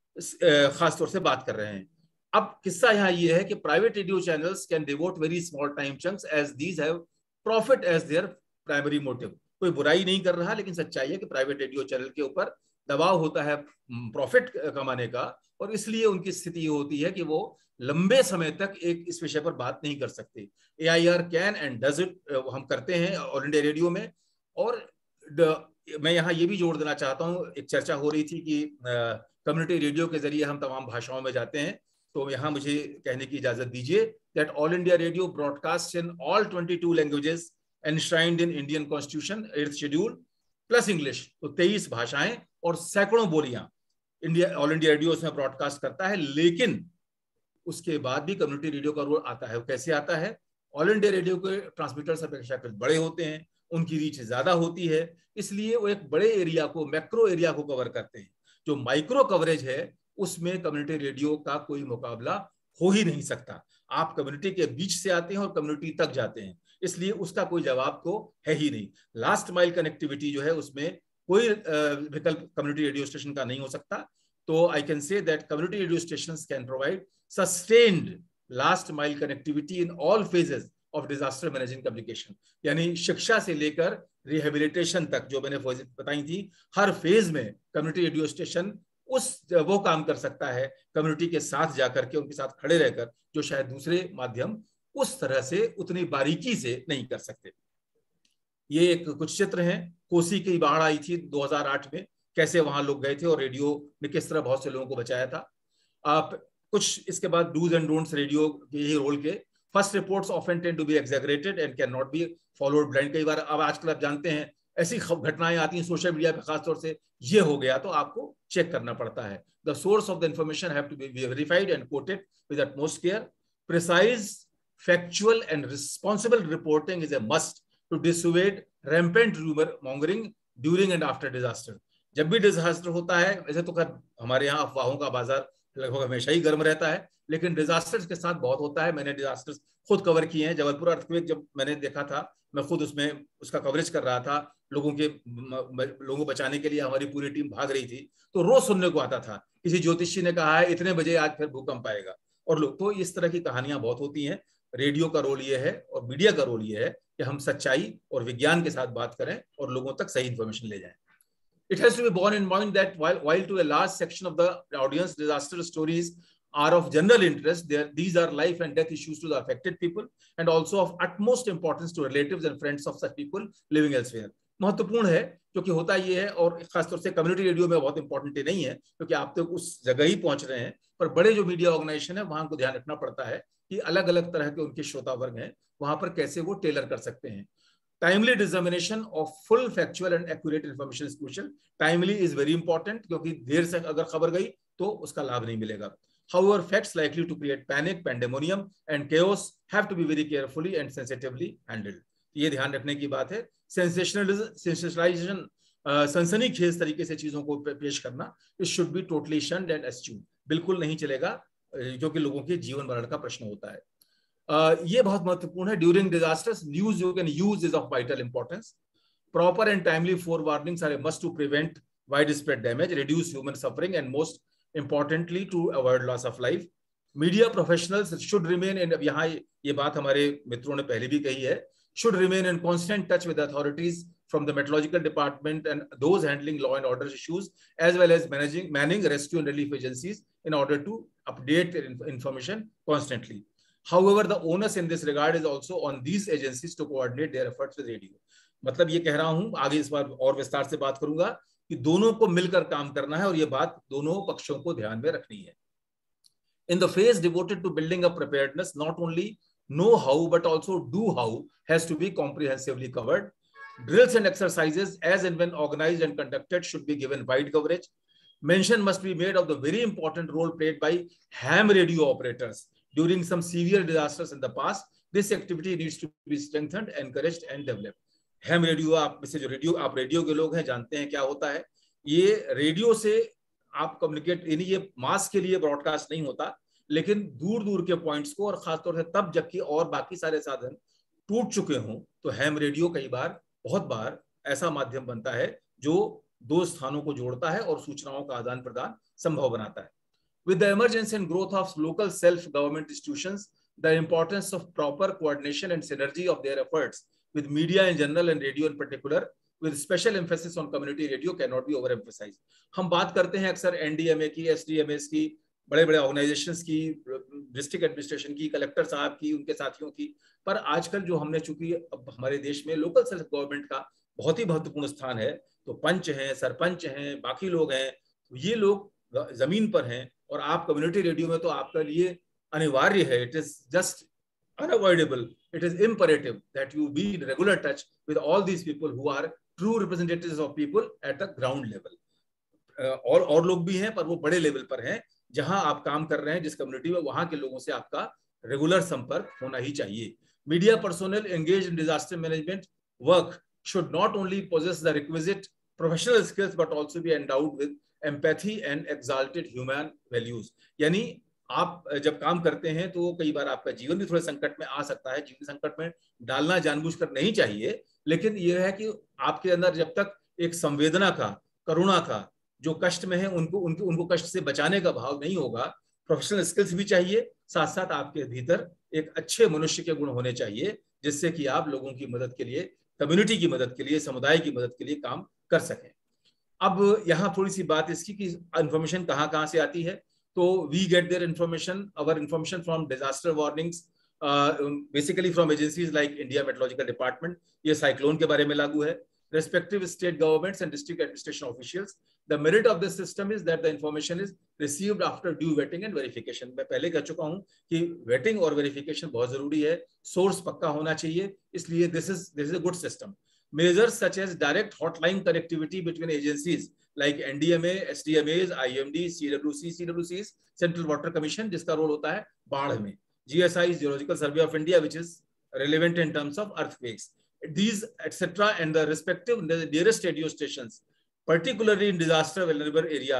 खास तौर से बात कर रहे हैं. अब किस्सा यहाँ ये है कि private radio channels can devote very small time chunks as these have profit as their primary motive. कोई बुराई नहीं कर रहा, लेकिन सच्चाई है कि प्राइवेट रेडियो चैनल के ऊपर दबाव होता है प्रॉफिट कमाने का, और इसलिए उनकी स्थिति ये होती है कि वो लंबे समय तक इस विषय पर बात नहीं कर सकते. AIR can and does it, हम करते हैं ऑल इंडिया रेडियो में. और मैं यहाँ ये भी जोड़ देना चाहता हूँ, एक चर्चा हो रही थी कि कम्युनिटी रेडियो के जरिए हम तमाम भाषाओं में जाते हैं, तो यहाँ मुझे कहने की इजाजत दीजिए that all India radio broadcast in all 22 languages enshrined in Indian Constitution 8th Schedule plus English. तो 23 भाषाएं और सैकड़ों बोलियां ऑल इंडिया रेडियो उसमें ब्रॉडकास्ट करता है. लेकिन उसके बाद भी कम्युनिटी रेडियो का रोल आता है. कैसे आता है? ऑल इंडिया रेडियो के ट्रांसमीटर्स अपेक्षाकृत बड़े होते हैं, उनकी रीच ज्यादा होती है, इसलिए वो एक बड़े एरिया को, मैक्रो एरिया को कवर करते हैं. जो माइक्रो कवरेज है उसमें कम्युनिटी रेडियो का कोई मुकाबला हो ही नहीं सकता. आप कम्युनिटी के बीच से आते हैं और कम्युनिटी तक जाते हैं, इसलिए उसका कोई जवाब तो है ही नहीं. लास्ट माइल कनेक्टिविटी जो है उसमें कोई विकल्प कम्युनिटी रेडियो स्टेशन का नहीं हो सकता. तो I can say that community radio stations can provide sustained last mile connectivity in all phases of disaster management communication. यानी शिक्षा से लेकर रिहेबिलिटेशन तक जो मैंने बताई थी, हर फेज में कम्युनिटी रेडियो स्टेशन वो काम कर सकता है कम्युनिटी के साथ जाकर के, उनके साथ खड़े रहकर, जो शायद दूसरे माध्यम उस तरह से उतनी बारीकी से नहीं कर सकते. ये एक कुछ चित्र हैं. कोसी की बाढ़ आई थी 2008 में, कैसे वहां लोग गए थे और रेडियो ने किस तरह बहुत से लोगों को बचाया था. आप कुछ इसके बाद डूज एंड डोंट्स रेडियो के यही रोल के. First reports often tend to be exaggerated and can not be followed blind. कई बार अब आजकल आप जानते हैं ऐसी घटनाएं आती हैं सोशल मीडिया पे, खासतौर से ये हो गया तो आपको चेक करना पड़ता है. The source of the information have to be verified and quoted with utmost care. Precise, factual and responsible reporting is a must to dissuade rampant rumor mongering during and after disaster. जब भी disaster होता है, वैसे तो हमारे यहाँ अफवाहों का बाजार लगभग हमेशा ही गर्म रहता है, लेकिन डिजास्टर्स के साथ बहुत होता है। मैंने डिजास्टर्स खुद कवर किए हैं। जबलपुर अर्थक्वेक जब मैंने देखा था, मैं खुद उसमें उसका कवरेज कर रहा था, लोगों को बचाने के लिए हमारी पूरी टीम भाग रही थी। तो रोज सुनने को आता था किसी ज्योतिषी ने कहा है इतने बजे आज फिर भूकंप आएगा, और लोग, तो इस तरह की कहानियां बहुत होती हैं। रेडियो का रोल ये है और मीडिया का रोल ये है कि हम सच्चाई और विज्ञान के साथ बात करें और लोगों तक सही इंफॉर्मेशन ले जाएं। It has to be borne in mind that while to a large section of the audience disaster stories are of general interest, these are life and death issues to the affected people and also of utmost importance to relatives and friends of such people living elsewhere. महत्वपूर्ण है क्योंकि होता ये है, और खासतौर से community radio में बहुत इंपॉर्टेंट नहीं है क्योंकि आप तो उस जगह ही पहुंच रहे हैं, पर बड़े जो मीडिया ऑर्गेनाइजेशन है वहां को ध्यान रखना पड़ता है कि अलग अलग तरह के उनके श्रोता वर्ग हैं, वहां पर कैसे वो टेलर कर सकते हैं। Timely dissemination of full, factual and accurate information is crucial. Timely is very important क्योंकि देर से अगर खबर गई तो उसका लाभ नहीं मिलेगा। However, facts likely to create panic, pandemonium and chaos have to be very carefully and sensitively handled. ये ध्यान रखने की बात है। Sensationalization, सनसनीखेज तरीके से चीजों को पेश करना, it should be totally shunned and eschewed. बिल्कुल नहीं चलेगा क्योंकि लोगों के जीवन मरण का प्रश्न होता है। ये बहुत महत्वपूर्ण है। During disasters news you can use is of vital importance. Proper and timely forewarnings are a must to prevent wide spread damage, reduce human suffering and most importantly to avoid loss of life. Media professionals should remain in, यहाँ ये बात हमारे मित्रों ने पहले भी कही है, should remain in constant touch with authorities from the meteorological department and those handling law and order issues, as well as manning rescue and relief agencies in order to update their information constantly. However, the onus in this regard is also on these agencies to coordinate their efforts with radio. मतलब ये कह रहा हूं, आगे इस बार और विस्तार से बात करूंगा कि दोनों को मिलकर काम करना है और ये बात दोनों पक्षों को ध्यान में रखनी है। In the phase devoted to building up preparedness, not only know how but also do how has to be comprehensively covered. Drills and exercises as and when organized and conducted should be given wide coverage. Mention must be made of the very important role played by ham radio operators during some severe disasters in the past. This activity needs to be strengthened, encouraged and developed. ham radio, आप में से जो आप radio के लोग हैं जानते हैं क्या होता है। ये रेडियो से आप कम्युनिकेट, यानी ये मास के लिए ब्रॉडकास्ट नहीं होता, लेकिन दूर दूर के पॉइंट्स को, और खासतौर से तब जबकि और बाकी सारे साधन टूट चुके हों, तो हैम रेडियो कई बार, बहुत बार ऐसा माध्यम बनता है जो दो स्थानों को जोड़ता है और सूचनाओं का आदान प्रदान संभव बनाता है। With the emergence and growth of local self-government institutions, the importance of proper coordination and synergy of their efforts with media in general and radio in particular, with special emphasis on community radio, cannot be overemphasized. हम बात करते हैं अक्सर NDMA की, SDMAs की, बड़े बड़े organisations की, डिस्ट्रिक्ट एडमिनिस्ट्रेशन की, कलेक्टर साहब की, उनके साथियों की, पर आजकल जो हमने, चूंकि अब हमारे देश में लोकल सेल्फ गवर्नमेंट का बहुत ही महत्वपूर्ण स्थान है, तो पंच हैं, सरपंच हैं, बाकी लोग हैं, तो ये लोग जमीन पर हैं, और आप कम्युनिटी रेडियो में तो आपके लिए अनिवार्य है, it is just unavoidable, it is imperative that you be in regular touch with all these people who are true representatives of people at the ground level. और लोग भी हैं, पर वो बड़े लेवल पर हैं, जहां आप काम कर रहे हैं, जिस कम्युनिटी में, वहां के लोगों से आपका रेगुलर संपर्क होना ही चाहिए। Media personnel engage in disaster management work should not only possess the requisite professional skills but also be endowed with empathy and exalted human values. यानी आप जब काम करते हैं तो कई बार आपका जीवन भी थोड़े संकट में आ सकता है, जीवन संकट में डालना जानबूझकर नहीं चाहिए, लेकिन यह है कि आपके अंदर जब तक एक संवेदना का, करुणा का, जो कष्ट में है उनको कष्ट से बचाने का भाव नहीं होगा, प्रोफेशनल स्किल्स भी चाहिए, साथ साथ आपके भीतर एक अच्छे मनुष्य के गुण होने चाहिए, जिससे कि आप लोगों की मदद के लिए, कम्युनिटी की मदद के लिए, समुदाय की मदद के लिए काम कर सकें। अब यहाँ थोड़ी सी बात इसकी कि इंफॉर्मेशन कहाँ से आती है, तो we get their information, our information from disaster warnings, basically from agencies like India meteorological department, ये साइक्लोन के बारे में लागू है, respective state governments and district administration officials. The merit of this system is that the information is received after due vetting and verification. मैं पहले कह चुका हूं कि vetting और verification बहुत जरूरी है, source पक्का होना चाहिए, इसलिए this is a good system. Measures such as direct hotline connectivity between agencies like NDMA, SDMAs, IMD, CWCs, Central Water Commission, जिसका रोल होता है बाढ़ में, GSI, Geological Survey of India, which is relevant in terms of earthquakes. These etc. and the respective nearest radio stations, particularly in disaster vulnerable areas,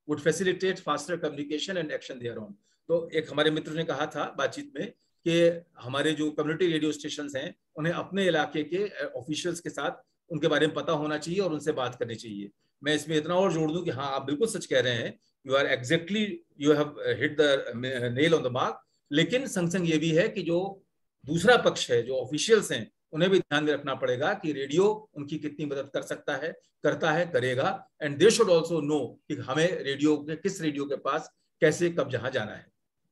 would facilitate faster communication and action thereon. तो एक हमारे मित्र ने कहा था बातचीत में कि हमारे जो कम्युनिटी रेडियो स्टेशंस हैं उन्हें अपने इलाके के ऑफिशियल्स के साथ उनके बारे में पता होना चाहिए और उनसे बात करनी चाहिए। मैं इसमें इतना और जोड़ दूं कि हाँ, आप बिल्कुल सच कह रहे हैं, you are exactly, you have hit the nail on the mark. लेकिन संग संग ये भी है कि जो दूसरा पक्ष है, जो ऑफिशियल्स हैं, उन्हें भी ध्यान में रखना पड़ेगा कि रेडियो उनकी कितनी मदद कर सकता है, करता है, करेगा। And they should also know कि हमें रेडियो के किस रेडियो के पास कैसे कब जहां जाना है।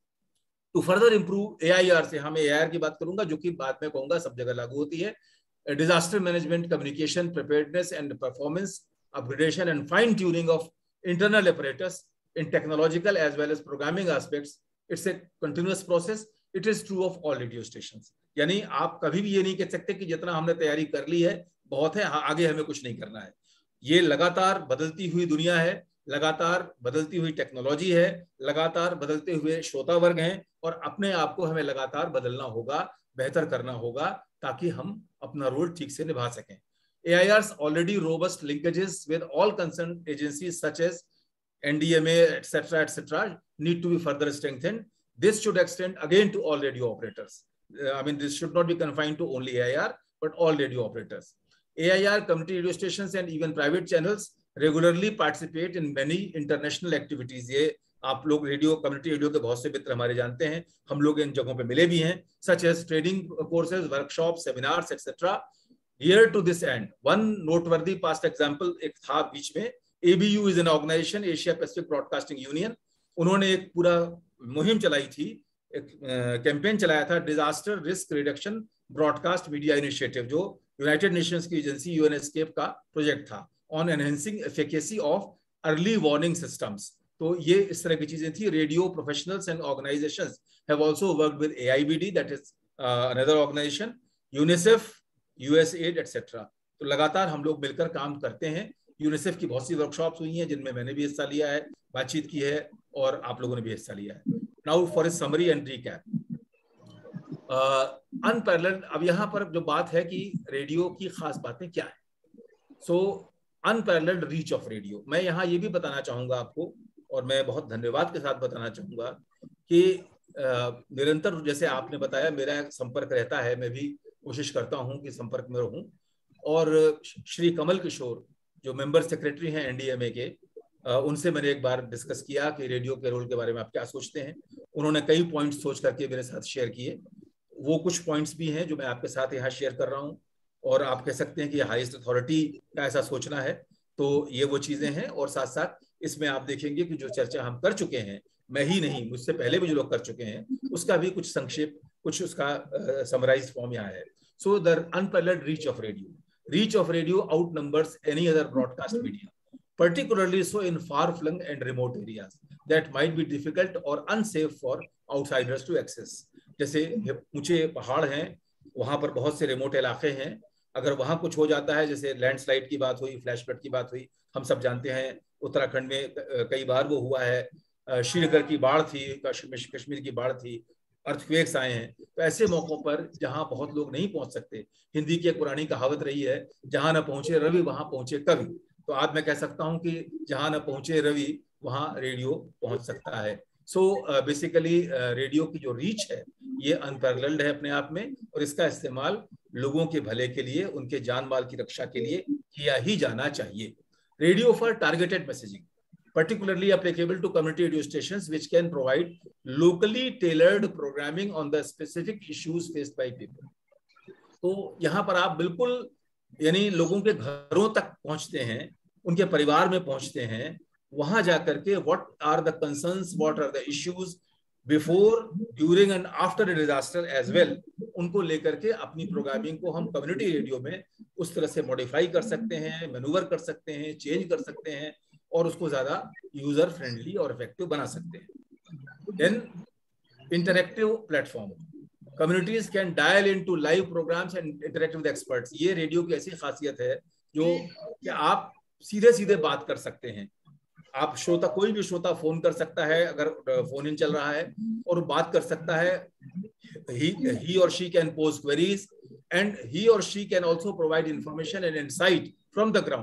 टू फर्दर इंप्रूव AIR से, हमें AIR की बात करूंगा जो कि बाद में कहूंगा सब जगह लागू होती है। Disaster management, communication, preparedness and performance upgradation and fine tuning of internal apparatus in technological as well as programming aspects. It's a continuous process. It is true of all radio stations. यानी आप कभी भी ये नहीं कह सकते कि जितना हमने तैयारी कर ली है बहुत है, हाँ आगे हमें कुछ नहीं करना है। ये लगातार बदलती हुई दुनिया है, लगातार बदलती हुई टेक्नोलॉजी है, लगातार बदलते हुए श्रोता वर्ग हैं और अपने आप को हमें लगातार बदलना होगा, बेहतर करना होगा ताकि हम अपना रोल ठीक से निभा सकें। AIR's already robust linkages with all concerned agencies such as NDMA, etc., need to be further strengthened. This should extend again to all radio operators. I mean, this should not be confined to only AIR, but all radio operators. AIR, community radio stations, and even private channels regularly participate in many international activities. ये आप लोग radio, community radio के बहुत से मित्र हमारे जानते हैं, हम लोग इन जगहों पे मिले भी हैं, such as training courses, workshops, seminars, etc. Here to this end, one noteworthy past example एक था बीच में, ABU is an organization, Asia Pacific Broadcasting Union. उन्होंने एक पूरा मुहिम चलाई थी, एक कैंपेन चलाया था, disaster risk reduction broadcast media initiative, जो यूनाइटेड नेशंस की एजेंसी UNESCAPE का प्रोजेक्ट था, on enhancing efficacy of early warning systems. तो ये इस तरह की चीजें थी। Radio professionals and organisations have also worked with AIBD, that is another organisation, UNICEF, USAID, etcetera. तो लगातार हम लोग मिलकर काम करते हैं। यूनिसेफ की बहुत सी वर्कशॉप्स हुई हैं जिनमें मैंने भी हिस्सा लिया है, बातचीत की है और आप लोगों ने भी हिस्सा लिया है। Now for a summary and recap, unparalleled. अब यहाँ पर जो बात है कि रेडियो की खास बातें क्या है, so unparalleled reach of radio. मैं यहाँ ये भी बताना चाहूंगा आपको, और मैं बहुत धन्यवाद के साथ बताना चाहूंगा कि निरंतर, जैसे आपने बताया, मेरा संपर्क रहता है, मैं भी कोशिश करता हूँ कि संपर्क में रहूं। और श्री कमल किशोर जो मेंबर सेक्रेटरी हैं NDMA के, उनसे मैंने एक बार डिस्कस किया कि रेडियो के रोल के बारे में आप क्या सोचते हैं। उन्होंने कई पॉइंट्स सोच करके मेरे साथ शेयर किए। वो कुछ पॉइंट्स भी हैं जो मैं आपके साथ यहाँ शेयर कर रहा हूँ, और आप कह सकते हैं कि हाईएस्ट अथॉरिटी का ऐसा सोचना है। तो ये वो चीजें हैं, और साथ साथ इसमें आप देखेंगे कि जो चर्चा हम कर चुके हैं, मैं ही नहीं, मुझसे पहले भी जो लोग कर चुके हैं, उसका भी कुछ संक्षेप, कुछ उसका समराइज फॉर्म यहाँ है। So the unparalleled reach of radio. Reach of radio outnumbers any other broadcast media, particularly so in far-flung and remote areas that might be difficult or unsafe for outsiders to access. जैसे ऊंचे पहाड़ हैं, वहां पर बहुत से remote इलाके हैं, अगर वहां कुछ हो जाता है, जैसे लैंडस्लाइड की बात हुई, फ्लैश फ्लड की बात हुई, हम सब जानते हैं उत्तराखंड में कई बार वो हुआ है, श्रीनगर की बाढ़ थी, कश्मीर की बाढ़ थी, अर्थक्वेक्स आए हैं। तो ऐसे मौकों पर जहां बहुत लोग नहीं पहुंच सकते, हिंदी की एक पुरानी कहावत रही है, जहां न पहुंचे रवि वहां पहुंचे कवि। तो आज मैं कह सकता हूं कि जहां न पहुंचे रवि वहां रेडियो पहुंच सकता है। सो बेसिकली रेडियो की जो रीच है ये अनपैरेलल्ड है अपने आप में, और इसका इस्तेमाल लोगों के भले के लिए, उनके जान माल की रक्षा के लिए किया ही जाना चाहिए। Radio for targeted messaging, particularly applicable to community radio stations which can provide locally tailored programming on the specific issues faced by people. तो यहाँ पर आप बिल्कुल यानी लोगों के घरों तक पहुंचते हैं, उनके परिवार में पहुंचते हैं, वहां जाकर के what are the concerns, what are the issues before, during and after a disaster as well, उनको लेकर के अपनी प्रोग्रामिंग को हम कम्युनिटी रेडियो में उस तरह से मॉडिफाई कर सकते हैं, मैनूवर कर सकते हैं, चेंज कर सकते हैं, और उसको ज्यादा यूजर फ्रेंडली और इफेक्टिव बना सकते हैं। Then interactive platform, communities can dial into live programmes and interact with experts. ये रेडियो की ऐसी खासियत है जो कि आप सीधे सीधे बात कर सकते हैं। आप श्रोता, कोई भी श्रोता फोन कर सकता है अगर फोन इन चल रहा है, और बात कर सकता है। he or she can pose queries and he or she can also provide information and insight from the ground.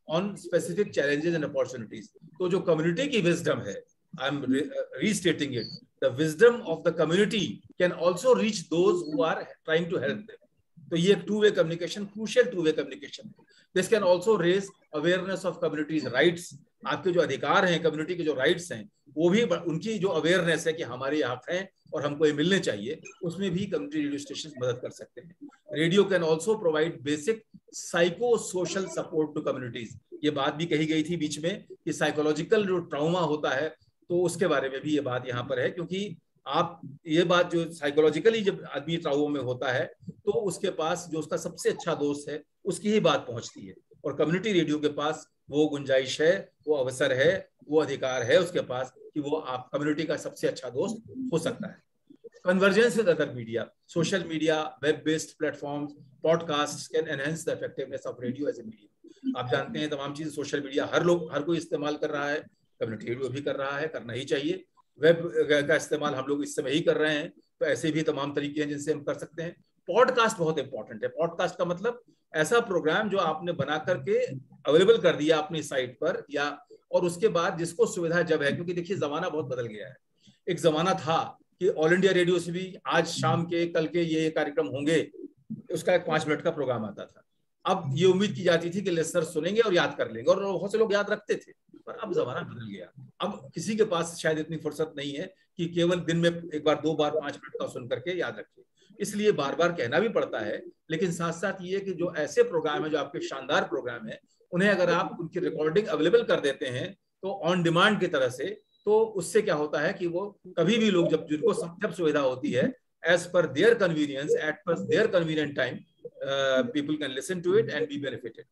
on specific challenges and opportunities. तो जो community की wisdom है, I'm restating it, the wisdom of the community can also reach those who are trying to help them. तो ये एक two-way communication, crucial two-way communication. This can also raise awareness of communities' rights. आपके जो अधिकार हैं, community के जो rights हैं, वो भी उनकी जो awareness है कि हमारे हक हैं और हमको ये मिलने चाहिए, उसमें भी community radio stations मदद कर सकते हैं. Radio can also provide basic psycho-social support to communities. ये बात भी कही गई थी बीच में कि psychological जो trauma होता है, तो उसके बारे में भी ये बात यहाँ पर है, क्योंकि आप ये बात जो साइकोलॉजिकली जब आदमी ट्राउमा में होता है तो उसके पास जो उसका सबसे अच्छा दोस्त है उसकी ही बात पहुंचती है, और कम्युनिटी रेडियो के पास वो गुंजाइश है, वो अवसर है, वो अधिकार है उसके पास कि वो आप कम्युनिटी का सबसे अच्छा दोस्त हो सकता है. Convergence with other media, social media, web-based platforms, podcasts can enhance the effectiveness of radio as a medium. आप जानते हैं तमाम चीजें सोशल मीडिया हर कोई इस्तेमाल कर रहा है, कम्युनिटी रेडियो भी कर रहा है, करना ही चाहिए. वेब का इस्तेमाल हम लोग इस समय ही कर रहे हैं, तो ऐसे भी तमाम तरीके हैं जिनसे हम कर सकते हैं. पॉडकास्ट बहुत इंपॉर्टेंट है. पॉडकास्ट का मतलब ऐसा प्रोग्राम जो आपने बना करके अवेलेबल कर दिया अपनी साइट पर, या और उसके बाद जिसको सुविधा जब है, क्योंकि देखिए जमाना बहुत बदल गया है. एक जमाना था कि ऑल इंडिया रेडियो से भी आज शाम के कल के ये कार्यक्रम होंगे, उसका एक 5 मिनट का प्रोग्राम आता था. अब ये उम्मीद की जाती थी कि लिसनर सुनेंगे और याद कर लेंगे, और बहुत से लोग याद रखते थे. पर अब जमाना बदल गया. अब किसी के पास शायद इतनी फुर्सत नहीं है कि केवल दिन में एक बार 2 बार 5 मिनट का सुन करके याद रखे. इसलिए बार बार कहना भी पड़ता है. लेकिन साथ साथ ये कि जो ऐसे प्रोग्राम है जो आपके शानदार प्रोग्राम है, उन्हें अगर आप उनकी रिकॉर्डिंग अवेलेबल कर देते हैं तो ऑन डिमांड की तरह से, तो उससे क्या होता है कि वो कभी भी लोग जब सुविधा होती है, as per their convenience, at per their convenient time, people can listen to it and be benefited.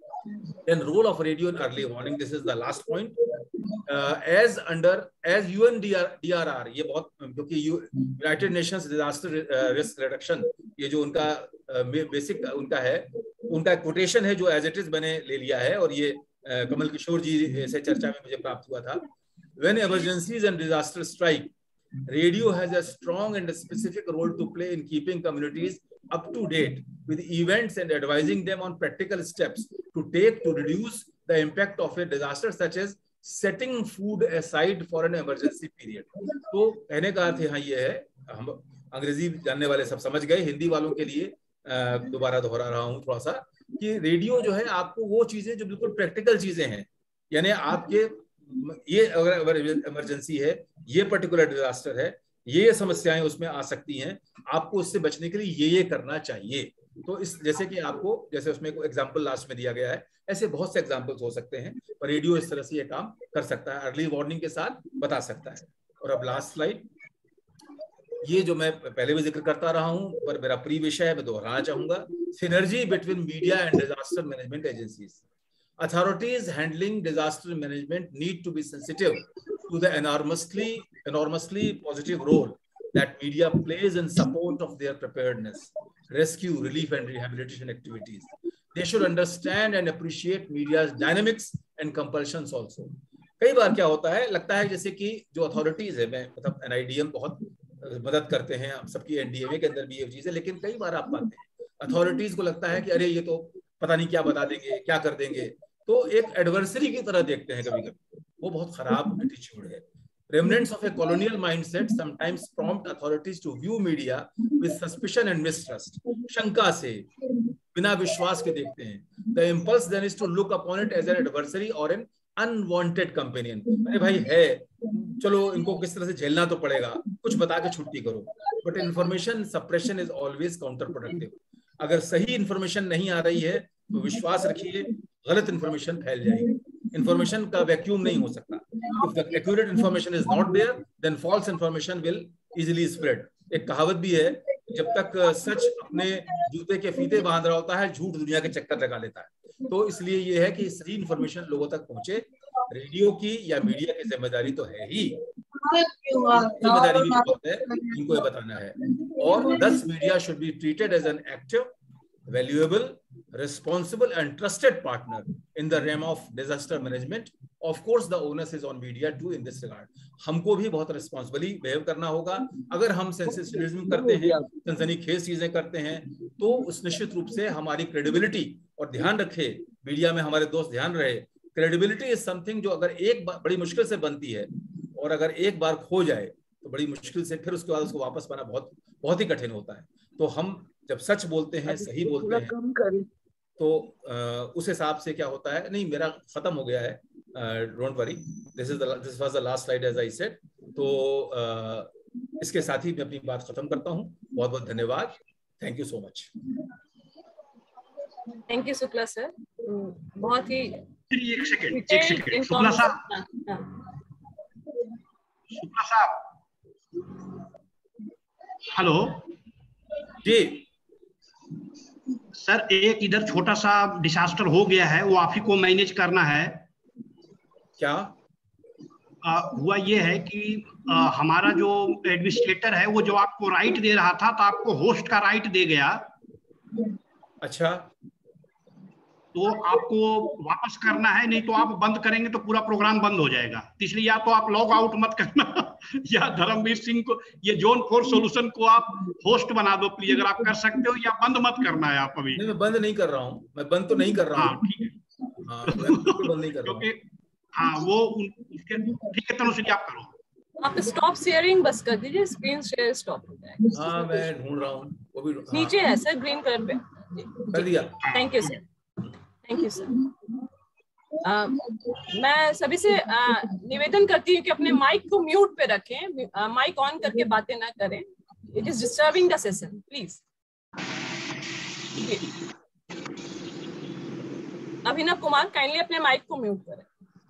Then role of radio in early warning, this is the last point. As UNDRR, ये बहुत, क्योंकि United Nations Disaster Risk Reduction, ये जो उनका basic उनका है, उनका quotation है जो एज इट इज मैंने ले लिया है, और ये कमल किशोर जी से चर्चा में मुझे प्राप्त हुआ था. When emergencies and disasters strike, radio has a strong and specific role to play in keeping communities up to date with events and advising them on practical steps to take to reduce the impact of a disaster, such as setting food aside for an emergency period. तो कहने का अर्थ यहाँ ये है, हम अंग्रेजी जानने वाले सब समझ गए, हिंदी वालों के लिए दोबारा दोहरा रहा हूँ थोड़ा सा, कि रेडियो जो है आपको वो चीजें जो बिल्कुल प्रैक्टिकल चीजें हैं, यानी आपके ये अगर इमरजेंसी है, ये पर्टिकुलर डिजास्टर है, ये समस्याएं उसमें आ सकती हैं, आपको उससे बचने के लिए ये करना चाहिए. तो इस जैसे कि आपको, जैसे उसमें एक एग्जांपल लास्ट में दिया गया है, ऐसे बहुत से एग्जांपल्स हो सकते हैं, पर रेडियो इस तरह से ये काम कर सकता है, अर्ली वार्निंग के साथ बता सकता है. और अब लास्ट स्लाइड, ये जो मैं पहले भी जिक्र करता रहा हूं, पर मेरा प्री विषय है, मैं दोहराना चाहूंगा. Synergy between media and disaster management agencies. Authorities handling disaster management need to be sensitive to the enormously positive role that media plays in support of their preparedness, rescue, relief and rehabilitation activities. They should understand and appreciate media's dynamics and compulsions also. कई बार क्या होता है, लगता है जैसे कि जो authorities है, मैं मतलब NIDM बहुत मदद करते हैं, सबकी NDMA के अंदर भी ये चीज है, लेकिन कई बार आप पाते हैं अथॉरिटीज को लगता है कि अरे ये तो पता नहीं क्या बता देंगे, क्या कर देंगे, तो एक एडवर्सरी की तरह देखते हैं कभी कभी. वो बहुत खराब एटीट्यूड है. Remnants of a colonial mindset sometimes prompt authorities to view media with suspicion and mistrust. शंका से, बिना विश्वास के देखते हैं. The impulse then is to look upon it as an adversary or an unwanted companion. अरे भाई है, चलो इनको किस तरह से झेलना तो पड़ेगा, कुछ बता के छुट्टी करो. But information suppression is always counterproductive. अगर सही इंफॉर्मेशन नहीं आ रही है तो विश्वास रखिए, गलत इंफॉर्मेशन फैल जाएगी. इंफॉर्मेशन का वैक्यूम नहीं हो सकता. If the accurate information is not there, then false information will easily spread. एक कहावत भी है, जब तक सच अपने जूते के फीते बांध रहा होता है, झूठ दुनिया के चक्कर लगा लेता है. तो इसलिए ये है कि सही इंफॉर्मेशन लोगों तक पहुंचे. रेडियो की या मीडिया की जिम्मेदारी तो है ही, जिम्मेदारी भी बहुत है, इनको ये बताना है. और thus media should be treated as an active, valuable, responsible and trusted partner in the realm of disaster management. Of course the onus is on media too in this regard. हमको भी बहुत रिस्पॉन्सिबली बिहेव करना होगा. अगर हम sensationalism करते हैं, सनसनीखेज चीजें करते हैं, तो उस निश्चित रूप से हमारी क्रेडिबिलिटी और ध्यान रखे, मीडिया में हमारे दोस्त ध्यान रहे, क्रेडिबिलिटी इज समथिंग जो अगर एक बार बड़ी मुश्किल से बनती है और अगर एक बार खो जाए तो बड़ी मुश्किल से फिर उसके बाद उसको वापस पाना बहुत बहुत ही कठिन होता है। तो हम जब सच बोलते हैं, सही बोलते हैं, तो उस हिसाब से क्या होता है, नहीं मेरा खत्म हो गया है, don't worry, this was the last slide as I said. तो इसके साथ ही मैं अपनी बात खत्म करता हूँ। बहुत बहुत धन्यवाद, thank you so much. Thank you Shukla sir, बहुत ही एक सेकंड शुक्ला साहब, हेलो जी सर, एक इधर छोटा सा डिसास्टर हो गया है, वो आप ही को मैनेज करना है। क्या हुआ ये है कि हमारा जो एडमिनिस्ट्रेटर है वो जो आपको राइट दे रहा था, तो आपको होस्ट का राइट दे गया। अच्छा, तो आपको वापस करना है, नहीं तो आप बंद करेंगे तो पूरा प्रोग्राम बंद हो जाएगा। इसलिए या तो आप लॉग आउट मत करना या धर्मवीर सिंह को, ये जोन 4 सॉल्यूशन को आप होस्ट बना दो प्लीज, अगर आप कर सकते हो, या बंद मत करना है आप अभी। नहीं, मैं बंद नहीं कर रहा हूँ, मैं बंद तो नहीं कर रहा हूँ। ठीक है, बंद नहीं कर रहा हूँ। हाँ वो ठीक है, तनुश्री आप करो। आप स्टॉप शेयरिंग बस कर दीजिए, स्क्रीन शेयर स्टॉप हो जाएगा। हाँ मैं ढूंढ रहा हूँ, वो भी नीचे है सर, ग्रीन कलर पे कर दिया। Thank you sir, thank you sir. मैं सभी से निवेदन करती हूँ कि अपने माइक को म्यूट पे रखें, माइक ऑन करके बातें ना करें, it is disturbing the session please. Abhinav Kumar kindly अपने माइक को म्यूट करें।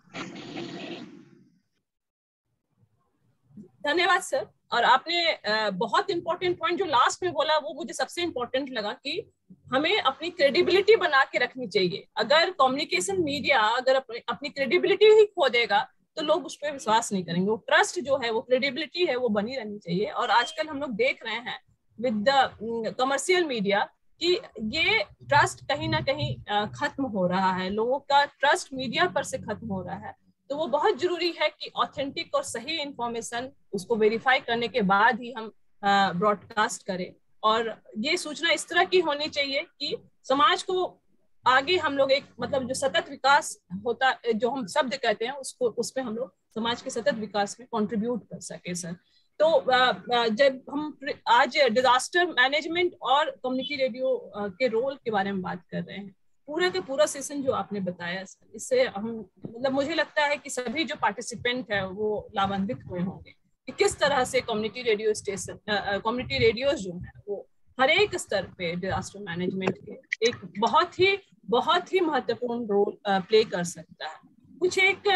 धन्यवाद सर। और आपने बहुत इंपॉर्टेंट पॉइंट जो लास्ट में बोला वो मुझे सबसे इंपॉर्टेंट लगा कि हमें अपनी क्रेडिबिलिटी बना के रखनी चाहिए। अगर कम्युनिकेशन मीडिया अगर अपनी क्रेडिबिलिटी ही खो देगा तो लोग उस पर विश्वास नहीं करेंगे। वो ट्रस्ट जो है, वो क्रेडिबिलिटी है, वो बनी रहनी चाहिए। और आजकल हम लोग देख रहे हैं विद द कमर्शियल मीडिया कि ये ट्रस्ट कहीं ना कहीं खत्म हो रहा है, लोगों का ट्रस्ट मीडिया पर से खत्म हो रहा है। तो वो बहुत जरूरी है कि ऑथेंटिक और सही इंफॉर्मेशन उसको वेरीफाई करने के बाद ही हम ब्रॉडकास्ट करें। और ये सूचना इस तरह की होनी चाहिए कि समाज को आगे हम लोग एक मतलब जो सतत विकास होता, जो हम शब्द कहते हैं, उसको उसमें हम लोग समाज के सतत विकास में कंट्रीब्यूट कर सके सर। तो जब हम आज डिजास्टर मैनेजमेंट और कम्युनिटी रेडियो के रोल के बारे में बात कर रहे हैं, पूरा का पूरा सेशन जो आपने बताया सर, इससे हम मतलब मुझे लगता है कि सभी जो पार्टिसिपेंट है वो लाभान्वित हुए होंगे कि किस तरह से community radio station, community radios जो है वो हर एक स्तर पे डिजास्टर मैनेजमेंट के एक बहुत ही महत्वपूर्ण रोल प्ले कर सकता है। कुछ एक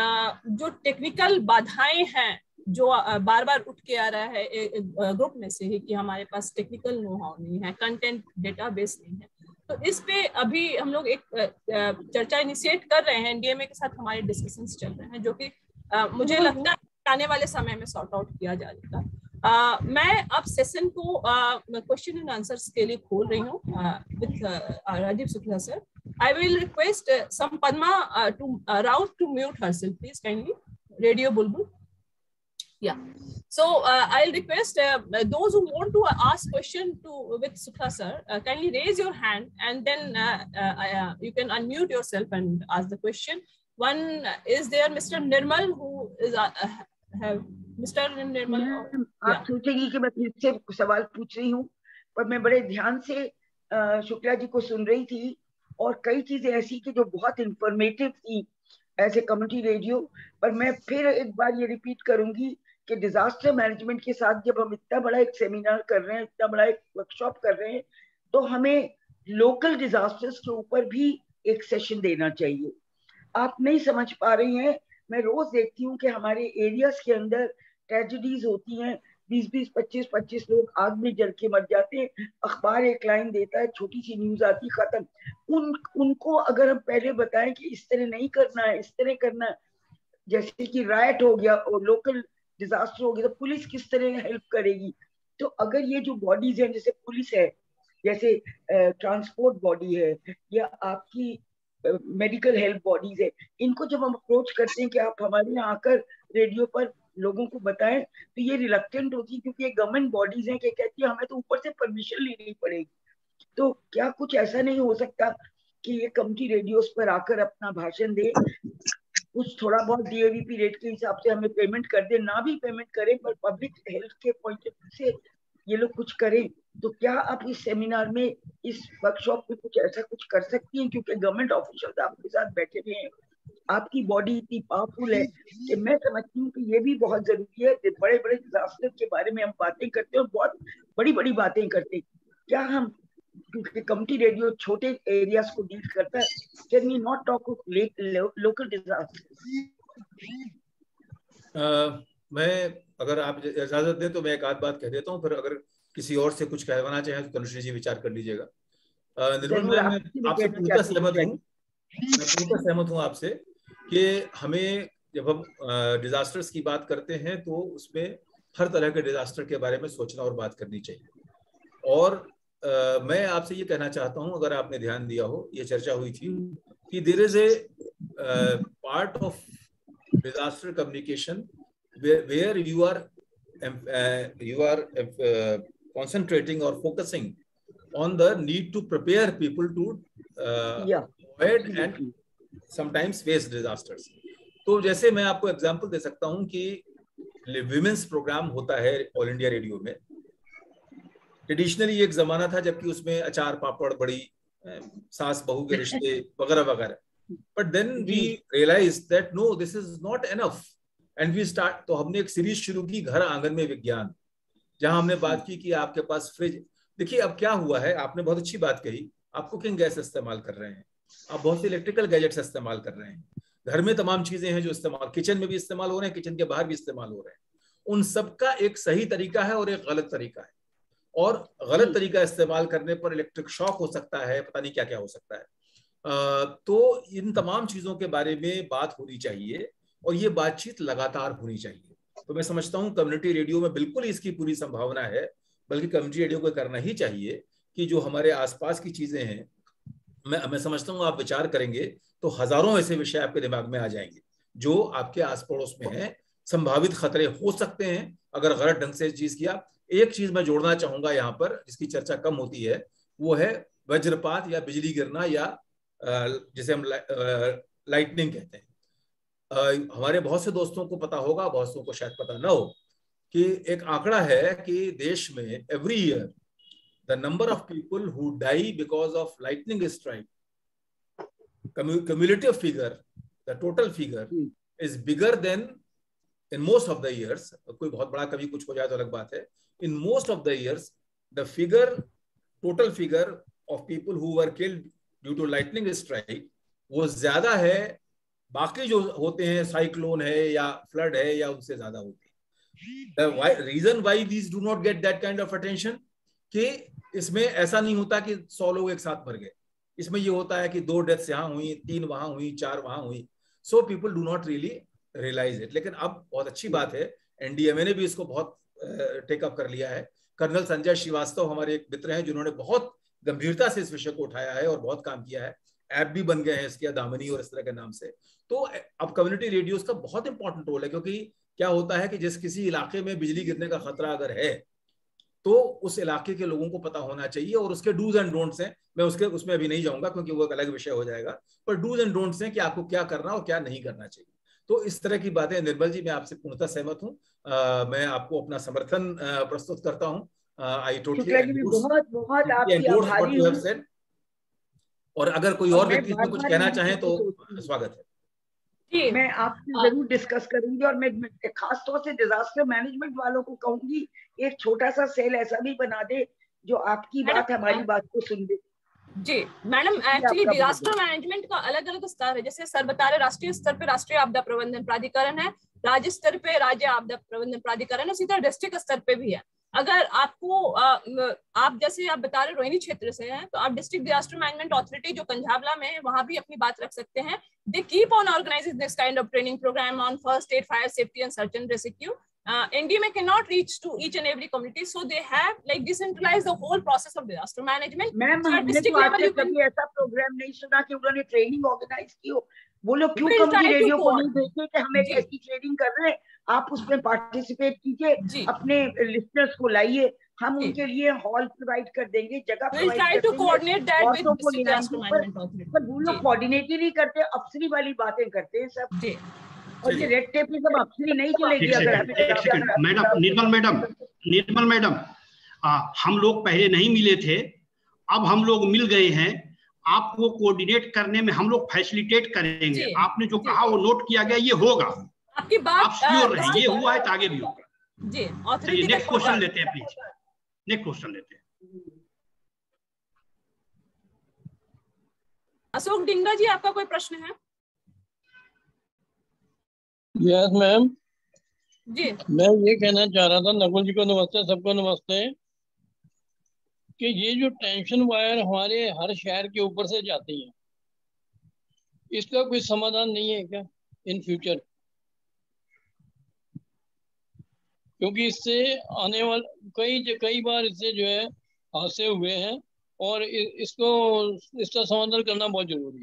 जो टेक्निकल बाधाएं हैं जो बार बार उठ के आ रहा है ग्रुप में से ही कि हमारे पास टेक्निकल नो हाउ नहीं है, कंटेंट डेटाबेस नहीं है, तो इस पे अभी हम लोग एक चर्चा इनिशिएट कर रहे हैं। एनडीएमए के साथ हमारे डिस्कशंस चल रहे हैं जो कि मुझे लगता है आने वाले समय में सॉर्ट आउट किया जाएगा। मैं अब सेशन को क्वेश्चन एंड आंसर्स के लिए खोल रही हूँ with Rajiv Shukla sir. I will request some Padma to Rout to mute herself please kindly. Radio Bulbul, yeah. So I'll request those who want to ask question with Shukla sir, kindly raise your hand and then you can unmute yourself and ask the question. One is there Mr. Nirmal who is have Mr. Nirmal. आप सोचेंगी कि मैं फिर से सवाल पूछ रही हूँ, पर मैं बड़े ध्यान से शुक्ला जी को सुन रही थी और कई चीजें ऐसी कि जो बहुत इंफॉर्मेटिव थी ऐसे कम्युनिटी रेडियो। पर मैं फिर एक बार ये रिपीट करूंगी कि डिजास्टर मैनेजमेंट के साथ जब हम इतना बड़ा एक सेमिनार कर रहे हैं, इतना बड़ा एक वर्कशॉप कर रहे हैं, तो हमें लोकल डिजास्टर्स के ऊपर भी एक सेशन देना चाहिए। आप नहीं समझ पा रही हैं, मैं रोज देखती हूँ कि हमारे एरियाज के अंदर ट्रेजेडीज होती हैं, 20-20, 25-25 लोग आग में जल के मर जाते हैं। अखबार एक लाइन देता है, छोटी सी न्यूज आती, खत्म। उनको अगर हम पहले बताएं कि इस तरह नहीं करना है, इस तरह करना है, जैसे कि राइट हो गया और लोकल डिजास्टर हो गया, तो पुलिस किस तरह हेल्प करेगी। तो अगर ये जो बॉडीज हैं, जैसे पुलिस है, जैसे ट्रांसपोर्ट बॉडी है, या आपकी मेडिकल हेल्थ बॉडीज है, इनको जब हम अप्रोच करते हैं कि आप हमारे यहाँ आकर रेडियो पर लोगों को बताएं, तो ये रिलक्टेंट होती है क्योंकि ये गवर्नमेंट बॉडीज हैं कि कहती है हमें तो ऊपर से परमिशन लेनी पड़ेगी। तो क्या कुछ ऐसा नहीं हो सकता कि ये कम्युनिटी रेडियोस पर आकर अपना भाषण दे, कुछ थोड़ा बहुत डीएवीपी रेट के हिसाब से हमें पेमेंट कर दे, ना भी पेमेंट करें पर पब्लिक हेल्थ के पॉइंट ऑफ व्यू से ये लोग कुछ करें। तो क्या आप इस सेमिनार में, इस वर्कशॉप में कुछ ऐसा कुछ कर सकती हैं, क्योंकि गवर्नमेंट ऑफिशियल आपके साथ बैठे हुए हैं, आपकी बॉडी इतनी पावरफुल है कि मैं समझती हूँ कि ये भी बहुत जरूरी है। बड़े बड़े डिजास्टर के बारे में हम बातें करते हैं और बहुत बड़ी बड़ी बातें करते हैं, क्या हम, क्योंकि कम्युनिटी रेडियो छोटे एरियाज को डील करता है, can we not talk of local disaster? मैं, अगर आप इजाजत दें तो मैं एक आध बात कह देता हूँ, फिर अगर किसी और से कुछ कहना चाहें तो तनुश्री जी विचार कर लीजिएगा। निर्मल, मैं आपसे पूरा सहमत हूँ आपसे कि हमें जब हम डिजास्टर्स की बात करते हैं तो उसमें हर तरह के डिजास्टर के बारे में सोचना और बात करनी चाहिए। और मैं आपसे ये कहना चाहता हूँ, अगर आपने ध्यान दिया हो, ये चर्चा हुई थी कि there is a part of disaster communication where you are concentrating or focusing on the need to prepare people to avoid and sometimes face disasters. तो जैसे मैं आपको एग्जांपल दे सकता हूं कि विमेंस प्रोग्राम होता है ऑल इंडिया रेडियो में। ट्रेडिशनली एक जमाना था जबकि उसमें अचार पापड़, बड़ी सास बहू के रिश्ते वगैरह वगैरह, but then we realise that no, this is not enough and we start. तो हमने एक सीरीज शुरू की, घर आंगन में विज्ञान, जहां हमने बात की कि आपके पास फ्रिज, देखिए अब क्या हुआ है, आपने बहुत अच्छी बात कही, आप कुकिंग गैस इस्तेमाल कर रहे हैं, आप बहुत से इलेक्ट्रिकल गैजेट्स इस्तेमाल कर रहे हैं, घर में तमाम चीजें हैं जो इस्तेमाल, किचन में भी इस्तेमाल हो रहे हैं, किचन के बाहर भी इस्तेमाल हो रहे हैं। उन सबका एक सही तरीका है और एक गलत तरीका है, और गलत तरीका इस्तेमाल करने पर इलेक्ट्रिक शॉक हो सकता है, पता नहीं क्या क्या हो सकता है। तो इन तमाम चीजों के बारे में बात होनी चाहिए और ये बातचीत लगातार होनी चाहिए। तो मैं समझता हूँ कम्युनिटी रेडियो में बिल्कुल इसकी पूरी संभावना है, बल्कि कम्युनिटी रेडियो को करना ही चाहिए कि जो हमारे आसपास की चीजें हैं, मैं समझता हूँ आप विचार करेंगे तो हजारों ऐसे विषय आपके दिमाग में आ जाएंगे जो आपके आस पड़ोस में हैं, संभावित खतरे हो सकते हैं अगर गलत ढंग से चीज किया। एक चीज मैं जोड़ना चाहूंगा यहाँ पर, जिसकी चर्चा कम होती है, वो है वज्रपात या बिजली गिरना, या जिसे हम लाइटनिंग कहते हैं। हमारे बहुत से दोस्तों को पता होगा, बहुत से को शायद पता ना हो कि एक आंकड़ा है कि देश में every year the number of people who die because of lightning strike, cumulative figure, the total figure is bigger than in most of the years. कोई बहुत बड़ा कभी कुछ हो जाए तो अलग बात है। In most of the years, the figure, total figure of people who were killed due to lightning strike वो ज्यादा है, बाकी जो होते हैं साइक्लोन है या फ्लड है या उनसे ज्यादा होती है। The reason why these do not get that kind of attention कि इसमें ऐसा नहीं होता कि 100 लोग एक साथ मर गए, इसमें ये होता है कि 2 डेथ्स यहाँ हुई, 3 वहां हुई, 4 वहां हुई। So people do not really realise it. लेकिन अब बहुत अच्छी बात है, एनडीएमए ने भी इसको बहुत टेकअप कर लिया है। कर्नल संजय श्रीवास्तव हमारे एक मित्र हैं जिन्होंने बहुत गंभीरता से इस विषय को उठाया है और बहुत काम किया है। ऐप भी बन गए हैं इसके, दामिनी और इस तरह के नाम से। तो अब कम्युनिटी रेडियोस का बहुत इंपॉर्टेंट रोल है, क्योंकि क्या होता है कि जिस किसी इलाके में बिजली गिरने का खतरा अगर है तो उस इलाके के लोगों को पता होना चाहिए, और उसके डूज एंड डोंट्स हैं। मैं उसमें अभी नहीं जाऊंगा क्योंकि वो एक अलग विषय हो जाएगा, पर डूज एंड डोंट्स हैं कि आपको क्या करना और क्या नहीं करना चाहिए। तो इस तरह की बातें, निर्मल जी मैं आपसे पूर्णतः सहमत हूँ। मैं आपको अपना समर्थन प्रस्तुत करता हूँ। आई टोटली बहुत, और अगर कोई और व्यक्ति इसमें कुछ कहना चाहे तो स्वागत है। मैं आपसे जरूर डिस्कस करूंगी, और मैं खास तौर से डिजास्टर मैनेजमेंट वालों को कहूंगी एक छोटा सा सेल ऐसा भी बना दे जो आपकी बात हमारी बात को सुन दे। जी मैडम, एक्चुअली डिजास्टर मैनेजमेंट का अलग अलग स्तर है। जैसे सर बता रहे, राष्ट्रीय स्तर पे राष्ट्रीय आपदा प्रबंधन प्राधिकरण है, राज्य स्तर पे राज्य आपदा प्रबंधन प्राधिकरण, उसी तरह डिस्ट्रिक्ट स्तर पे भी है। अगर आपको आप जैसे आप बता रहे रोहिणी क्षेत्र से हैं, तो आप डिस्ट्रिक्ट डिजास्टर मैनेजमेंट अथॉरिटी जो कंझावला में है वहां भी अपनी बात रख सकते हैं। They keep on organising this kind of training programme on first aid, fire safety and search and rescue. NDMA cannot reach to each and every community, so they have like decentralized the whole process of disaster management. Ma'am हमने तो आज तक कभी ऐसा programme नहीं सुना कि उन्होंने ट्रेनिंग ऑर्गेनाइज की हो। वो लोग क्यों कम्युनिटी रेडियो को नहीं देखते कि हम एक ऐसी ट्रेनिंग कर रहे हैं, आप उसमें पार्टिसिपेट कीजिए, अपने लिसनर्स को लाइए, हम उनके लिए हॉल प्रोवाइड कर देंगे, जगह प्रोवाइड कर देंगे। पर वो लोग कोऑर्डिनेट ही नहीं करते, अफसरी वाली बातें करते हैं सब। और ये रेड टेप में सब अफसरी नहीं चलेगी। अगर निर्मल मैडम, हम लोग पहले नहीं मिले थे, अब हम लोग मिल गए हैं। आपको कोऑर्डिनेट करने में हम लोग फैसिलिटेट करेंगे। आपने जो कहा वो नोट किया गया, ये होगा। आपकी बात आप श्योर रहे, ये हुआ है तो आगे भी होगा जी। चलिए नेक्स्ट क्वेश्चन लेते हैं, प्लीज नेक्स्ट क्वेश्चन लेते हैं। अशोक डिंगा जी, आपका कोई प्रश्न है? यस मैम जी। मैं ये कहना चाह रहा था, नकुल जी को नमस्ते, सबको नमस्ते, कि ये जो टेंशन वायर हमारे हर शहर के ऊपर से जाती है, इसका कोई समाधान नहीं है क्या इन फ्यूचर? क्योंकि इससे आने वाले कई बार इससे जो है हादसे हुए हैं और इसका समाधान करना बहुत जरूरी है।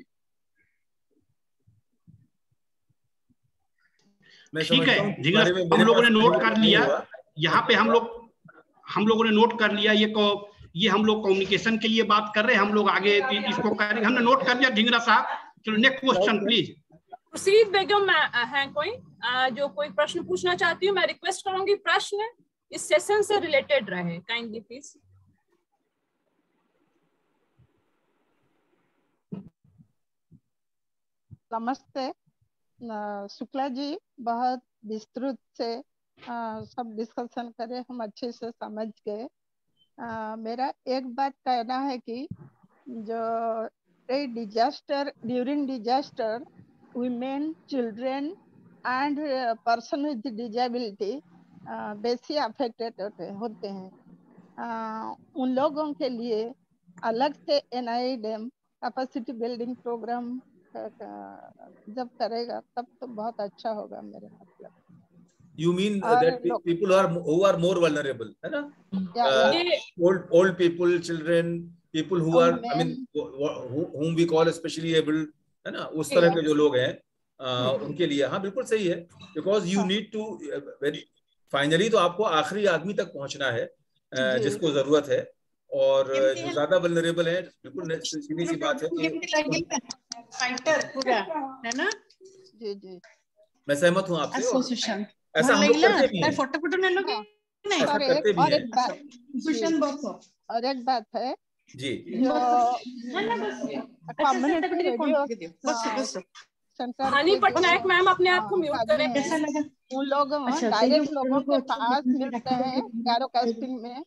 ठीक है, हम लोगों ने नोट कर लिया। यहाँ पे हम लोगों ने नोट कर लिया। ये हम लोग कम्युनिकेशन के लिए बात कर रहे हैं, हम लोग आगे इसको करेंगे। हमने नोट कर लिया ढिंगरा साहब। चलो next question please. Khurshid Begum है कोई जो कोई प्रश्न पूछना चाहती हूँ? मैं रिक्वेस्ट करूंगी प्रश्न इस सेशन से रिलेटेड रहे, काइंडली प्लीज। नमस्ते शुक्ला जी, बहुत विस्तृत से सब डिस्कशन करे, हम अच्छे से समझ गए। मेरा एक बात कहना है कि जो disaster, during disaster women, children and person with disability बेसी अफेक्टेड होते हैं। उन लोगों के लिए अलग से NIDM कैपेसिटी बिल्डिंग प्रोग्राम जब करेगा तब तो बहुत अच्छा होगा मेरे मतलब। You mean that people who are more vulnerable, है ना? Old people, children, people who are, I mean, whom we call especially able, है ना? उस तरह के जो लोग हैं उनके लिए हाँ बिल्कुल सही है। Because you need to very finally तो आपको आखिरी आदमी तक पहुंचना है जिसको जरूरत है, और जो ज्यादा vulnerable है, बिल्कुल सीधी सी बात है कि है ना। जी जी मैं सहमत हूँ आपसे। ऐसा हम लोग करते भी हैं। फोटो फोटो ले लोगे नहीं? और एक बात है जी, हानि पटनायक मैम अपने आप को म्यूट करें। उन लोगों डायरेक्ट लोगों के पास मिलते हैं कैरोकास्टिंग में,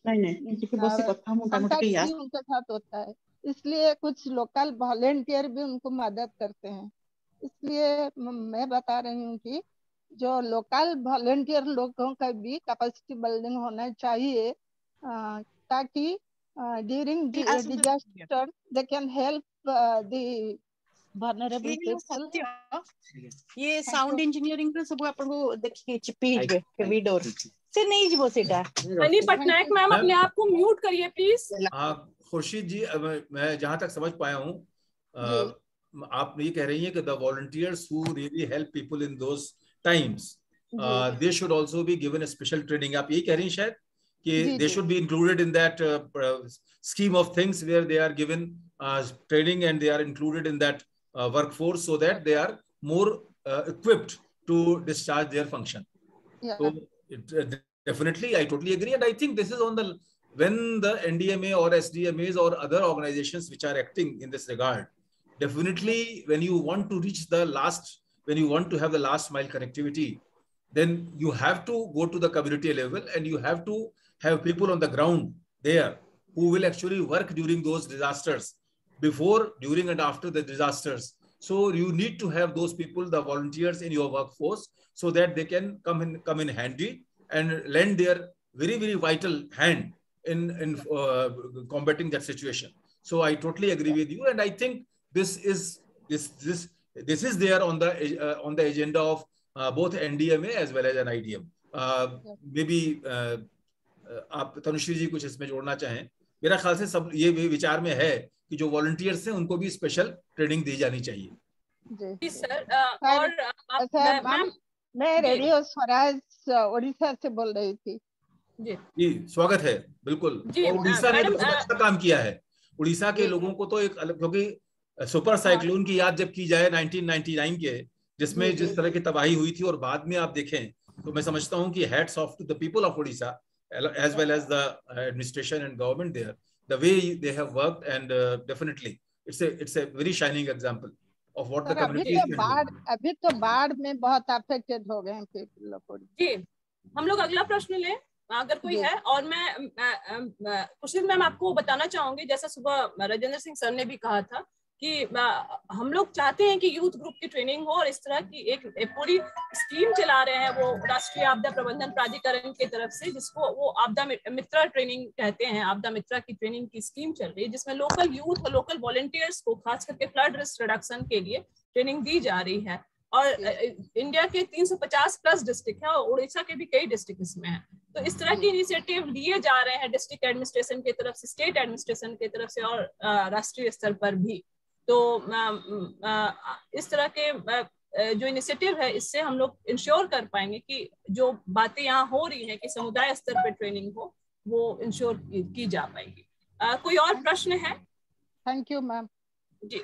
उनके साथ होता है, इसलिए कुछ लोकल वॉलेंटियर भी उनको मदद करते हैं। इसलिए मैं बता रही हूँ कि जो लोकल वॉलेंटियर लोगों का भी कैपेसिटी बिल्डिंग होना चाहिए ताकि during disaster they can help the vulnerable people। ये साउंड इंजीनियरिंग रे सब आपन को देखिए पेज पे वीडियो से नहीं जीवो सेटा। हानि पटनायक मैम अपने आप को म्यूट करिए प्लीज। खुर्शीद जी, मैं जहां तक समझ पाया हूँ आप ये कह रही हैं कि the volunteers who really help people in those times they should also be given a special training। आप यही कह रही हैं शायद कि they should be included in that scheme of things where they are given training and they are included in that workforce so that they are more equipped to discharge their function। So definitely I totally agree, and I think this is on the when the NDMA or SDMAs or other organizations which are acting in this regard, definitely when you want to reach the last, when you want to have the last mile connectivity, then you have to go to the community level and you have to have people on the ground there who will actually work during those disasters, before, during and after the disasters. So you need to have those people, the volunteers in your workforce, so that they can come in handy and lend their very, very vital hand in combating that situation. So I totally agree with you, and I think this is there on the agenda of both NDMA as well as NIDM। maybe आप तनुश्री जी कुछ इसमें जोड़ना चाहें? मेरा ख्याल से सब ये विचार में है कि जो वॉलंटियर्स हैं उनको भी स्पेशल ट्रेनिंग दी जानी चाहिए। जी सर। और मैं रेडियो स्वराज उड़ीसा से बोल रही थी। जी स्वागत है बिल्कुल। और उड़ीसा ने बहुत अच्छा काम किया है। उड़ीसा के लोगों को तो एक अलग, क्योंकि सुपर साइक्लोन की याद जब की जाए 1999 के, जिसमें जिस तरह की तबाही हुई थी, और बाद में आप देखें तो मैं समझता हूं कि hats off to the people of Orissa as well as the administration and government there, the way they have worked, and definitely it's a very shining example of what the community is doing. अभी तो बाढ़ में बहुत affected हो गए हैं people of Orissa. जी, हम लोग अगला प्रश्न लें अगर कोई है। और मैं खुशी मैम आपको बताना चाहूंगी, जैसा सुबह राजेंद्र सिंह सर ने भी कहा था कि हम लोग चाहते हैं कि यूथ ग्रुप की ट्रेनिंग हो, और इस तरह की एक पूरी स्कीम चला रहे हैं वो राष्ट्रीय आपदा प्रबंधन प्राधिकरण की तरफ से, जिसको वो आपदा मित्रा ट्रेनिंग कहते हैं। आपदा मित्रा की ट्रेनिंग की स्कीम चल रही है, जिसमें लोकल यूथ और लोकल वॉलंटियर्स को खास करके फ्लड रिस्क रिडक्शन के लिए ट्रेनिंग दी जा रही है। और इंडिया के 350 प्लस डिस्ट्रिक्ट है, और उड़ीसा के भी कई डिस्ट्रिक्ट इसमें है। तो इस तरह के इनिशिएटिव लिए जा रहे हैं डिस्ट्रिक्ट एडमिनिस्ट्रेशन की तरफ से, स्टेट एडमिनिस्ट्रेशन की तरफ से, और राष्ट्रीय स्तर पर भी। तो इस तरह के जो इनिशिएटिव है, इससे हम लोग इंश्योर कर पाएंगे कि जो बातें यहाँ हो रही हैं कि समुदाय स्तर पर ट्रेनिंग हो, वो इंश्योर की जा पाएगी। कोई और प्रश्न है? Thank you ma'am. जी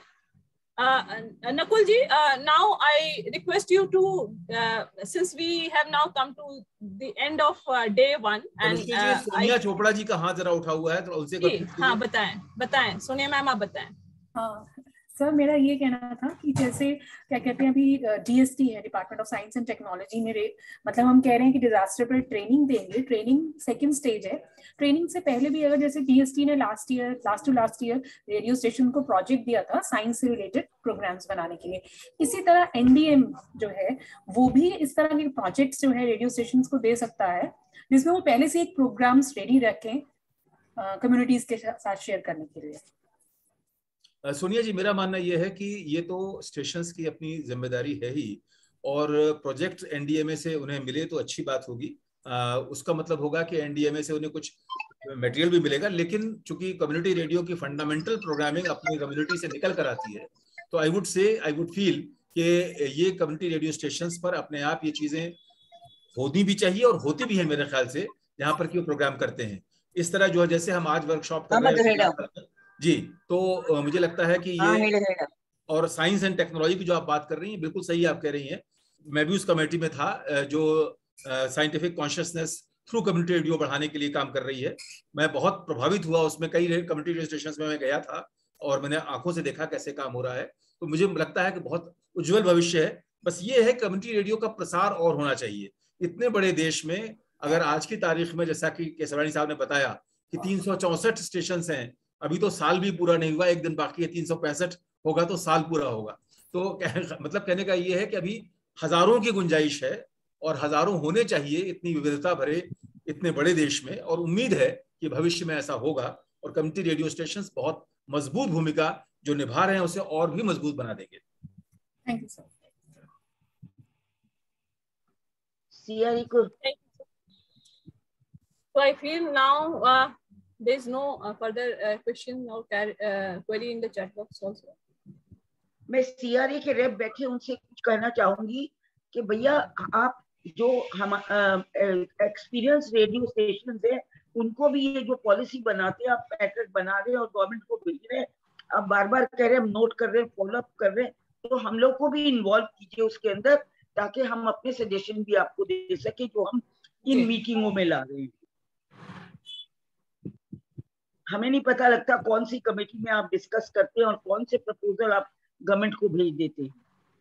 Nakul ji, now I request you to, since we have now come to the end of day 1, and Sonia Chopra ji का हाथ जरा उठा हुआ है, तो उनसे हाँ बताएं सोनिया मैम, आप बताएं। हाँ सर, मेरा ये कहना था कि जैसे क्या कहते हैं, अभी DST है, department of science and technology में मतलब हम कह रहे हैं कि डिजास्टर पर ट्रेनिंग देंगे। ट्रेनिंग सेकंड स्टेज है। ट्रेनिंग से पहले भी अगर जैसे DST ने last to last year radio station को प्रोजेक्ट दिया था साइंस से रिलेटेड प्रोग्राम्स बनाने के लिए, इसी तरह NDM जो है वो भी इस तरह के प्रोजेक्ट्स जो है रेडियो स्टेशन को दे सकता है, जिसमें वो पहले से एक प्रोग्राम्स रेडी रखें कम्युनिटीज के साथ शेयर करने के लिए। सोनिया जी, मेरा मानना यह है कि ये तो स्टेशंस की अपनी जिम्मेदारी है ही, और प्रोजेक्ट NDMA से उन्हें मिले तो अच्छी बात होगी। उसका मतलब होगा कि NDMA से उन्हें कुछ मटेरियल भी मिलेगा, लेकिन चूंकि कम्युनिटी रेडियो की फंडामेंटल प्रोग्रामिंग अपनी कम्युनिटी से निकल कर आती है, तो आई वुड फील कि ये कम्युनिटी रेडियो स्टेशंस पर अपने आप ये चीजें होनी भी चाहिए, और होती भी है मेरे ख्याल से, जहाँ पर कि वो प्रोग्राम करते हैं इस तरह जो है, जैसे हम आज वर्कशॉप कर रहे हैं जी। तो मुझे लगता है कि ये, और साइंस एंड टेक्नोलॉजी की जो आप बात कर रही हैं बिल्कुल सही आप कह रही हैं। मैं भी उस कमेटी में था जो scientific consciousness through community radio बढ़ाने के लिए काम कर रही है। मैं बहुत प्रभावित हुआ उसमें, कई कम्युनिटी रेडियो स्टेशन में मैं गया था और मैंने आंखों से देखा कैसे काम हो रहा है। तो मुझे लगता है कि बहुत उज्जवल भविष्य है। बस ये है कम्युनिटी रेडियो का प्रसार और होना चाहिए। इतने बड़े देश में अगर आज की तारीख में, जैसा कि केसरवानी साहब ने बताया कि 364 स्टेशन हैं, अभी तो साल भी पूरा नहीं हुआ, एक दिन बाकी है, 365 होगा तो साल पूरा होगा। तो मतलब कहने का ये है कि अभी हजारों की गुंजाइश है, और हजारों होने चाहिए इतनी विविधता भरे इतने बड़े देश में, और उम्मीद है कि भविष्य में ऐसा होगा, और कम्युनिटी रेडियो स्टेशंस बहुत मजबूत भूमिका जो निभा रहे हैं उसे और भी मजबूत बना देंगे। Thank you sir. So I feel now there is no further question or query in the chat box also. मैं CRA के रेप बैठे उनसे कुछ कहना चाहूंगी कि भैया आप जो हम एक्सपीरियंस रेडियो स्टेशन है उनको भी ये जो पॉलिसी बनाते हैं आप पैकेट बना रहे हैं और गवर्नमेंट को भेज रहे हैं, आप बार बार कह रहे हैं हम नोट कर रहे हैं, फॉलो अप कर रहे हैं, तो हम लोग को भी इन्वॉल्व कीजिए उसके अंदर, ताकि हम अपने सजेशन भी आपको दे सके जो हम इन मीटिंगों में ला रहे हैं। हमें नहीं पता लगता कौन सी कमेटी में आप डिस्कस करते हैं और कौन से प्रपोजल आप गवर्नमेंट को भेज देते हैं।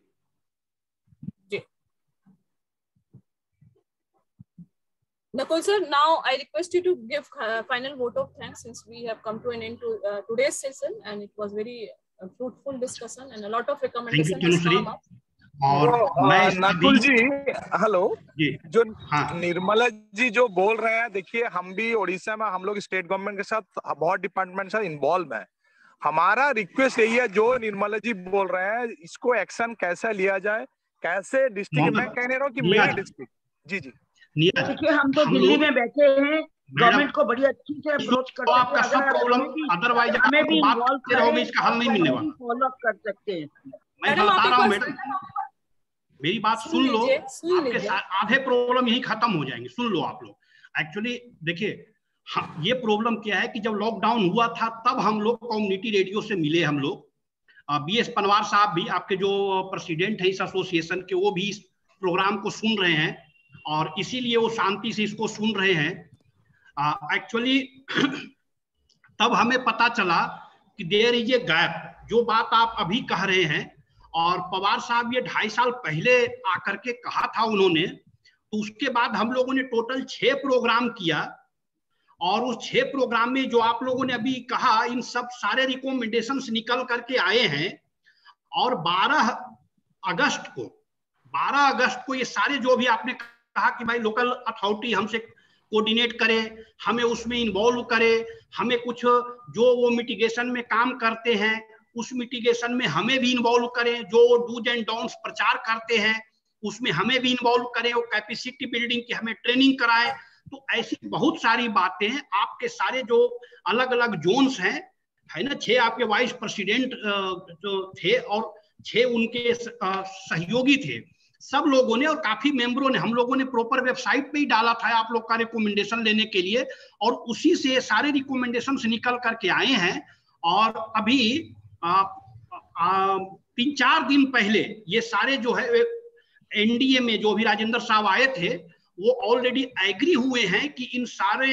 Nakul sir, now I request you to give final vote of thanks, since we have come to an end to today's session, and it was very fruitful discussion and a lot of recommendations has come up. और नकुल जी, hello जो निर्मला जी जो बोल रहे हैं, देखिए हम भी उड़ीसा में, हम लोग स्टेट गवर्नमेंट के साथ बहुत डिपार्टमेंट से इन्वॉल्व है। हमारा रिक्वेस्ट यही है, जो निर्मला जी बोल रहे हैं इसको एक्शन कैसे लिया जाए, कैसे डिस्ट्रिक्ट में कह रहा हूँ कि मेरे डिस्ट्रिक्ट जी देखिए हम तो दिल्ली में बैठे हैं, गवर्नमेंट को बड़ी अच्छी से अप्रोच कर आपका सब प्रॉब्लम अदरवाइज हमें भी इन्वॉल्व रहोगे, इसका हल नहीं मिलने वाला। फॉलो अप कर सकते हैं। मैं बता रहा हूँ मैडम, मेरी बात सुन लो, आपके आधे प्रॉब्लम यही खत्म हो जाएंगे। सुन लो आप लोग, एक्चुअली देखिए, हाँ, ये प्रॉब्लम क्या है कि जब लॉकडाउन हुआ था तब हम लोग कम्युनिटी रेडियो से मिले। हम लोग BS पनवार साहब भी, आपके जो प्रेसिडेंट हैं इस एसोसिएशन के, वो भी इस प्रोग्राम को सुन रहे हैं और इसीलिए वो शांति से इसको सुन रहे हैं। एक्चुअली तब हमें पता चला कि देयर इज ए गैप, जो बात आप अभी कह रहे हैं, और पवार साहब ये 2.5 साल पहले आकर के कहा था उन्होंने। तो उसके बाद हम लोगों ने टोटल 6 प्रोग्राम किया और उस 6 प्रोग्राम में जो आप लोगों ने अभी कहा, इन सब सारे रिकमेंडेशंस निकल करके आए हैं। और 12 अगस्त को ये सारे जो भी आपने कहा कि भाई लोकल अथॉरिटी हमसे कोऑर्डिनेट करे, हमें उसमें इन्वॉल्व करे, हमें कुछ जो वो मिटिगेशन में काम करते हैं उस मिटिगेशन में हमें भी इन्वॉल्व करें, जो डूज एंड डोंट्स प्रचार करते हैं उसमें हमें भी इन्वॉल्व करें, वो कैपेसिटी बिल्डिंग की हमें ट्रेनिंग कराएं। तो ऐसी बहुत सारी बातें हैं। आपके सारे जो अलग अलग जोन्स हैं, है ना, 6 आपके वाइस प्रेसिडेंट जो थे और 6 उनके सहयोगी थे, सब लोगों ने और काफी मेंबरों ने, हम लोगों ने प्रॉपर वेबसाइट पे ही डाला था आप लोग का रिकमेंडेशन लेने के लिए, और उसी से सारे रिकमेंडेशन निकल करके आए हैं। और अभी 3-4 दिन पहले ये सारे जो है NDA में जो भी राजेंद्र साहब आए थे, वो ऑलरेडी एग्री हुए हैं कि इन सारे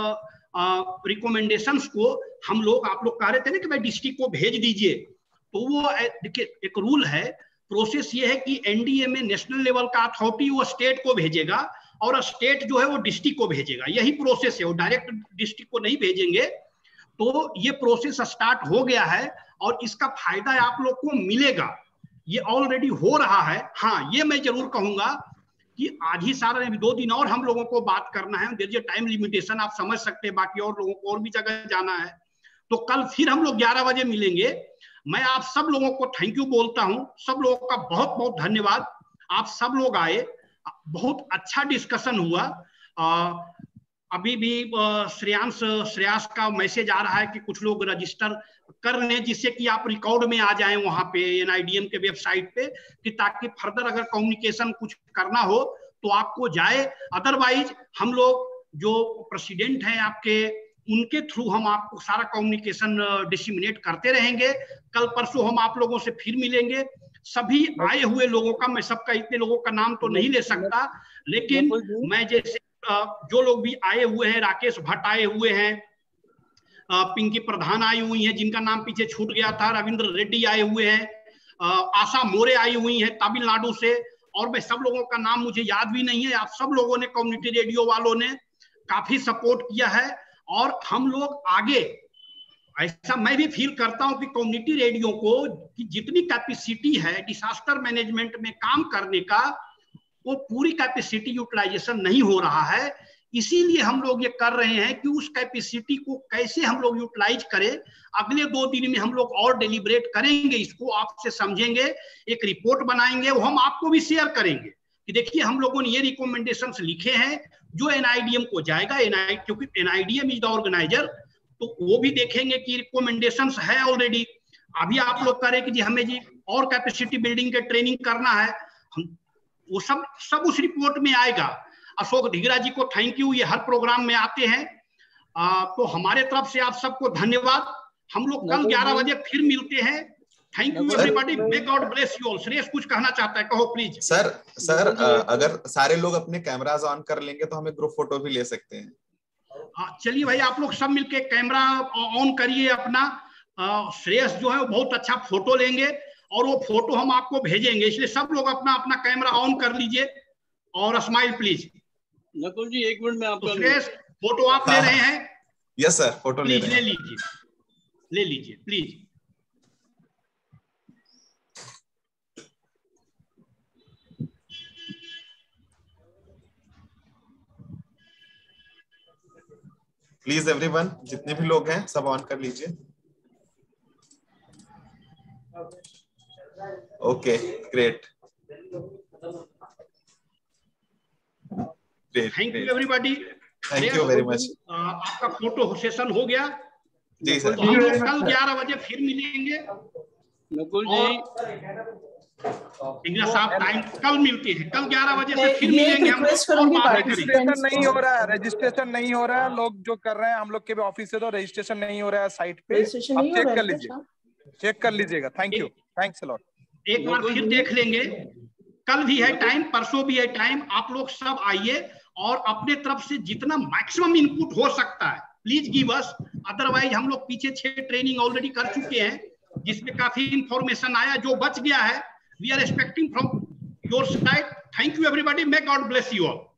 रिकमेंडेशंस को हम लोग, आप लोग कह रहे थे ना कि भाई डिस्ट्रिक्ट को भेज दीजिए, तो वो देखिए एक रूल है, प्रोसेस ये है कि NDA में नेशनल लेवल का अथॉरिटी वो स्टेट को भेजेगा और स्टेट जो है वो डिस्ट्रिक्ट को भेजेगा, यही प्रोसेस है, वो डायरेक्ट डिस्ट्रिक्ट को नहीं भेजेंगे। तो ये प्रोसेस स्टार्ट हो गया है और इसका फायदा आप लोग को मिलेगा, ये ऑलरेडी हो रहा है। हाँ, ये मैं जरूर कहूंगा कि आज ही सारा 2 दिन और हम लोगों को बात करना है, देयर इज टाइम लिमिटेशन, आप समझ सकते हैं, बाकी और लोगों को और भी जगह जाना है। तो कल फिर हम लोग 11 बजे मिलेंगे। मैं आप सब लोगों को थैंक यू बोलता हूं, सब लोगों का बहुत बहुत धन्यवाद। आप सब लोग आए, बहुत अच्छा डिस्कशन हुआ। अभी भी श्रेयांश का मैसेज आ रहा है कि कुछ लोग रजिस्टर कर रहे हैं, जिससे कि आप रिकॉर्ड में आ जाएं वहां पे NIDM के वेबसाइट पे, कि ताकि फर्दर अगर कम्युनिकेशन कुछ करना हो तो आपको जाए। अदरवाइज हम लोग जो प्रेसिडेंट हैं आपके, उनके थ्रू हम आपको सारा कम्युनिकेशन डिसिमिनेट करते रहेंगे। कल परसों हम आप लोगों से फिर मिलेंगे। सभी आए हुए लोगों का, मैं सबका इतने लोगों का नाम तो नहीं ले सकता, लेकिन मैं जैसे जो लोग भी आए हुए हैं, राकेश भट्ट आए हुए हैं, पिंकी प्रधान आई हुई हैं जिनका नाम पीछे छूट गया था, रविंद्र रेड्डी आए हुए हैं, आशा मोरे आई हुई हैं तमिलनाडु से, और मैं सब लोगों का नाम मुझे याद भी नहीं है। आप सब लोगों ने, कम्युनिटी रेडियो वालों ने काफी सपोर्ट किया है और हम लोग आगे, ऐसा मैं भी फील करता हूं कि कम्युनिटी रेडियो को कि जितनी कैपेसिटी है डिजास्टर मैनेजमेंट में काम करने का, वो पूरी कैपेसिटी यूटिलाइजेशन नहीं हो रहा है। इसीलिए हम लोग ये कर रहे हैं कि उस कैपेसिटी को कैसे हम लोग यूटिलाइज करें। अगले 2 दिन में हम लोग और डेलिब्रेट करेंगे, इसको आपसे समझेंगे, एक रिपोर्ट बनाएंगे, वो हम आपको भी शेयर करेंगे कि देखिए हम लोगों ने ये रिकमेंडेशंस लिखे हैं जो NIDM को जाएगा। क्योंकि NIDM इज द ऑर्गेनाइजर, तो वो भी देखेंगे कि रिकमेंडेशंस है ऑलरेडी। अभी आप लोग करें कि जी हमें जी और कैपेसिटी बिल्डिंग के ट्रेनिंग करना है, वो सब उस रिपोर्ट में आएगा। अशोक ढीगरा जी को थैंक यू, ये हर प्रोग्राम में आते हैं। तो हमारे तरफ से आप सबको धन्यवाद। हम लोग कल 11 बजे फिर मिलते हैं। Thank you everybody, may God bless you all. Shreyas कुछ कहना चाहता है, कहो प्लीज। सर अगर सारे लोग अपने कैमरास ऑन कर लेंगे तो हमें ग्रुप फोटो भी ले सकते हैं। हाँ चलिए भाई, आप लोग सब मिलके कैमरा ऑन करिए अपना। श्रेयस जो है वो बहुत अच्छा फोटो लेंगे और वो फोटो हम आपको भेजेंगे, इसलिए सब लोग अपना अपना कैमरा ऑन कर लीजिए और smile please. Nakul ji 1 minute में आपका श्रेयस फोटो आप ले रहे हैं? यस सर, फोटो ले रहे हैं। ले लीजिए प्लीज। प्लीज एवरीवन, जितने भी लोग हैं सब ऑन कर लीजिए। Okay great, thank you everybody, thank you very much. आपका फोटो सेशन हो गया जी सर। तो हम लोग कल 11 बजे फिर मिलेंगे। नकुल जी इंदिरा साहब टाइम कल मिलते हैं, कल 11 बजे से फिर मिलेंगे हम लोग। रजिस्ट्रेशन नहीं हो रहा है, रजिस्ट्रेशन नहीं हो रहा है, लोग जो कर रहे हैं हम लोग के भी ऑफिस से तो रजिस्ट्रेशन नहीं हो रहा है साइट पे, आप चेक कर लीजिए, चेक कर लीजिएगा। Thank you, thanks a lot. एक बार फिर देख लेंगे, कल भी है टाइम, परसों भी है टाइम, आप लोग सब आइए और अपने तरफ से जितना मैक्सिमम इनपुट हो सकता है प्लीज गिव अस। अदरवाइज हम लोग पीछे 6 ट्रेनिंग ऑलरेडी कर चुके हैं जिसमें काफी इंफॉर्मेशन आया, जो बच गया है we are expecting from your side. Thank you everybody, may God bless you all.